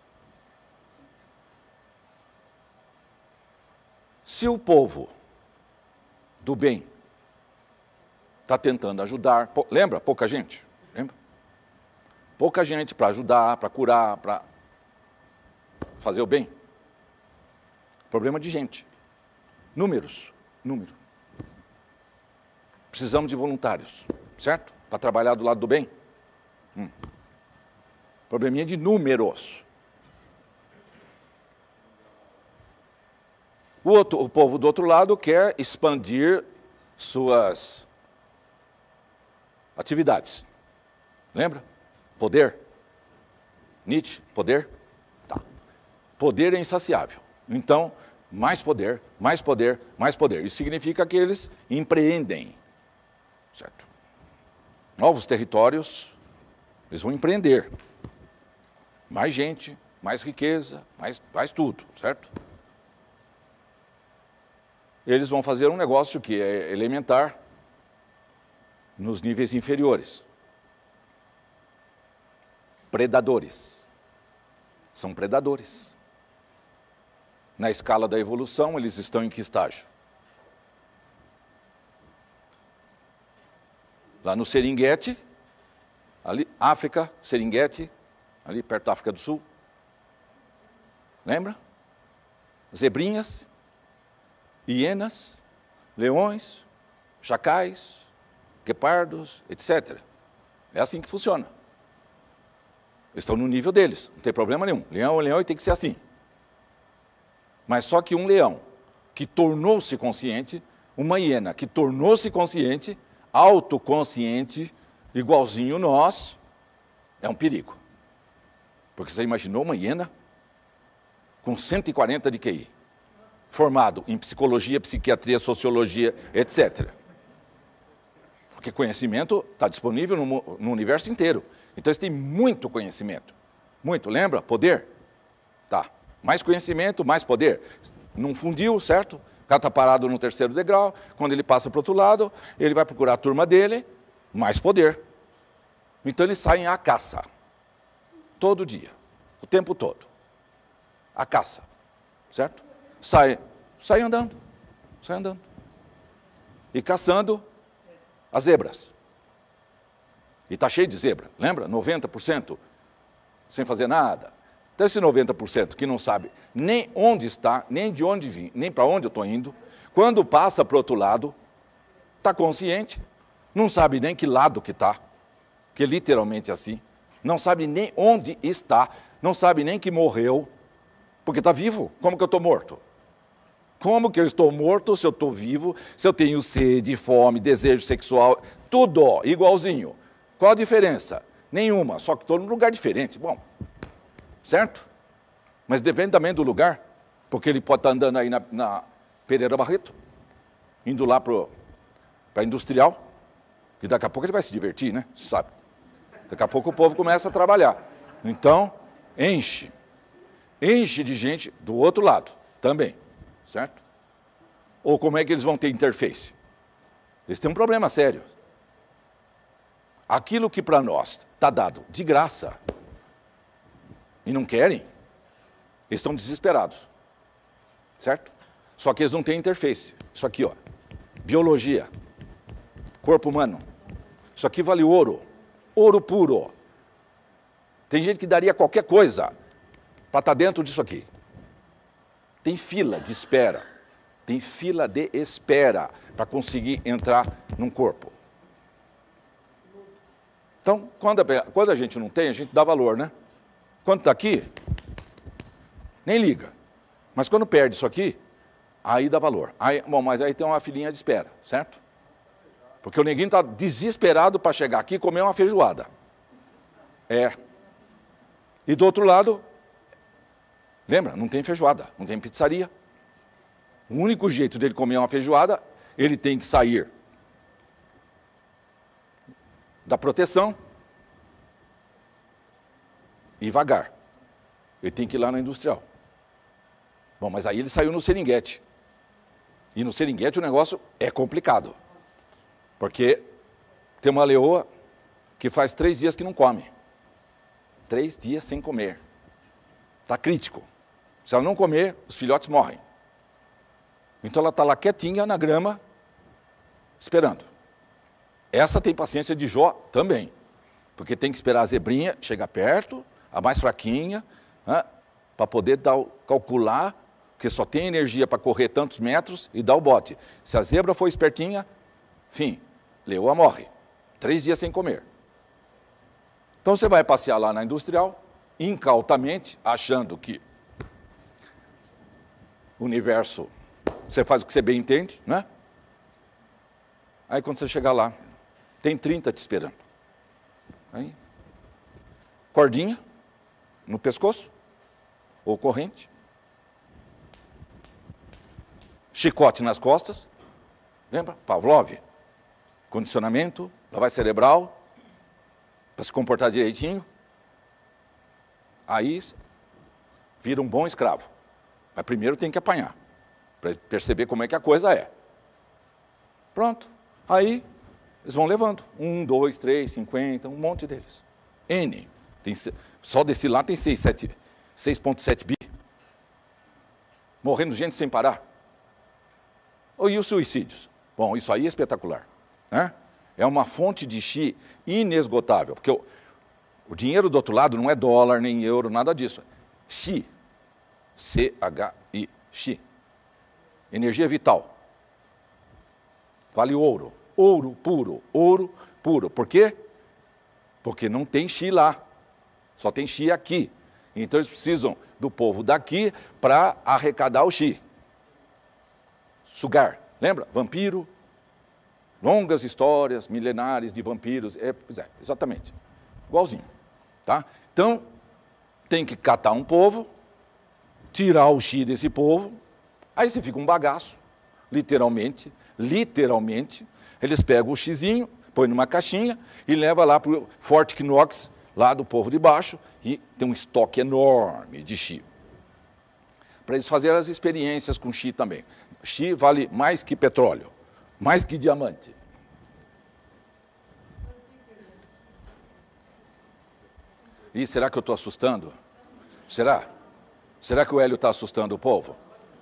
Se o povo do bem está tentando ajudar, lembra? Pouca gente, lembra? Pouca gente para ajudar, para curar, para fazer o bem. Problema de gente. Números, número. Precisamos de voluntários, certo? Para trabalhar do lado do bem. Hum. Probleminha de números. O, outro, o povo do outro lado quer expandir suas atividades. Lembra? Poder. Nietzsche, poder. Tá. Poder é insaciável. Então, mais poder, mais poder, mais poder. Isso significa que eles empreendem. Certo? Novos territórios, eles vão empreender. Mais gente, mais riqueza, mais, mais tudo, certo? Eles vão fazer um negócio que é elementar nos níveis inferiores. Predadores. São predadores. Na escala da evolução, eles estão em que estágio? Lá no Serengeti, ali, África, Serengeti, ali perto da África do Sul. Lembra? Zebrinhas, hienas, leões, chacais, guepardos, etcétera. É assim que funciona. Eles estão no nível deles, não tem problema nenhum. Leão é leão e tem que ser assim. Mas só que um leão que tornou-se consciente, uma hiena que tornou-se consciente, autoconsciente, igualzinho nós, é um perigo. Porque você imaginou uma hiena com cento e quarenta de Q I, formado em psicologia, psiquiatria, sociologia, etcétera. Porque conhecimento está disponível no, no universo inteiro. Então eles têm muito conhecimento. Muito, lembra? Poder? Tá. Mais conhecimento, mais poder. Num fundiu, certo? O cara está parado no terceiro degrau. Quando ele passa para o outro lado, ele vai procurar a turma dele, mais poder. Então eles saem à caça. Todo dia. O tempo todo. A caça. Certo? Sai, sai andando. Sai andando. E caçando as zebras. E está cheio de zebra, lembra? noventa por cento sem fazer nada. Então esse noventa por cento que não sabe nem onde está, nem de onde vim, nem para onde eu estou indo, quando passa para o outro lado, está consciente, não sabe nem que lado que está, que é literalmente assim, não sabe nem onde está, não sabe nem que morreu, porque está vivo. Como que eu estou morto? Como que eu estou morto se eu estou vivo, se eu tenho sede, fome, desejo sexual, tudo ó, igualzinho. Qual a diferença? Nenhuma, só que estou num lugar diferente. Bom, certo? Mas depende também do lugar, porque ele pode estar andando aí na, na Pereira Barreto, indo lá para a Industrial, e daqui a pouco ele vai se divertir, né? Você sabe. Daqui a pouco o povo começa a trabalhar. Então, enche. Enche de gente do outro lado também, certo? Ou como é que eles vão ter interface? Eles têm um problema sério. Aquilo que para nós está dado de graça e não querem, eles estão desesperados, certo? Só que eles não têm interface. Isso aqui, ó, biologia, corpo humano. Isso aqui vale ouro, ouro puro. Tem gente que daria qualquer coisa para estar dentro disso aqui. Tem fila de espera, tem fila de espera para conseguir entrar num corpo. Então, quando a, quando a gente não tem, a gente dá valor, né? Quando está aqui, nem liga. Mas quando perde isso aqui, aí dá valor. Aí, bom, mas aí tem uma filinha de espera, certo? Porque o neguinho está desesperado para chegar aqui e comer uma feijoada. É. E do outro lado, lembra, não tem feijoada, não tem pizzaria. O único jeito dele comer uma feijoada, ele tem que sair da proteção e vagar. Ele tem que ir lá na industrial. Bom, mas aí ele saiu no seringuete. E no seringuete o negócio é complicado. Porque tem uma leoa que faz três dias que não come. Três dias sem comer. Está crítico. Se ela não comer, os filhotes morrem. Então ela está lá quietinha na grama, esperando. Essa tem paciência de Jó também. Porque tem que esperar a zebrinha chegar perto, a mais fraquinha, né, para poder dar, calcular, porque só tem energia para correr tantos metros e dar o bote. Se a zebra for espertinha, fim, leoa morre. Três dias sem comer. Então você vai passear lá na industrial, incautamente, achando que o universo, você faz o que você bem entende, né? Aí quando você chegar lá, tem trinta te esperando. Aí, cordinha no pescoço, ou corrente, chicote nas costas, lembra? Pavlov, condicionamento, lavagem cerebral, para se comportar direitinho. Aí vira um bom escravo. Mas primeiro tem que apanhar, para perceber como é que a coisa é. Pronto. Aí eles vão levando. Um, dois, três, cinquenta, um monte deles. N. Tem, só desse lá tem seis vírgula sete bi. Morrendo gente sem parar. E os suicídios? Bom, isso aí é espetacular. Né? É uma fonte de chi inesgotável. Porque o, o dinheiro do outro lado não é dólar, nem euro, nada disso. Chi. C H I. Chi. Energia vital. Vale ouro. Ouro puro. Ouro puro. Por quê? Porque não tem chi lá. Só tem chi aqui. Então eles precisam do povo daqui para arrecadar o chi. Sugar. Lembra? Vampiro. Longas histórias milenares de vampiros. É, pois é, exatamente. Igualzinho. Tá? Então, tem que catar um povo, tirar o chi desse povo, aí você fica um bagaço, literalmente, literalmente. Eles pegam o xizinho, põem numa caixinha e levam lá para o Fort Knox, lá do povo de baixo, e tem um estoque enorme de chi. Para eles fazerem as experiências com chi também. Chi vale mais que petróleo, mais que diamante. E será que eu estou assustando? Será? Será que o Hélio está assustando o povo?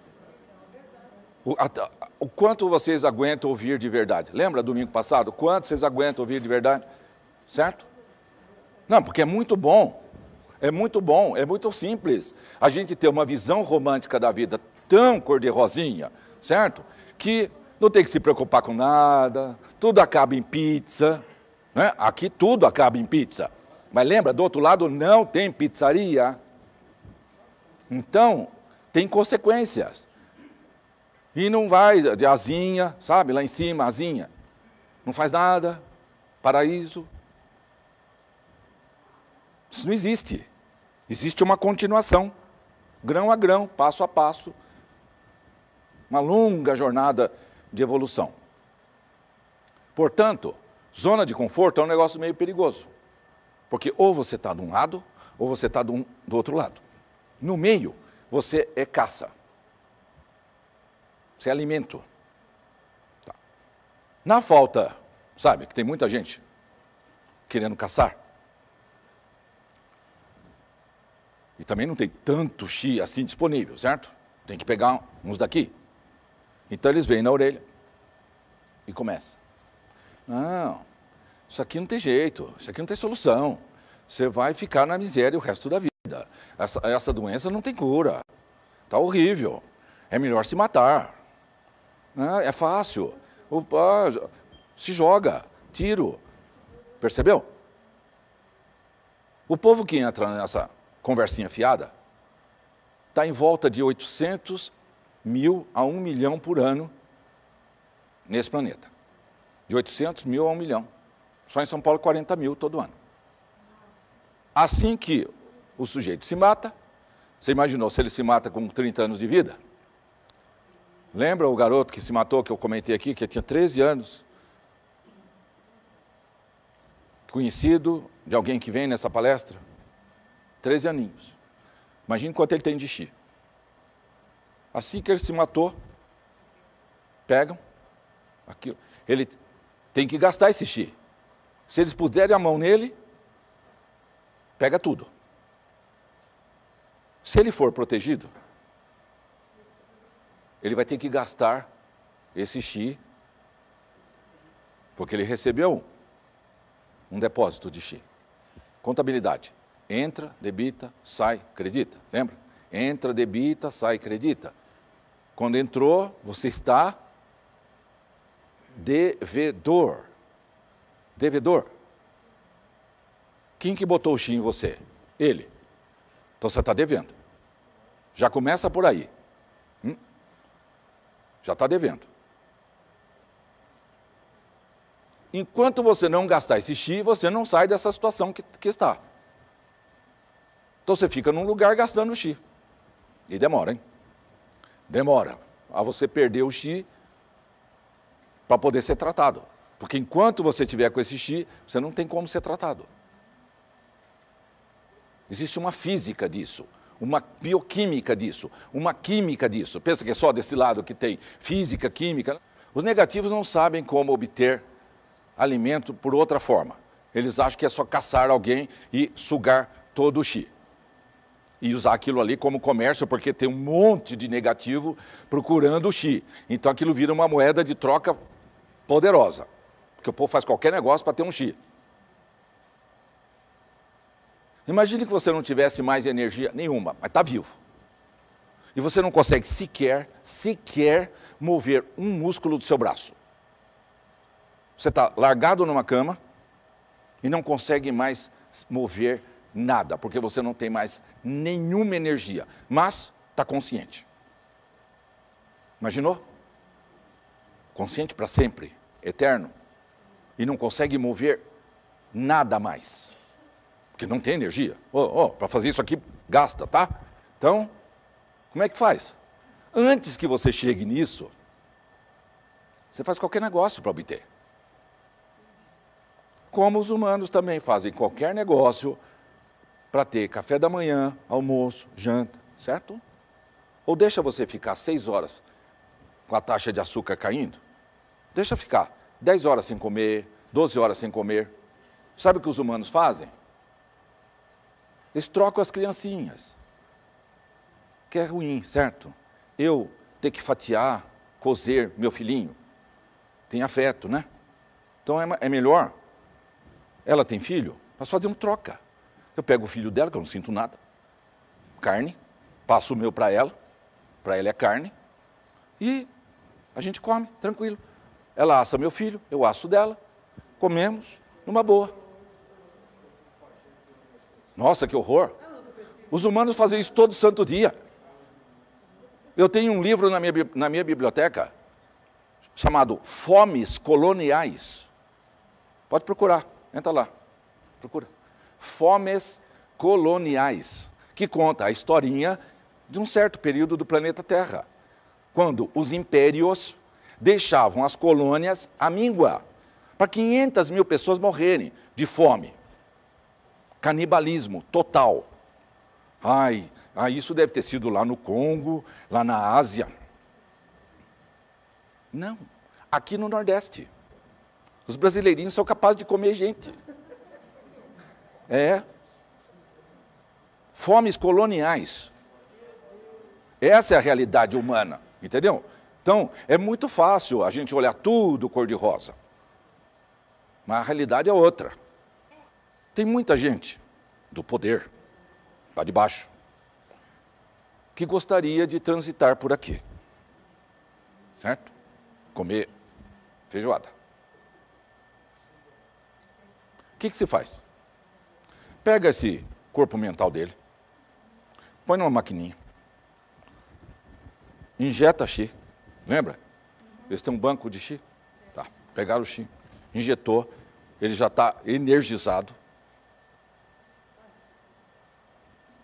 O, a, o quanto vocês aguentam ouvir de verdade? Lembra domingo passado? Quanto vocês aguentam ouvir de verdade? Certo? Não, porque é muito bom. É muito bom, é muito simples. A gente ter uma visão romântica da vida tão cor-de-rosinha, certo? Que não tem que se preocupar com nada, tudo acaba em pizza, né? Aqui tudo acaba em pizza. Mas lembra, do outro lado não tem pizzaria. Então, tem consequências. E não vai de asinha, sabe? Lá em cima, asinha. Não faz nada. Paraíso. Isso não existe. Existe uma continuação. Grão a grão, passo a passo. Uma longa jornada de evolução. Portanto, zona de conforto é um negócio meio perigoso. Porque ou você está de um lado, ou você está do, do outro lado. No meio, você é caça. Você é alimento. Tá. Na falta, sabe, que tem muita gente querendo caçar. E também não tem tanto chi assim disponível, certo? Tem que pegar uns daqui. Então eles vêm na orelha e começam. Não, isso aqui não tem jeito, isso aqui não tem solução. Você vai ficar na miséria o resto da vida. Essa, essa doença não tem cura. Está horrível. É melhor se matar. É fácil. Opa, se joga, tiro. Percebeu? O povo que entra nessa conversinha fiada está em volta de oitocentos mil a um milhão por ano nesse planeta. De oitocentos mil a um milhão. Só em São Paulo, quarenta mil todo ano. Assim que o sujeito se mata. Você imaginou se ele se mata com trinta anos de vida? Lembra o garoto que se matou, que eu comentei aqui, que tinha treze anos? Conhecido de alguém que vem nessa palestra? treze aninhos. Imagine quanto ele tem de chi. Assim que ele se matou, pegam aquilo. Ele tem que gastar esse chi. Se eles puserem a mão nele, pega tudo. Se ele for protegido, ele vai ter que gastar esse chi, porque ele recebeu um depósito de chi. Contabilidade. Entra, debita, sai, acredita. Lembra? Entra, debita, sai, acredita. Quando entrou, você está devedor. Devedor. Quem que botou o chi em você? Ele. Então você está devendo. Já começa por aí. Hum? Já está devendo. Enquanto você não gastar esse chi, você não sai dessa situação que, que está. Então você fica num lugar gastando o chi. E demora, hein? Demora a você perder o chi para poder ser tratado. Porque enquanto você tiver com esse chi, você não tem como ser tratado. Existe uma física disso, uma bioquímica disso, uma química disso. Pensa que é só desse lado que tem física, química. Os negativos não sabem como obter alimento por outra forma. Eles acham que é só caçar alguém e sugar todo o chi. E usar aquilo ali como comércio, porque tem um monte de negativo procurando o chi. Então aquilo vira uma moeda de troca poderosa. Porque o povo faz qualquer negócio para ter um chi. Imagine que você não tivesse mais energia nenhuma, mas está vivo. E você não consegue sequer, sequer mover um músculo do seu braço. Você está largado numa cama e não consegue mais mover nada, porque você não tem mais nenhuma energia, mas está consciente. Imaginou? Consciente para sempre, eterno, e não consegue mover nada mais, porque não tem energia. Oh, oh, para fazer isso aqui, gasta, tá? Então, como é que faz? Antes que você chegue nisso, você faz qualquer negócio para obter. Como os humanos também fazem qualquer negócio para ter café da manhã, almoço, janta, certo? Ou deixa você ficar seis horas com a taxa de açúcar caindo? Deixa ficar dez horas sem comer, doze horas sem comer. Sabe o que os humanos fazem? Eles trocam as criancinhas. Que é ruim, certo? Eu ter que fatiar, cozer meu filhinho. Tem afeto, né? Então é, é melhor. Ela tem filho, nós fazemos troca. Eu pego o filho dela, que eu não sinto nada. Carne, passo o meu para ela. Para ela é carne. E a gente come, tranquilo. Ela assa meu filho, eu asso dela. Comemos, numa boa. Nossa, que horror. Os humanos fazem isso todo santo dia. Eu tenho um livro na minha, na minha biblioteca chamado Fomes Coloniais. Pode procurar, entra lá, procura. Fomes Coloniais, que conta a historinha de um certo período do planeta Terra, quando os impérios deixavam as colônias à míngua, para quinhentas mil pessoas morrerem de fome. Canibalismo total. Ai, ai, isso deve ter sido lá no Congo, lá na Ásia. Não, aqui no Nordeste. Os brasileirinhos são capazes de comer gente. É. Fomes coloniais. Essa é a realidade humana, entendeu? Então, é muito fácil a gente olhar tudo cor-de-rosa. Mas a realidade é outra. Tem muita gente do poder, lá de baixo, que gostaria de transitar por aqui. Certo? Comer feijoada. O que que se faz? Pega esse corpo mental dele, põe numa maquininha, injeta chi, lembra? Eles têm um banco de chi. Tá. Pegaram o chi, injetou, ele já está energizado.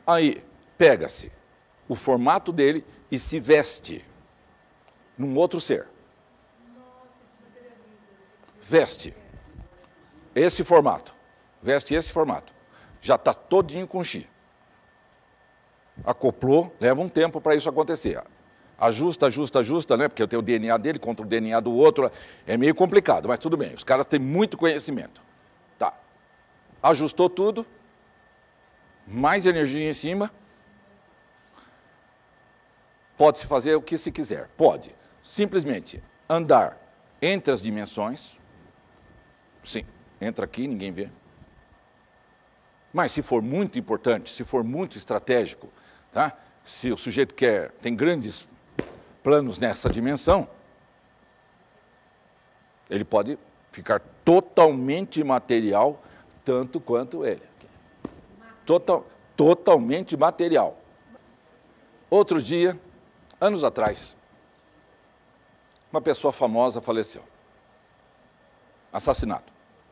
Aí, pega-se o formato dele e se veste num outro ser. Veste esse formato. Veste esse formato. Já está todinho com chi. Acoplou, leva um tempo para isso acontecer. Ajusta, ajusta, ajusta, né? Porque eu tenho o D N A dele contra o D N A do outro. É meio complicado, mas tudo bem. Os caras têm muito conhecimento. Tá. Ajustou tudo. Mais energia em cima. Pode-se fazer o que se quiser. Pode. Simplesmente andar entre as dimensões. Sim, entra aqui, ninguém vê. Mas se for muito importante, se for muito estratégico, tá? Se o sujeito quer, tem grandes planos nessa dimensão, ele pode ficar totalmente material, tanto quanto ele. Total, totalmente material. Outro dia, anos atrás, uma pessoa famosa faleceu. Assassinato.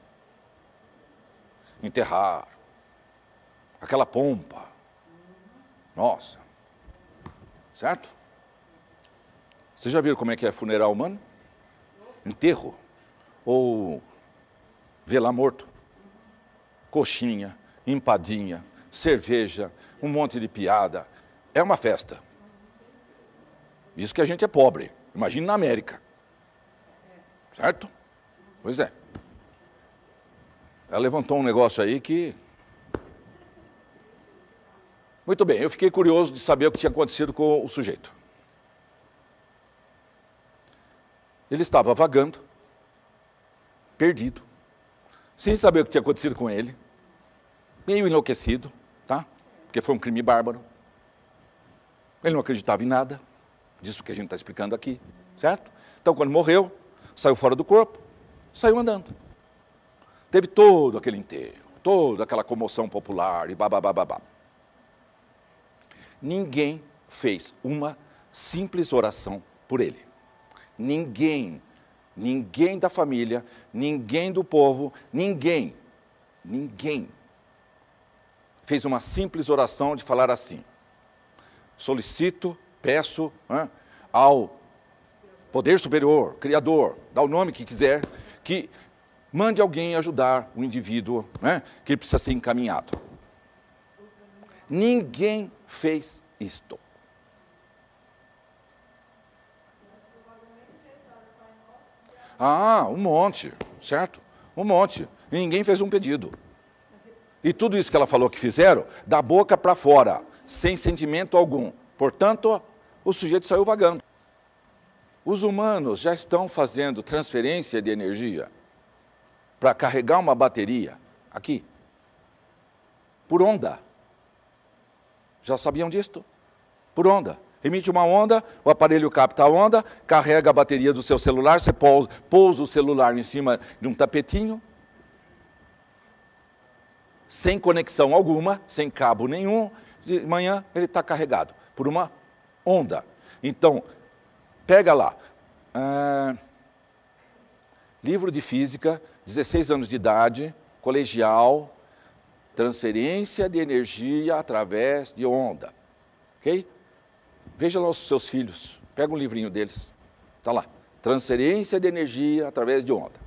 Enterrar. Aquela pompa. Nossa. Certo? Vocês já viram como é que é funeral humano? Enterro. Ou velar morto. Coxinha, empadinha, cerveja, um monte de piada. É uma festa. Isso que a gente é pobre. Imagina na América. Certo? Pois é. Ela levantou um negócio aí que... Muito bem, eu fiquei curioso de saber o que tinha acontecido com o sujeito. Ele estava vagando, perdido, sem saber o que tinha acontecido com ele, meio enlouquecido, tá? Porque foi um crime bárbaro. Ele não acreditava em nada, disso que a gente está explicando aqui, certo? Então, quando morreu, saiu fora do corpo, saiu andando. Teve todo aquele enterro, toda aquela comoção popular e babá. Ninguém fez uma simples oração por ele. Ninguém, ninguém da família, ninguém do povo, ninguém, ninguém fez uma simples oração de falar assim: solicito, peço hein, ao poder superior, criador, dá o nome que quiser, que mande alguém ajudar o indivíduo né, que precisa ser encaminhado. Ninguém fez isto. Ah, um monte, certo? Um monte. E ninguém fez um pedido. E tudo isso que ela falou que fizeram, da boca para fora, sem sentimento algum. Portanto, o sujeito saiu vagando. Os humanos já estão fazendo transferência de energia para carregar uma bateria aqui, por onda. Já sabiam disto? Por onda. Emite uma onda, o aparelho capta a onda, carrega a bateria do seu celular, você pousa, pousa o celular em cima de um tapetinho, sem conexão alguma, sem cabo nenhum, de manhã ele está carregado por uma onda. Então, pega lá, ah, livro de física, dezesseis anos de idade, colegial, transferência de energia através de onda. Ok? Veja lá os seus filhos. Pega um livrinho deles. Está lá. Transferência de energia através de onda.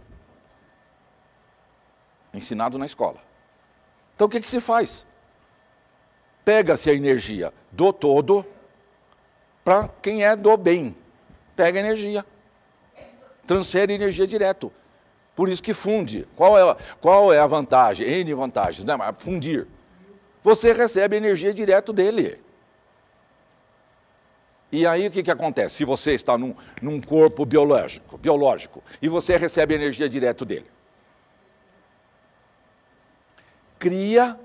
Ensinado na escola. Então o que, que se faz? Pega-se a energia do todo para quem é do bem. Pega a energia. Transfere energia direto. Por isso que funde. Qual é, qual é a vantagem? N vantagens, né? Mas fundir. Você recebe energia direto dele. E aí o que, que acontece? Se você está num, num corpo biológico, biológico e você recebe energia direto dele, cria,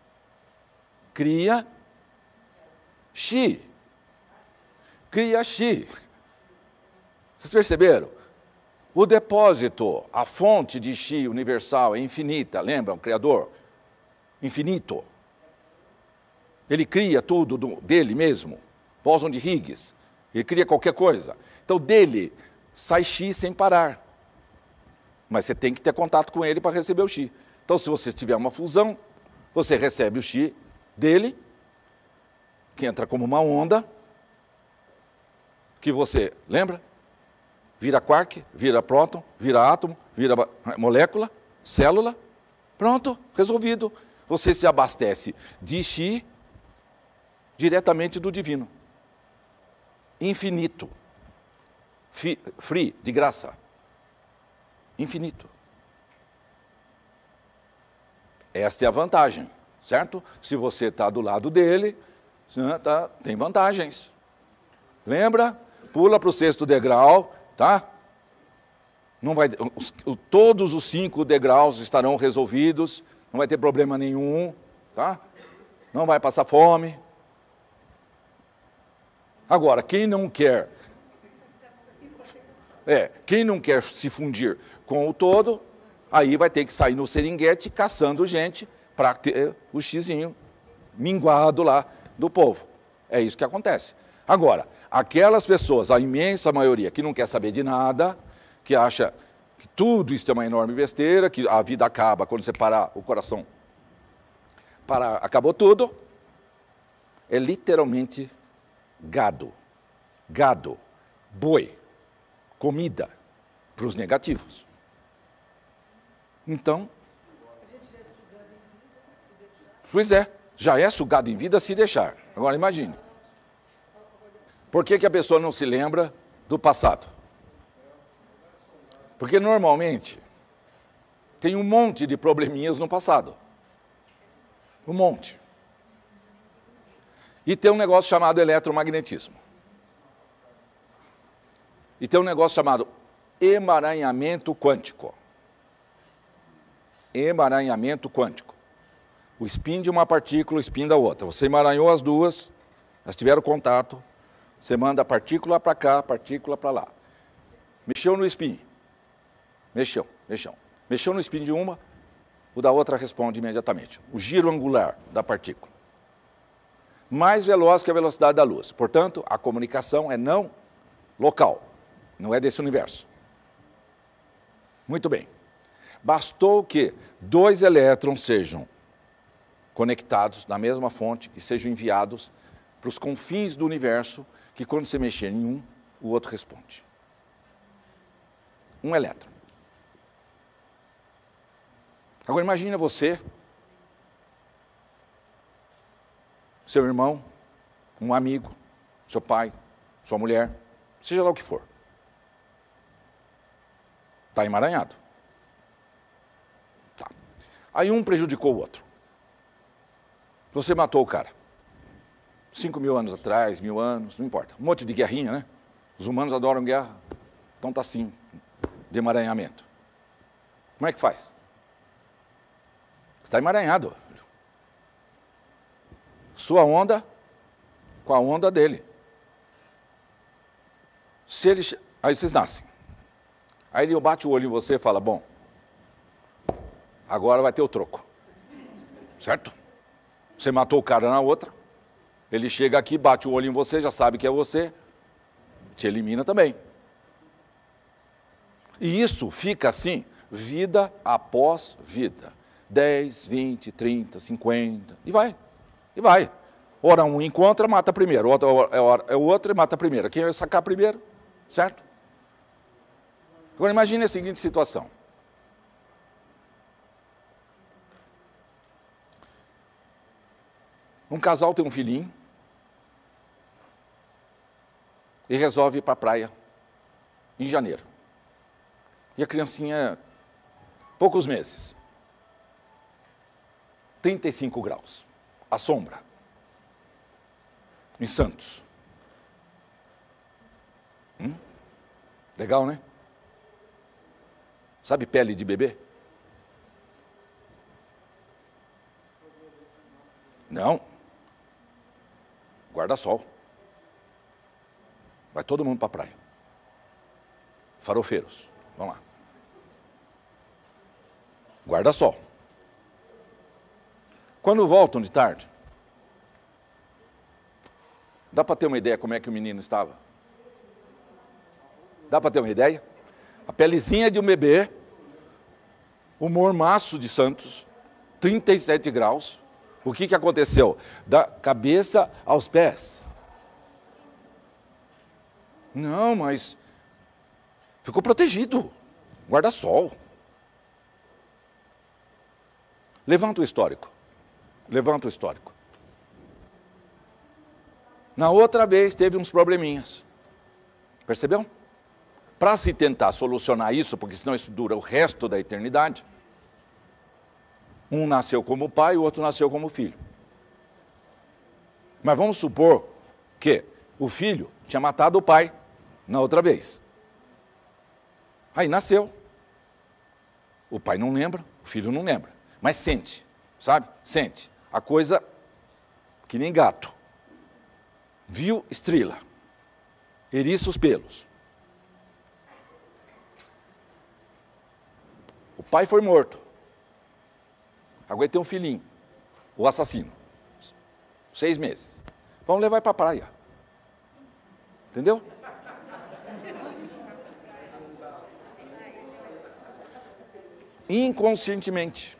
cria chi. Cria chi. Vocês perceberam? O depósito, a fonte de chi universal é infinita, lembram? O Criador? Infinito. Ele cria tudo do, dele mesmo. Bóson de Higgs. Ele cria qualquer coisa. Então, dele sai chi sem parar. Mas você tem que ter contato com ele para receber o chi. Então, se você tiver uma fusão, você recebe o chi dele que entra como uma onda, que você, lembra? Vira quark, vira próton, vira átomo, vira molécula, célula, pronto, resolvido. Você se abastece de chi diretamente do divino. Infinito. Fi, free, de graça. Infinito. Esta é a vantagem, certo? Se você está do lado dele, tá, tem vantagens. Lembra? Pula para o sexto degrau, tá? Não vai, os, todos os cinco degraus estarão resolvidos, não vai ter problema nenhum, tá? Não vai passar fome. Agora, quem não quer, é, quem não quer se fundir com o todo, aí vai ter que sair no seringuete caçando gente para ter o xizinho minguado lá do povo. É isso que acontece. Agora, aquelas pessoas, a imensa maioria, que não quer saber de nada, que acha que tudo isso é uma enorme besteira, que a vida acaba quando você parar o coração, para, acabou tudo, é literalmente gado, gado, boi, comida para os negativos. Então, pois é, já é sugado em vida se deixar. Agora imagine. Por que que a pessoa não se lembra do passado? Porque normalmente tem um monte de probleminhas no passado. Um monte. E tem um negócio chamado eletromagnetismo. E tem um negócio chamado emaranhamento quântico. Emaranhamento quântico. O spin de uma partícula, o spin da outra. Você emaranhou as duas, elas tiveram contato, você manda a partícula para cá, a partícula para lá. Mexeu no spin. Mexeu, mexeu. Mexeu no spin de uma, o da outra responde imediatamente. O giro angular da partícula. Mais veloz que a velocidade da luz. Portanto, a comunicação é não local, não é desse universo. Muito bem. Bastou que dois elétrons sejam conectados na mesma fonte e sejam enviados para os confins do universo, que quando você mexer em um, o outro responde. Um elétron. Agora imagina você, seu irmão, um amigo, seu pai, sua mulher, seja lá o que for. Está emaranhado. Tá. Aí um prejudicou o outro. Você matou o cara. Cinco mil anos atrás, mil anos, não importa. Um monte de guerrinha, né? Os humanos adoram guerra. Então tá assim, de emaranhamento. Como é que faz? Está emaranhado. Sua onda com a onda dele. Se ele... Aí vocês nascem. Aí ele bate o olho em você e fala, bom, agora vai ter o troco. Certo? Você matou o cara na outra. Ele chega aqui, bate o olho em você, já sabe que é você. Te elimina também. E isso fica assim, vida após vida. dez, vinte, trinta, cinquenta, e vai. E vai. Ora um encontra, mata primeiro. Outra é o outro e mata primeiro. Quem vai sacar primeiro? Certo? Agora imagine a seguinte situação. Um casal tem um filhinho e resolve ir para a praia em janeiro. E a criancinha, poucos meses. trinta e cinco graus. A sombra. Em Santos. Hum? Legal, né? Sabe pele de bebê? Não. Guarda-sol. Vai todo mundo para a praia. Farofeiros. Vamos lá. Guarda-sol. Quando voltam de tarde, dá para ter uma ideia como é que o menino estava? Dá para ter uma ideia? A pelezinha de um bebê, o mormaço de Santos, trinta e sete graus, O que, que aconteceu? Da cabeça aos pés. Não, mas ficou protegido. Guarda-sol. Levanta o histórico. Levanta o histórico. Na outra vez teve uns probleminhas. Percebeu? Para se tentar solucionar isso, porque senão isso dura o resto da eternidade, um nasceu como pai, o outro nasceu como filho. Mas vamos supor que o filho tinha matado o pai na outra vez. Aí nasceu. O pai não lembra, o filho não lembra. Mas sente, sabe? Sente. A coisa que nem gato. Viu, estrila. Eriça os pelos. O pai foi morto. Agora tem um filhinho. O assassino. Seis meses. Vamos levar para a praia. Entendeu? Inconscientemente.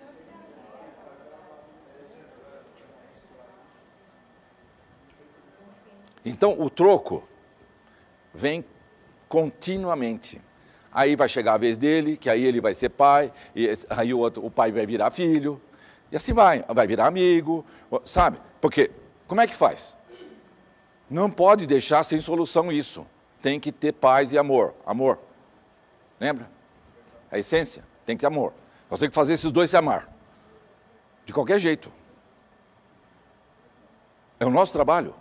Então, o troco vem continuamente. Aí vai chegar a vez dele, que aí ele vai ser pai, e aí o, outro, o pai vai virar filho, e assim vai, vai virar amigo, sabe? Porque, como é que faz? Não pode deixar sem solução isso. Tem que ter paz e amor. Amor. Lembra? A essência. Tem que ter amor. Nós temos que fazer esses dois se amar. De qualquer jeito. É o nosso trabalho.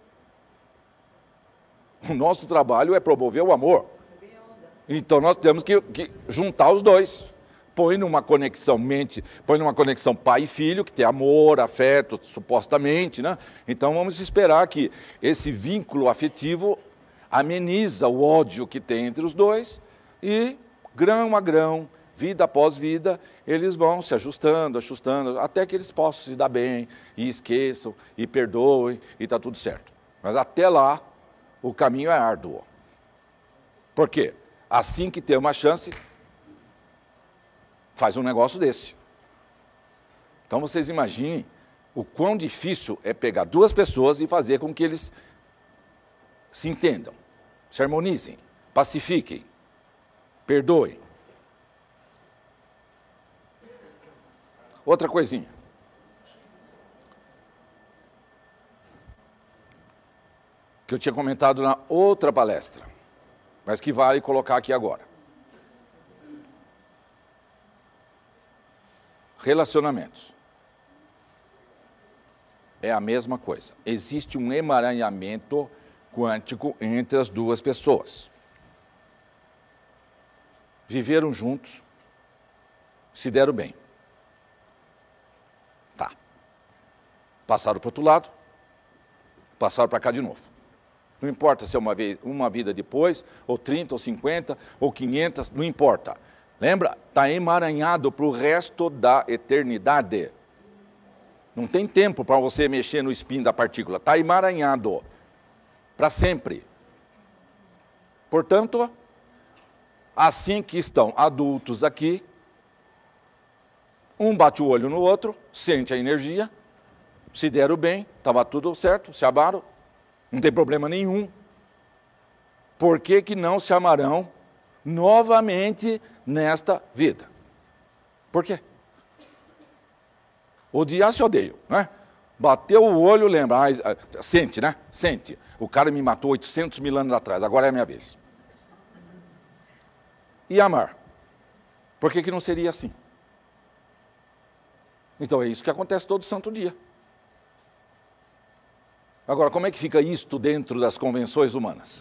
O nosso trabalho é promover o amor. Então nós temos que, que juntar os dois. Põe numa conexão mente, põe numa conexão pai e filho, que tem amor, afeto, supostamente, né? Então vamos esperar que esse vínculo afetivo ameniza o ódio que tem entre os dois e, grão a grão, vida após vida, eles vão se ajustando, ajustando, até que eles possam se dar bem, e esqueçam, e perdoem, e está tudo certo. Mas até lá, o caminho é árduo. Por quê? Assim que tem uma chance, faz um negócio desse. Então vocês imaginem o quão difícil é pegar duas pessoas e fazer com que eles se entendam, se harmonizem, pacifiquem, perdoem. Outra coisinha. Que eu tinha comentado na outra palestra, mas que vale colocar aqui agora. Relacionamentos. É a mesma coisa. Existe um emaranhamento quântico entre as duas pessoas. Viveram juntos, se deram bem. Tá. Passaram para o outro lado, passaram para cá de novo. Não importa se é uma, vez, uma vida depois, ou trinta, ou cinquenta, ou quinhentas, não importa. Lembra? Está emaranhado para o resto da eternidade. Não tem tempo para você mexer no spin da partícula. Está emaranhado. Para sempre. Portanto, assim que estão adultos aqui, um bate o olho no outro, sente a energia, se deram bem, estava tudo certo, se amaram, não tem problema nenhum. Por que que não se amarão novamente nesta vida? Por quê? Odiar se odeio, né? Bateu o olho, lembra, ah, sente, né? Sente. O cara me matou oitocentos mil anos atrás, agora é a minha vez. E amar? Por que que não seria assim? Então é isso que acontece todo santo dia. Agora, como é que fica isto dentro das convenções humanas?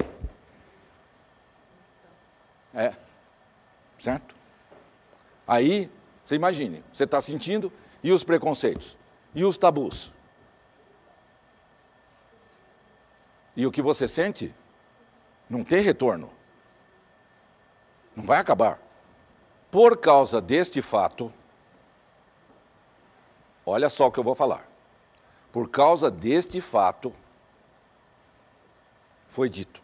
É, certo? Aí, você imagine, você está sentindo, e os preconceitos? E os tabus? E o que você sente não tem retorno. Não vai acabar. Por causa deste fato, olha só o que eu vou falar. Por causa deste fato, foi dito: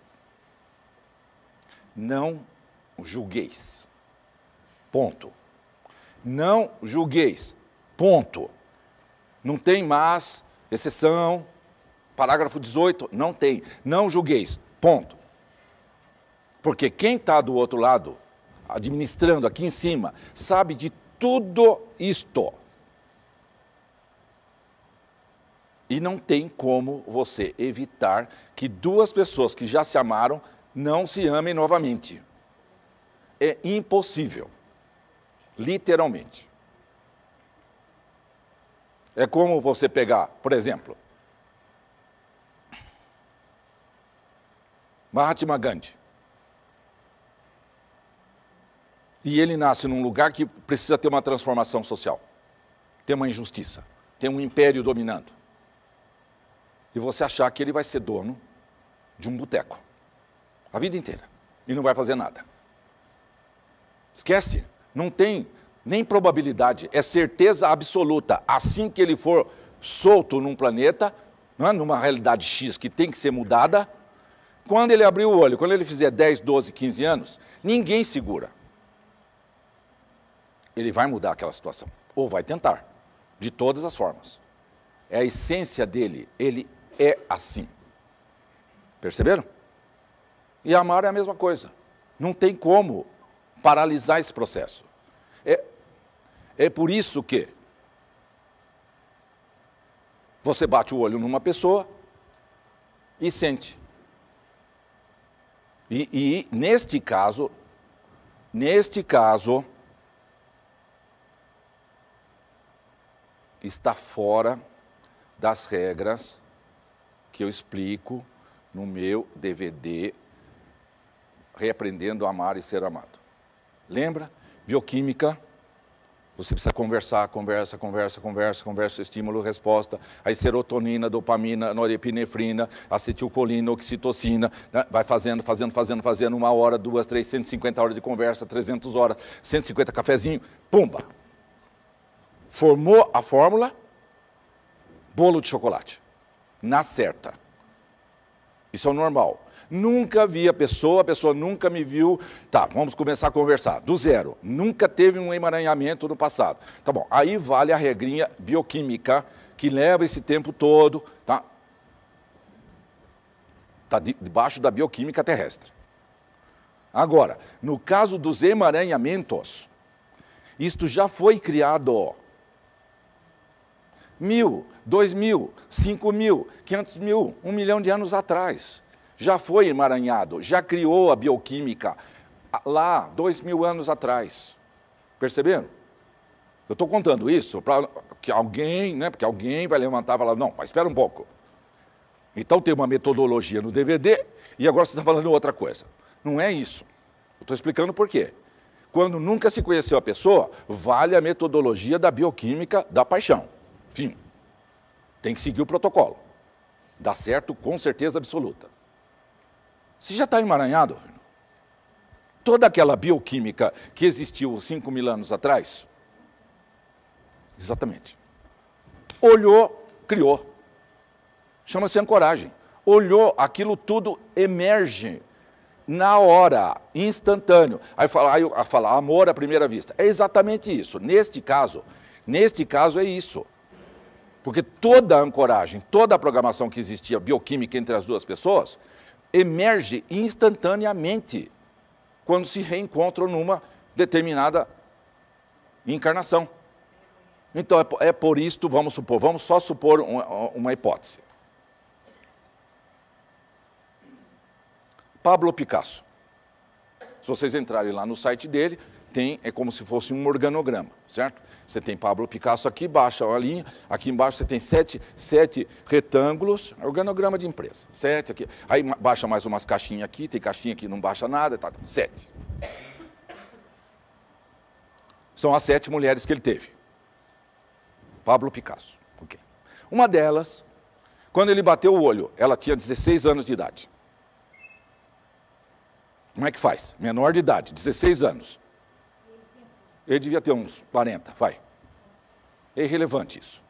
não julgueis. Ponto. Não julgueis. Ponto. Não tem mais exceção. Parágrafo dezoito, não tem. Não julgueis. Ponto. Porque quem está do outro lado, administrando aqui em cima, sabe de tudo isto. E não tem como você evitar que duas pessoas que já se amaram não se amem novamente. É impossível. Literalmente. É como você pegar, por exemplo, Mahatma Gandhi. E ele nasce num lugar que precisa ter uma transformação social. Tem uma injustiça. Tem um império dominando. E você achar que ele vai ser dono de um boteco. A vida inteira. E não vai fazer nada. Esquece. Não tem nem probabilidade. É certeza absoluta. Assim que ele for solto num planeta, não é? Numa realidade X que tem que ser mudada, quando ele abrir o olho, quando ele fizer dez, doze, quinze anos, ninguém segura. Ele vai mudar aquela situação. Ou vai tentar. De todas as formas. É a essência dele. Ele é assim. Perceberam? E amar é a mesma coisa. Não tem como paralisar esse processo. É, é por isso que você bate o olho numa pessoa e sente. E, e neste caso, neste caso, está fora das regras que eu explico no meu D V D Reaprendendo a Amar e Ser Amado. Lembra? Bioquímica, você precisa conversar, conversa, conversa, conversa, conversa, estímulo, resposta, aí serotonina, dopamina, norepinefrina, acetilcolina, oxitocina, né? Vai fazendo, fazendo, fazendo, fazendo, uma hora, duas, três, cento e cinquenta horas de conversa, trezentas horas, cento e cinquenta cafezinho, pumba! Formou a fórmula, bolo de chocolate, na certa. Isso é o normal. Nunca vi a pessoa, a pessoa nunca me viu. Tá, vamos começar a conversar. Do zero. Nunca teve um emaranhamento no passado. Tá bom, aí vale a regrinha bioquímica, que leva esse tempo todo, tá? Está debaixo da bioquímica terrestre. Agora, no caso dos emaranhamentos, isto já foi criado. Mil, dois mil, cinco mil, quinhentos mil, um milhão de anos atrás. Já foi emaranhado, já criou a bioquímica lá, dois mil anos atrás. Perceberam? Eu estou contando isso para que alguém, né, porque alguém vai levantar e falar, não, mas espera um pouco. Então tem uma metodologia no D V D e agora você está falando outra coisa. Não é isso. Eu estou explicando por quê. Quando nunca se conheceu a pessoa, vale a metodologia da bioquímica da paixão. Fim. Tem que seguir o protocolo. Dá certo com certeza absoluta. Se já está emaranhado, toda aquela bioquímica que existiu cinco mil anos atrás, exatamente, olhou, criou. Chama-se ancoragem. Olhou, aquilo tudo emerge na hora, instantâneo. Aí fala, aí fala amor à primeira vista. É exatamente isso. Neste caso, neste caso é isso. Porque toda a ancoragem, toda a programação que existia bioquímica entre as duas pessoas, emerge instantaneamente quando se reencontram numa determinada encarnação. Então, é por isto, vamos supor, vamos só supor uma, uma hipótese. Pablo Picasso. Se vocês entrarem lá no site dele, tem, é como se fosse um organograma, certo? Você tem Pablo Picasso aqui, baixa uma linha, aqui embaixo você tem sete, sete retângulos, organograma de empresa, sete aqui, aí baixa mais umas caixinhas aqui, tem caixinha que não baixa nada, tá, sete. São as sete mulheres que ele teve. Pablo Picasso, ok. Uma delas, quando ele bateu o olho, ela tinha dezesseis anos de idade. Como é que faz? Menor de idade, dezesseis anos. Ele devia ter uns quarenta, vai. É irrelevante isso.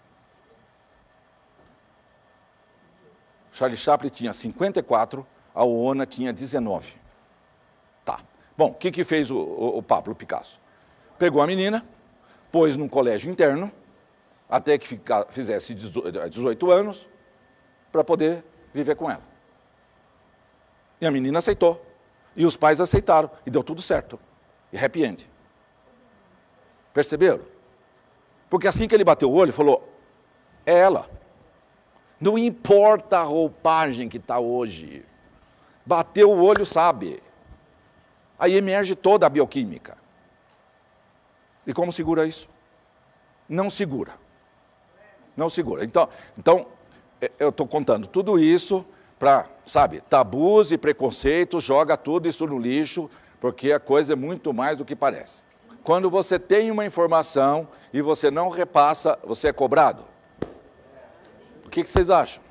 Charlie Chaplin tinha cinquenta e quatro, a Oona tinha dezenove. Tá. Bom, o que, que fez o, o, o Pablo Picasso? Pegou a menina, pôs num colégio interno, até que fica, fizesse dezoito anos, para poder viver com ela. E a menina aceitou. E os pais aceitaram. E deu tudo certo. E happy end. Perceberam? Porque assim que ele bateu o olho, falou, é ela. Não importa a roupagem que está hoje. Bateu o olho, sabe. Aí emerge toda a bioquímica. E como segura isso? Não segura. Não segura. Então, então eu estou contando tudo isso para, sabe, tabus e preconceitos, joga tudo isso no lixo, porque a coisa é muito mais do que parece. Quando você tem uma informação e você não repassa, você é cobrado? O que, que vocês acham?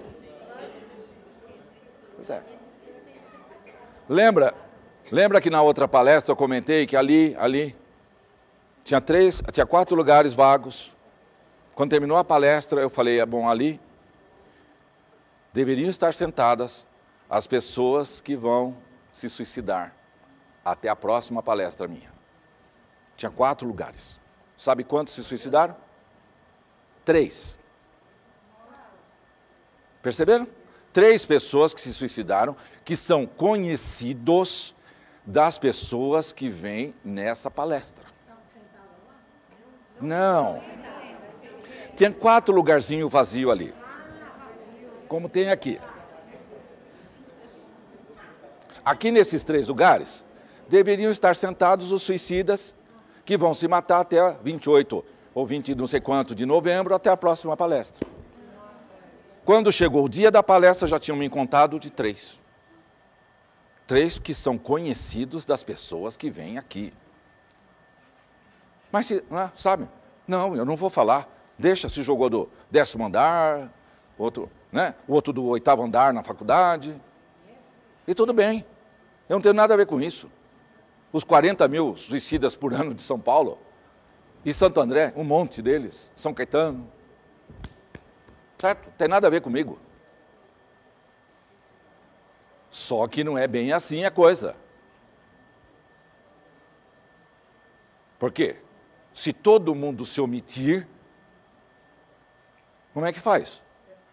Pois é. Lembra, lembra que na outra palestra eu comentei que ali, ali, tinha três, tinha quatro lugares vagos. Quando terminou a palestra, eu falei, é bom, ali deveriam estar sentadas as pessoas que vão se suicidar até a próxima palestra minha. Tinha quatro lugares. Sabe quantos se suicidaram? Três. Perceberam? Três pessoas que se suicidaram, que são conhecidos das pessoas que vêm nessa palestra. Não. Tem quatro lugarzinhos vazios ali. Como tem aqui. Aqui nesses três lugares, deveriam estar sentados os suicidas que vão se matar até vinte e oito ou vinte não sei quanto de novembro, até a próxima palestra. Quando chegou o dia da palestra, já tinham me contado de três. Três que são conhecidos das pessoas que vêm aqui. Mas, se, né, sabe, não, eu não vou falar. Deixa, se jogou do décimo andar, outro, né, o outro do oitavo andar na faculdade. E tudo bem, eu não tenho nada a ver com isso. Os quarenta mil suicidas por ano de São Paulo, e Santo André, um monte deles, São Caetano. Certo? Não tem nada a ver comigo. Só que não é bem assim a coisa. Por quê? Se todo mundo se omitir, como é que faz?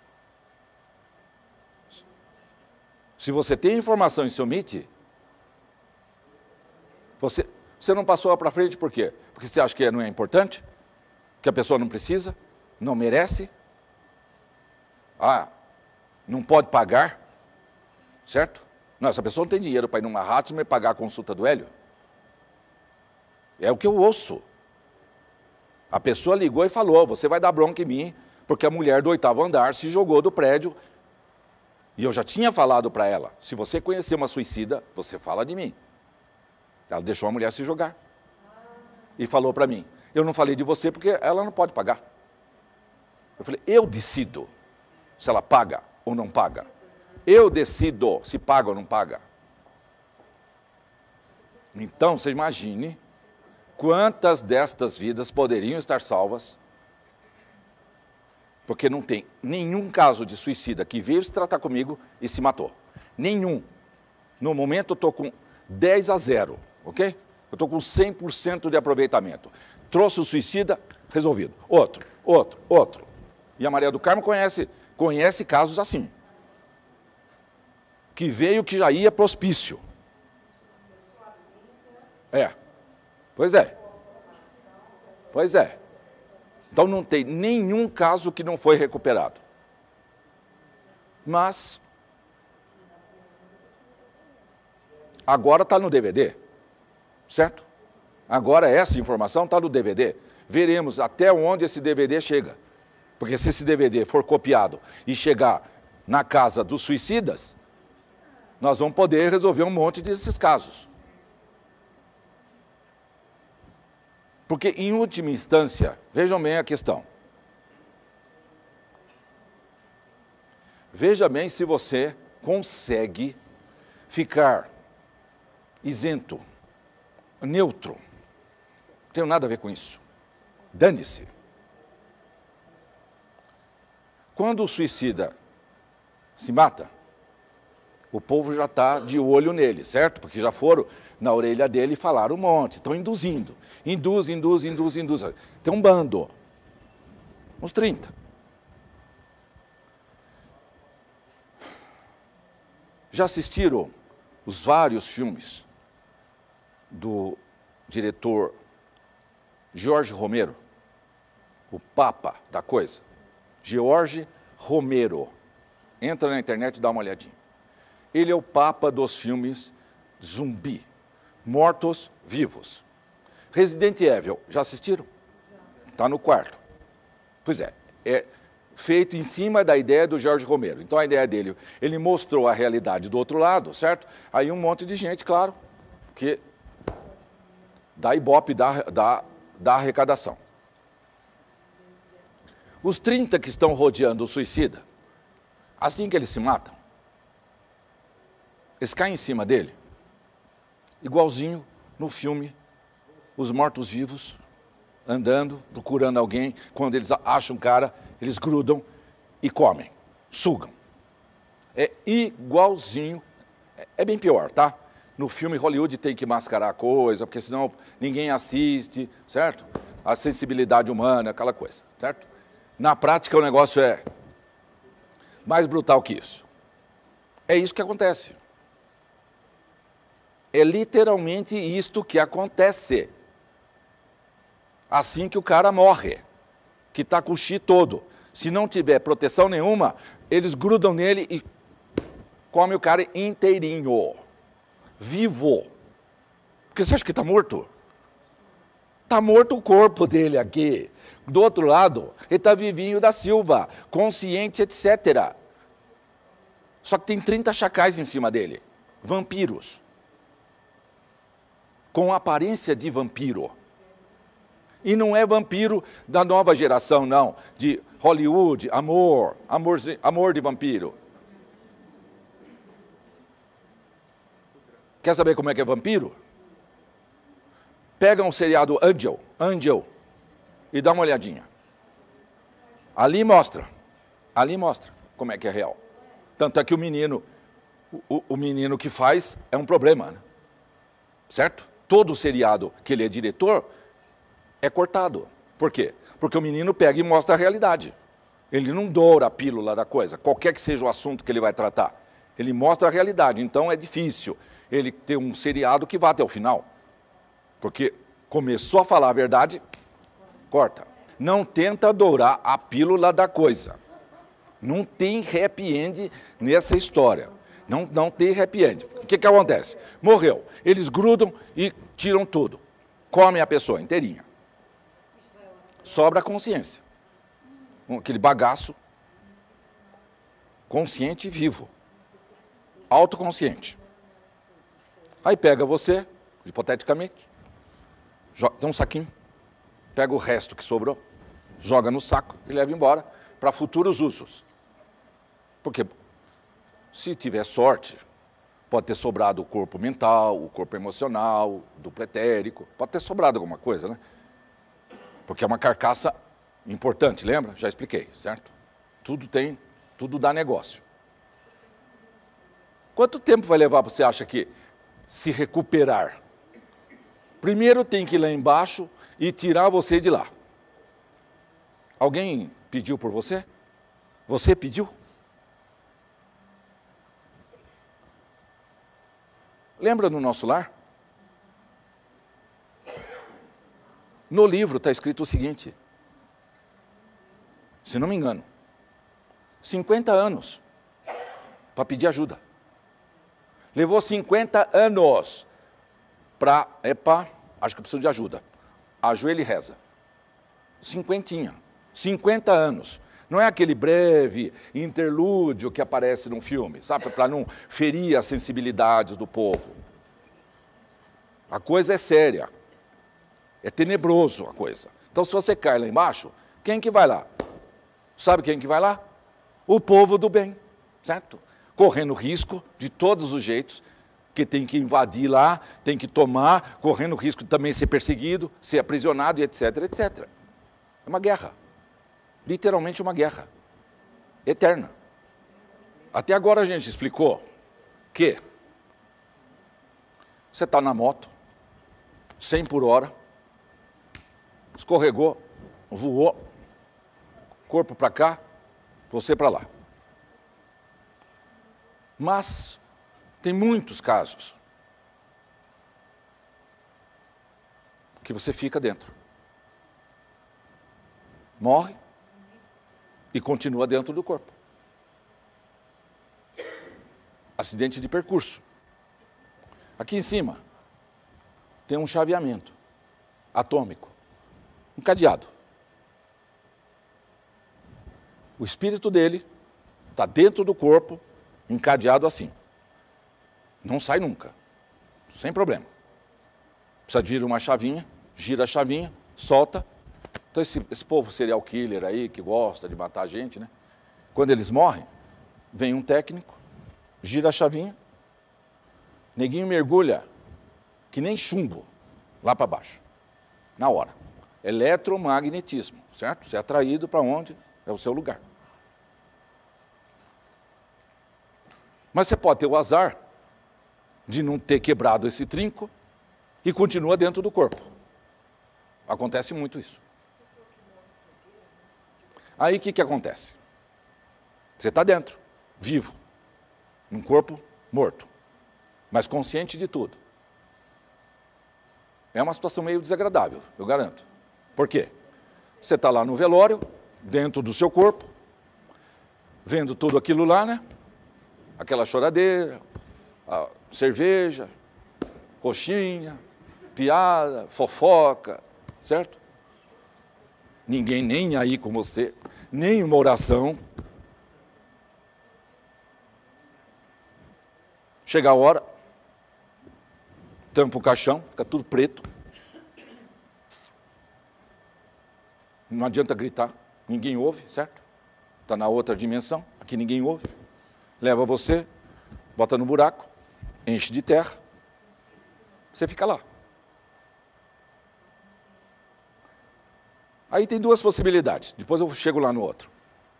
Se você tem informação e se omite, você, você não passou para frente por quê? Porque você acha que não é importante? Que a pessoa não precisa? Não merece? Ah, não pode pagar? Certo? Não, essa pessoa não tem dinheiro para ir numa Hatma e pagar a consulta do Hélio. É o que eu ouço. A pessoa ligou e falou, você vai dar bronca em mim, porque a mulher do oitavo andar se jogou do prédio. E eu já tinha falado para ela, se você conhecer uma suicida, você fala de mim. Ela deixou a mulher se jogar. E falou para mim, eu não falei de você porque ela não pode pagar. Eu falei, eu decido se ela paga ou não paga. Eu decido se paga ou não paga. Então, você imagine quantas destas vidas poderiam estar salvas, porque não tem nenhum caso de suicida que veio se tratar comigo e se matou. Nenhum. No momento eu estou com dez a zero, ok? Eu estou com cem por cento de aproveitamento. Trouxe o suicida, resolvido. Outro, outro, outro. E a Maria do Carmo conhece, conhece casos assim. Que veio que já ia para o hospício. É. Pois é. Pois é. Então não tem nenhum caso que não foi recuperado. Mas agora está no D V D, certo? Agora essa informação está no D V D. Veremos até onde esse D V D chega. Porque se esse D V D for copiado e chegar na casa dos suicidas, nós vamos poder resolver um monte desses casos. Porque, em última instância, vejam bem a questão. Veja bem se você consegue ficar isento, neutro. Não tenho nada a ver com isso. Dane-se. Quando o suicida se mata, o povo já está de olho nele, certo? Porque já foram na orelha dele e falaram um monte. Estão induzindo. Induz, induz, induz, induz. Tem um bando. Uns trinta. Já assistiram os vários filmes do diretor Jorge Romero? O Papa da coisa. Jorge Romero. Entra na internet e dá uma olhadinha. Ele é o Papa dos filmes zumbi. Mortos-vivos. Resident Evil, já assistiram? Está no quarto. Pois é, é feito em cima da ideia do Jorge Romero. Então a ideia dele, ele mostrou a realidade do outro lado, certo? Aí um monte de gente, claro, que dá ibope, dá, dá, dá arrecadação. Os trinta que estão rodeando o suicida, assim que eles se matam, eles caem em cima dele, igualzinho no filme Os Mortos-Vivos, andando, procurando alguém, quando eles acham um cara, eles grudam e comem, sugam. É igualzinho, é bem pior, tá? No filme Hollywood tem que mascarar a coisa, porque senão ninguém assiste, certo? A sensibilidade humana, aquela coisa, certo? Na prática o negócio é mais brutal que isso. É isso que acontece. É literalmente isto que acontece. Assim que o cara morre, que está com o chi todo. Se não tiver proteção nenhuma, eles grudam nele e comem o cara inteirinho, vivo. Porque você acha que está morto? Está morto o corpo dele aqui. Do outro lado, ele está vivinho da Silva, consciente, etcétera. Só que tem trinta chacais em cima dele, vampiros. Com aparência de vampiro. E não é vampiro da nova geração, não. De Hollywood, amor, amor, amor de vampiro. Quer saber como é que é vampiro? Pega um seriado Angel, Angel, e dá uma olhadinha. Ali mostra, ali mostra como é que é real. Tanto é que o menino, o, o menino que faz é um problema, né? Certo? Todo seriado que ele é diretor é cortado. Por quê? Porque o menino pega e mostra a realidade. Ele não doura a pílula da coisa, qualquer que seja o assunto que ele vai tratar. Ele mostra a realidade, então é difícil ele ter um seriado que vá até o final. Porque começou a falar a verdade, corta. Não tenta dourar a pílula da coisa. Não tem happy end nessa história. Não, não tem happy end. O que, que acontece? Morreu. Eles grudam e tiram tudo. Comem a pessoa inteirinha. Sobra a consciência. Aquele bagaço consciente e vivo. Autoconsciente. Aí pega você, hipoteticamente, tem um saquinho, pega o resto que sobrou, joga no saco e leva embora para futuros usos. Porque se tiver sorte, pode ter sobrado o corpo mental, o corpo emocional, o duplo etérico, pode ter sobrado alguma coisa, né? Porque é uma carcaça importante, lembra? Já expliquei, certo? Tudo tem, tudo dá negócio. Quanto tempo vai levar para você acha que se recuperar? Primeiro tem que ir lá embaixo e tirar você de lá. Alguém pediu por você? Você pediu? Lembra no nosso lar? No livro está escrito o seguinte, se não me engano, cinquenta anos para pedir ajuda. Levou cinquenta anos para, epa, acho que preciso de ajuda. Ajoelha e reza. Cinquentinha. cinquenta anos. Não é aquele breve interlúdio que aparece num filme, sabe? Para não ferir as sensibilidades do povo. A coisa é séria. É tenebroso a coisa. Então, se você cai lá embaixo, quem que vai lá? Sabe quem que vai lá? O povo do bem, certo? Correndo risco de todos os jeitos, que tem que invadir lá, tem que tomar, correndo risco de também ser perseguido, ser aprisionado, e etc, etcétera. É uma guerra. Literalmente uma guerra. Eterna. Até agora a gente explicou que você está na moto, cem por hora, escorregou, voou, corpo para cá, você para lá. Mas tem muitos casos que você fica dentro. Morre e continua dentro do corpo. Acidente de percurso. Aqui em cima tem um chaveamento atômico, um cadeado. O espírito dele está dentro do corpo, encadeado assim. Não sai nunca, sem problema. Precisa de vir uma chavinha, gira a chavinha, solta. Então esse, esse povo serial killer aí, que gosta de matar a gente, né? Quando eles morrem, vem um técnico, gira a chavinha, neguinho mergulha, que nem chumbo, lá para baixo, na hora. Eletromagnetismo, certo? Você é atraído para onde é o seu lugar. Mas você pode ter o azar de não ter quebrado esse trinco e continua dentro do corpo. Acontece muito isso. Aí o que, que acontece? Você está dentro, vivo, num corpo morto, mas consciente de tudo. É uma situação meio desagradável, eu garanto. Por quê? Você está lá no velório, dentro do seu corpo, vendo tudo aquilo lá, né? Aquela choradeira, a cerveja, coxinha, piada, fofoca, certo? Ninguém nem aí com você, nem uma oração. Chega a hora, tampa o caixão, fica tudo preto. Não adianta gritar, ninguém ouve, certo? Está na outra dimensão, aqui ninguém ouve. Leva você, bota no buraco, enche de terra, você fica lá. Aí tem duas possibilidades, depois eu chego lá no outro.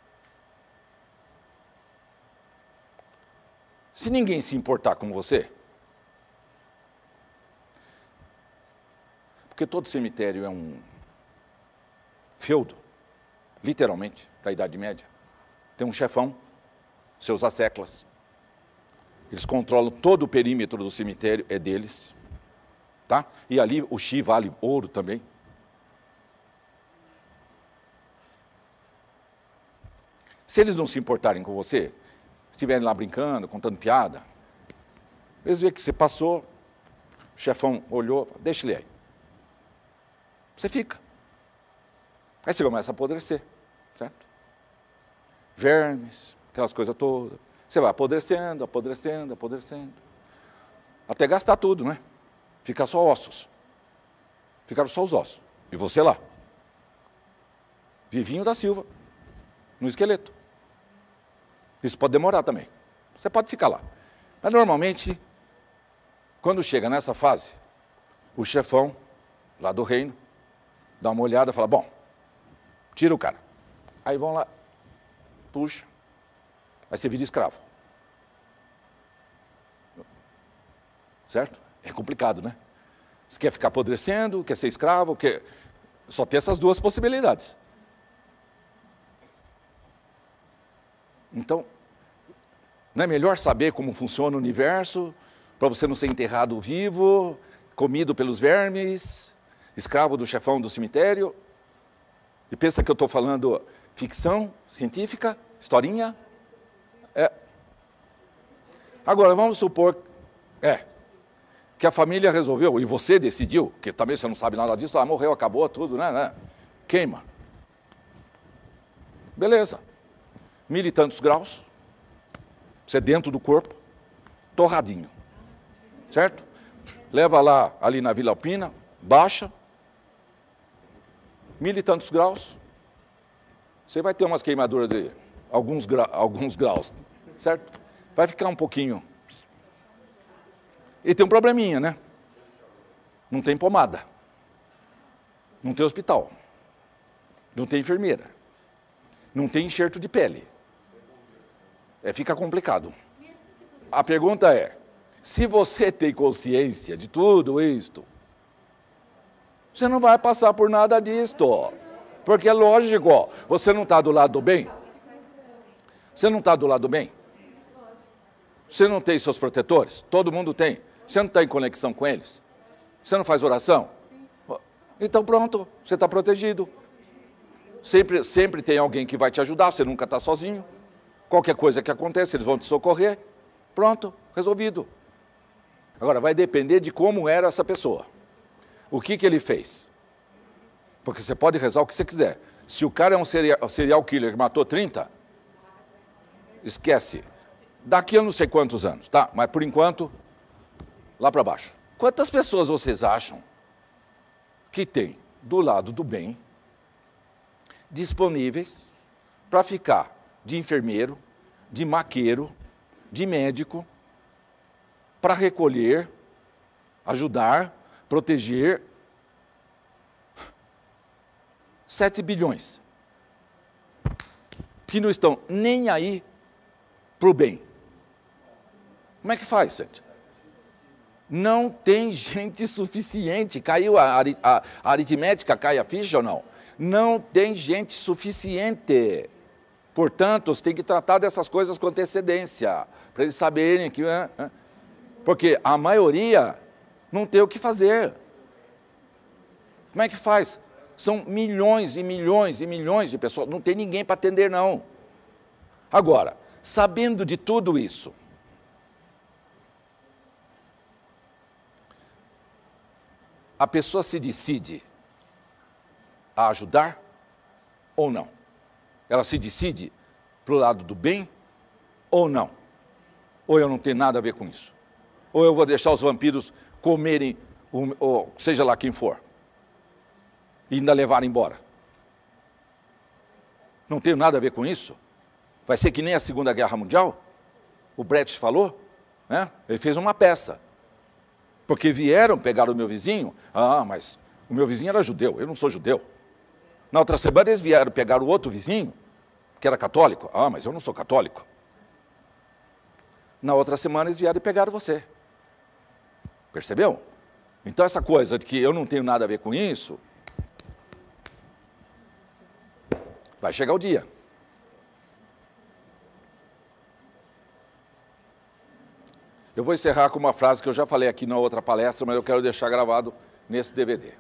Se ninguém se importar com você, porque todo cemitério é um feudo, literalmente, da Idade Média. Tem um chefão, seus asseclas. Eles controlam todo o perímetro do cemitério, é deles. Tá? E ali o chi vale ouro também. Se eles não se importarem com você, estiverem lá brincando, contando piada, eles veem que você passou, o chefão olhou, deixa ele aí. Você fica. Aí você começa a apodrecer, certo? Vermes, aquelas coisas todas. Você vai apodrecendo, apodrecendo, apodrecendo. Até gastar tudo, né? Ficar só ossos. Ficaram só os ossos. E você lá. Vivinho da Silva. No esqueleto. Isso pode demorar também. Você pode ficar lá. Mas normalmente, quando chega nessa fase, o chefão lá do reino dá uma olhada e fala, bom, tira o cara. Aí vão lá, puxa, aí você vira escravo. Certo? É complicado, né? Você quer ficar apodrecendo, quer ser escravo, quer... só tem essas duas possibilidades. Então, não é melhor saber como funciona o universo, para você não ser enterrado vivo, comido pelos vermes, escravo do chefão do cemitério? E pensa que eu estou falando ficção científica, historinha? É. Agora, vamos supor, é, que a família resolveu, e você decidiu, que também você não sabe nada disso, ah, morreu, acabou, tudo, né, né? Queima. Beleza. Mil e tantos graus, você dentro do corpo, torradinho, certo? Leva lá, ali na Vila Alpina, baixa, mil e tantos graus, você vai ter umas queimaduras de alguns, gra, alguns graus, certo? Vai ficar um pouquinho. E tem um probleminha, né? Não tem pomada, não tem hospital, não tem enfermeira, não tem enxerto de pele. É, fica complicado. A pergunta é, se você tem consciência de tudo isto, você não vai passar por nada disto. Porque é lógico, ó, você não está do lado do bem? Você não está do lado do bem? Você não tem seus protetores? Todo mundo tem. Você não está em conexão com eles? Você não faz oração? Então pronto, você está protegido. Sempre, sempre tem alguém que vai te ajudar, você nunca está sozinho. Qualquer coisa que aconteça, eles vão te socorrer. Pronto, resolvido. Agora, vai depender de como era essa pessoa. O que, que ele fez? Porque você pode rezar o que você quiser. Se o cara é um serial, serial killer que matou trinta, esquece. Daqui a não sei quantos anos, tá? Mas por enquanto, lá para baixo. Quantas pessoas vocês acham que tem do lado do bem disponíveis para ficar de enfermeiro, de maqueiro, de médico, para recolher, ajudar, proteger sete bilhões, que não estão nem aí para o bem? Como é que faz, gente? Não tem gente suficiente. Caiu a, a, a aritmética, cai a ficha ou não? Não tem gente suficiente. Portanto, você tem que tratar dessas coisas com antecedência, para eles saberem que... É, é. Porque a maioria não tem o que fazer. Como é que faz? São milhões e milhões e milhões de pessoas, não tem ninguém para atender, não. Agora, sabendo de tudo isso, a pessoa se decide a ajudar ou não? Ela se decide para o lado do bem ou não? Ou eu não tenho nada a ver com isso? Ou eu vou deixar os vampiros comerem, o, ou seja lá quem for, e ainda levar embora? Não tenho nada a ver com isso? Vai ser que nem a Segunda Guerra Mundial? O Brecht falou, né? Ele fez uma peça. Porque vieram pegar o meu vizinho. Ah, mas o meu vizinho era judeu, eu não sou judeu. Na outra semana eles vieram pegar o outro vizinho, que era católico. Ah, mas eu não sou católico. Na outra semana eles vieram e pegaram você. Percebeu? Então essa coisa de que eu não tenho nada a ver com isso, vai chegar o dia. Eu vou encerrar com uma frase que eu já falei aqui na outra palestra, mas eu quero deixar gravado nesse D V D.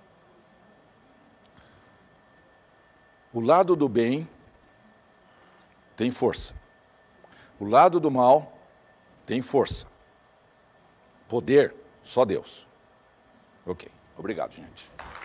O lado do bem tem força. O lado do mal tem força. Poder, só Deus. Ok. Obrigado, gente.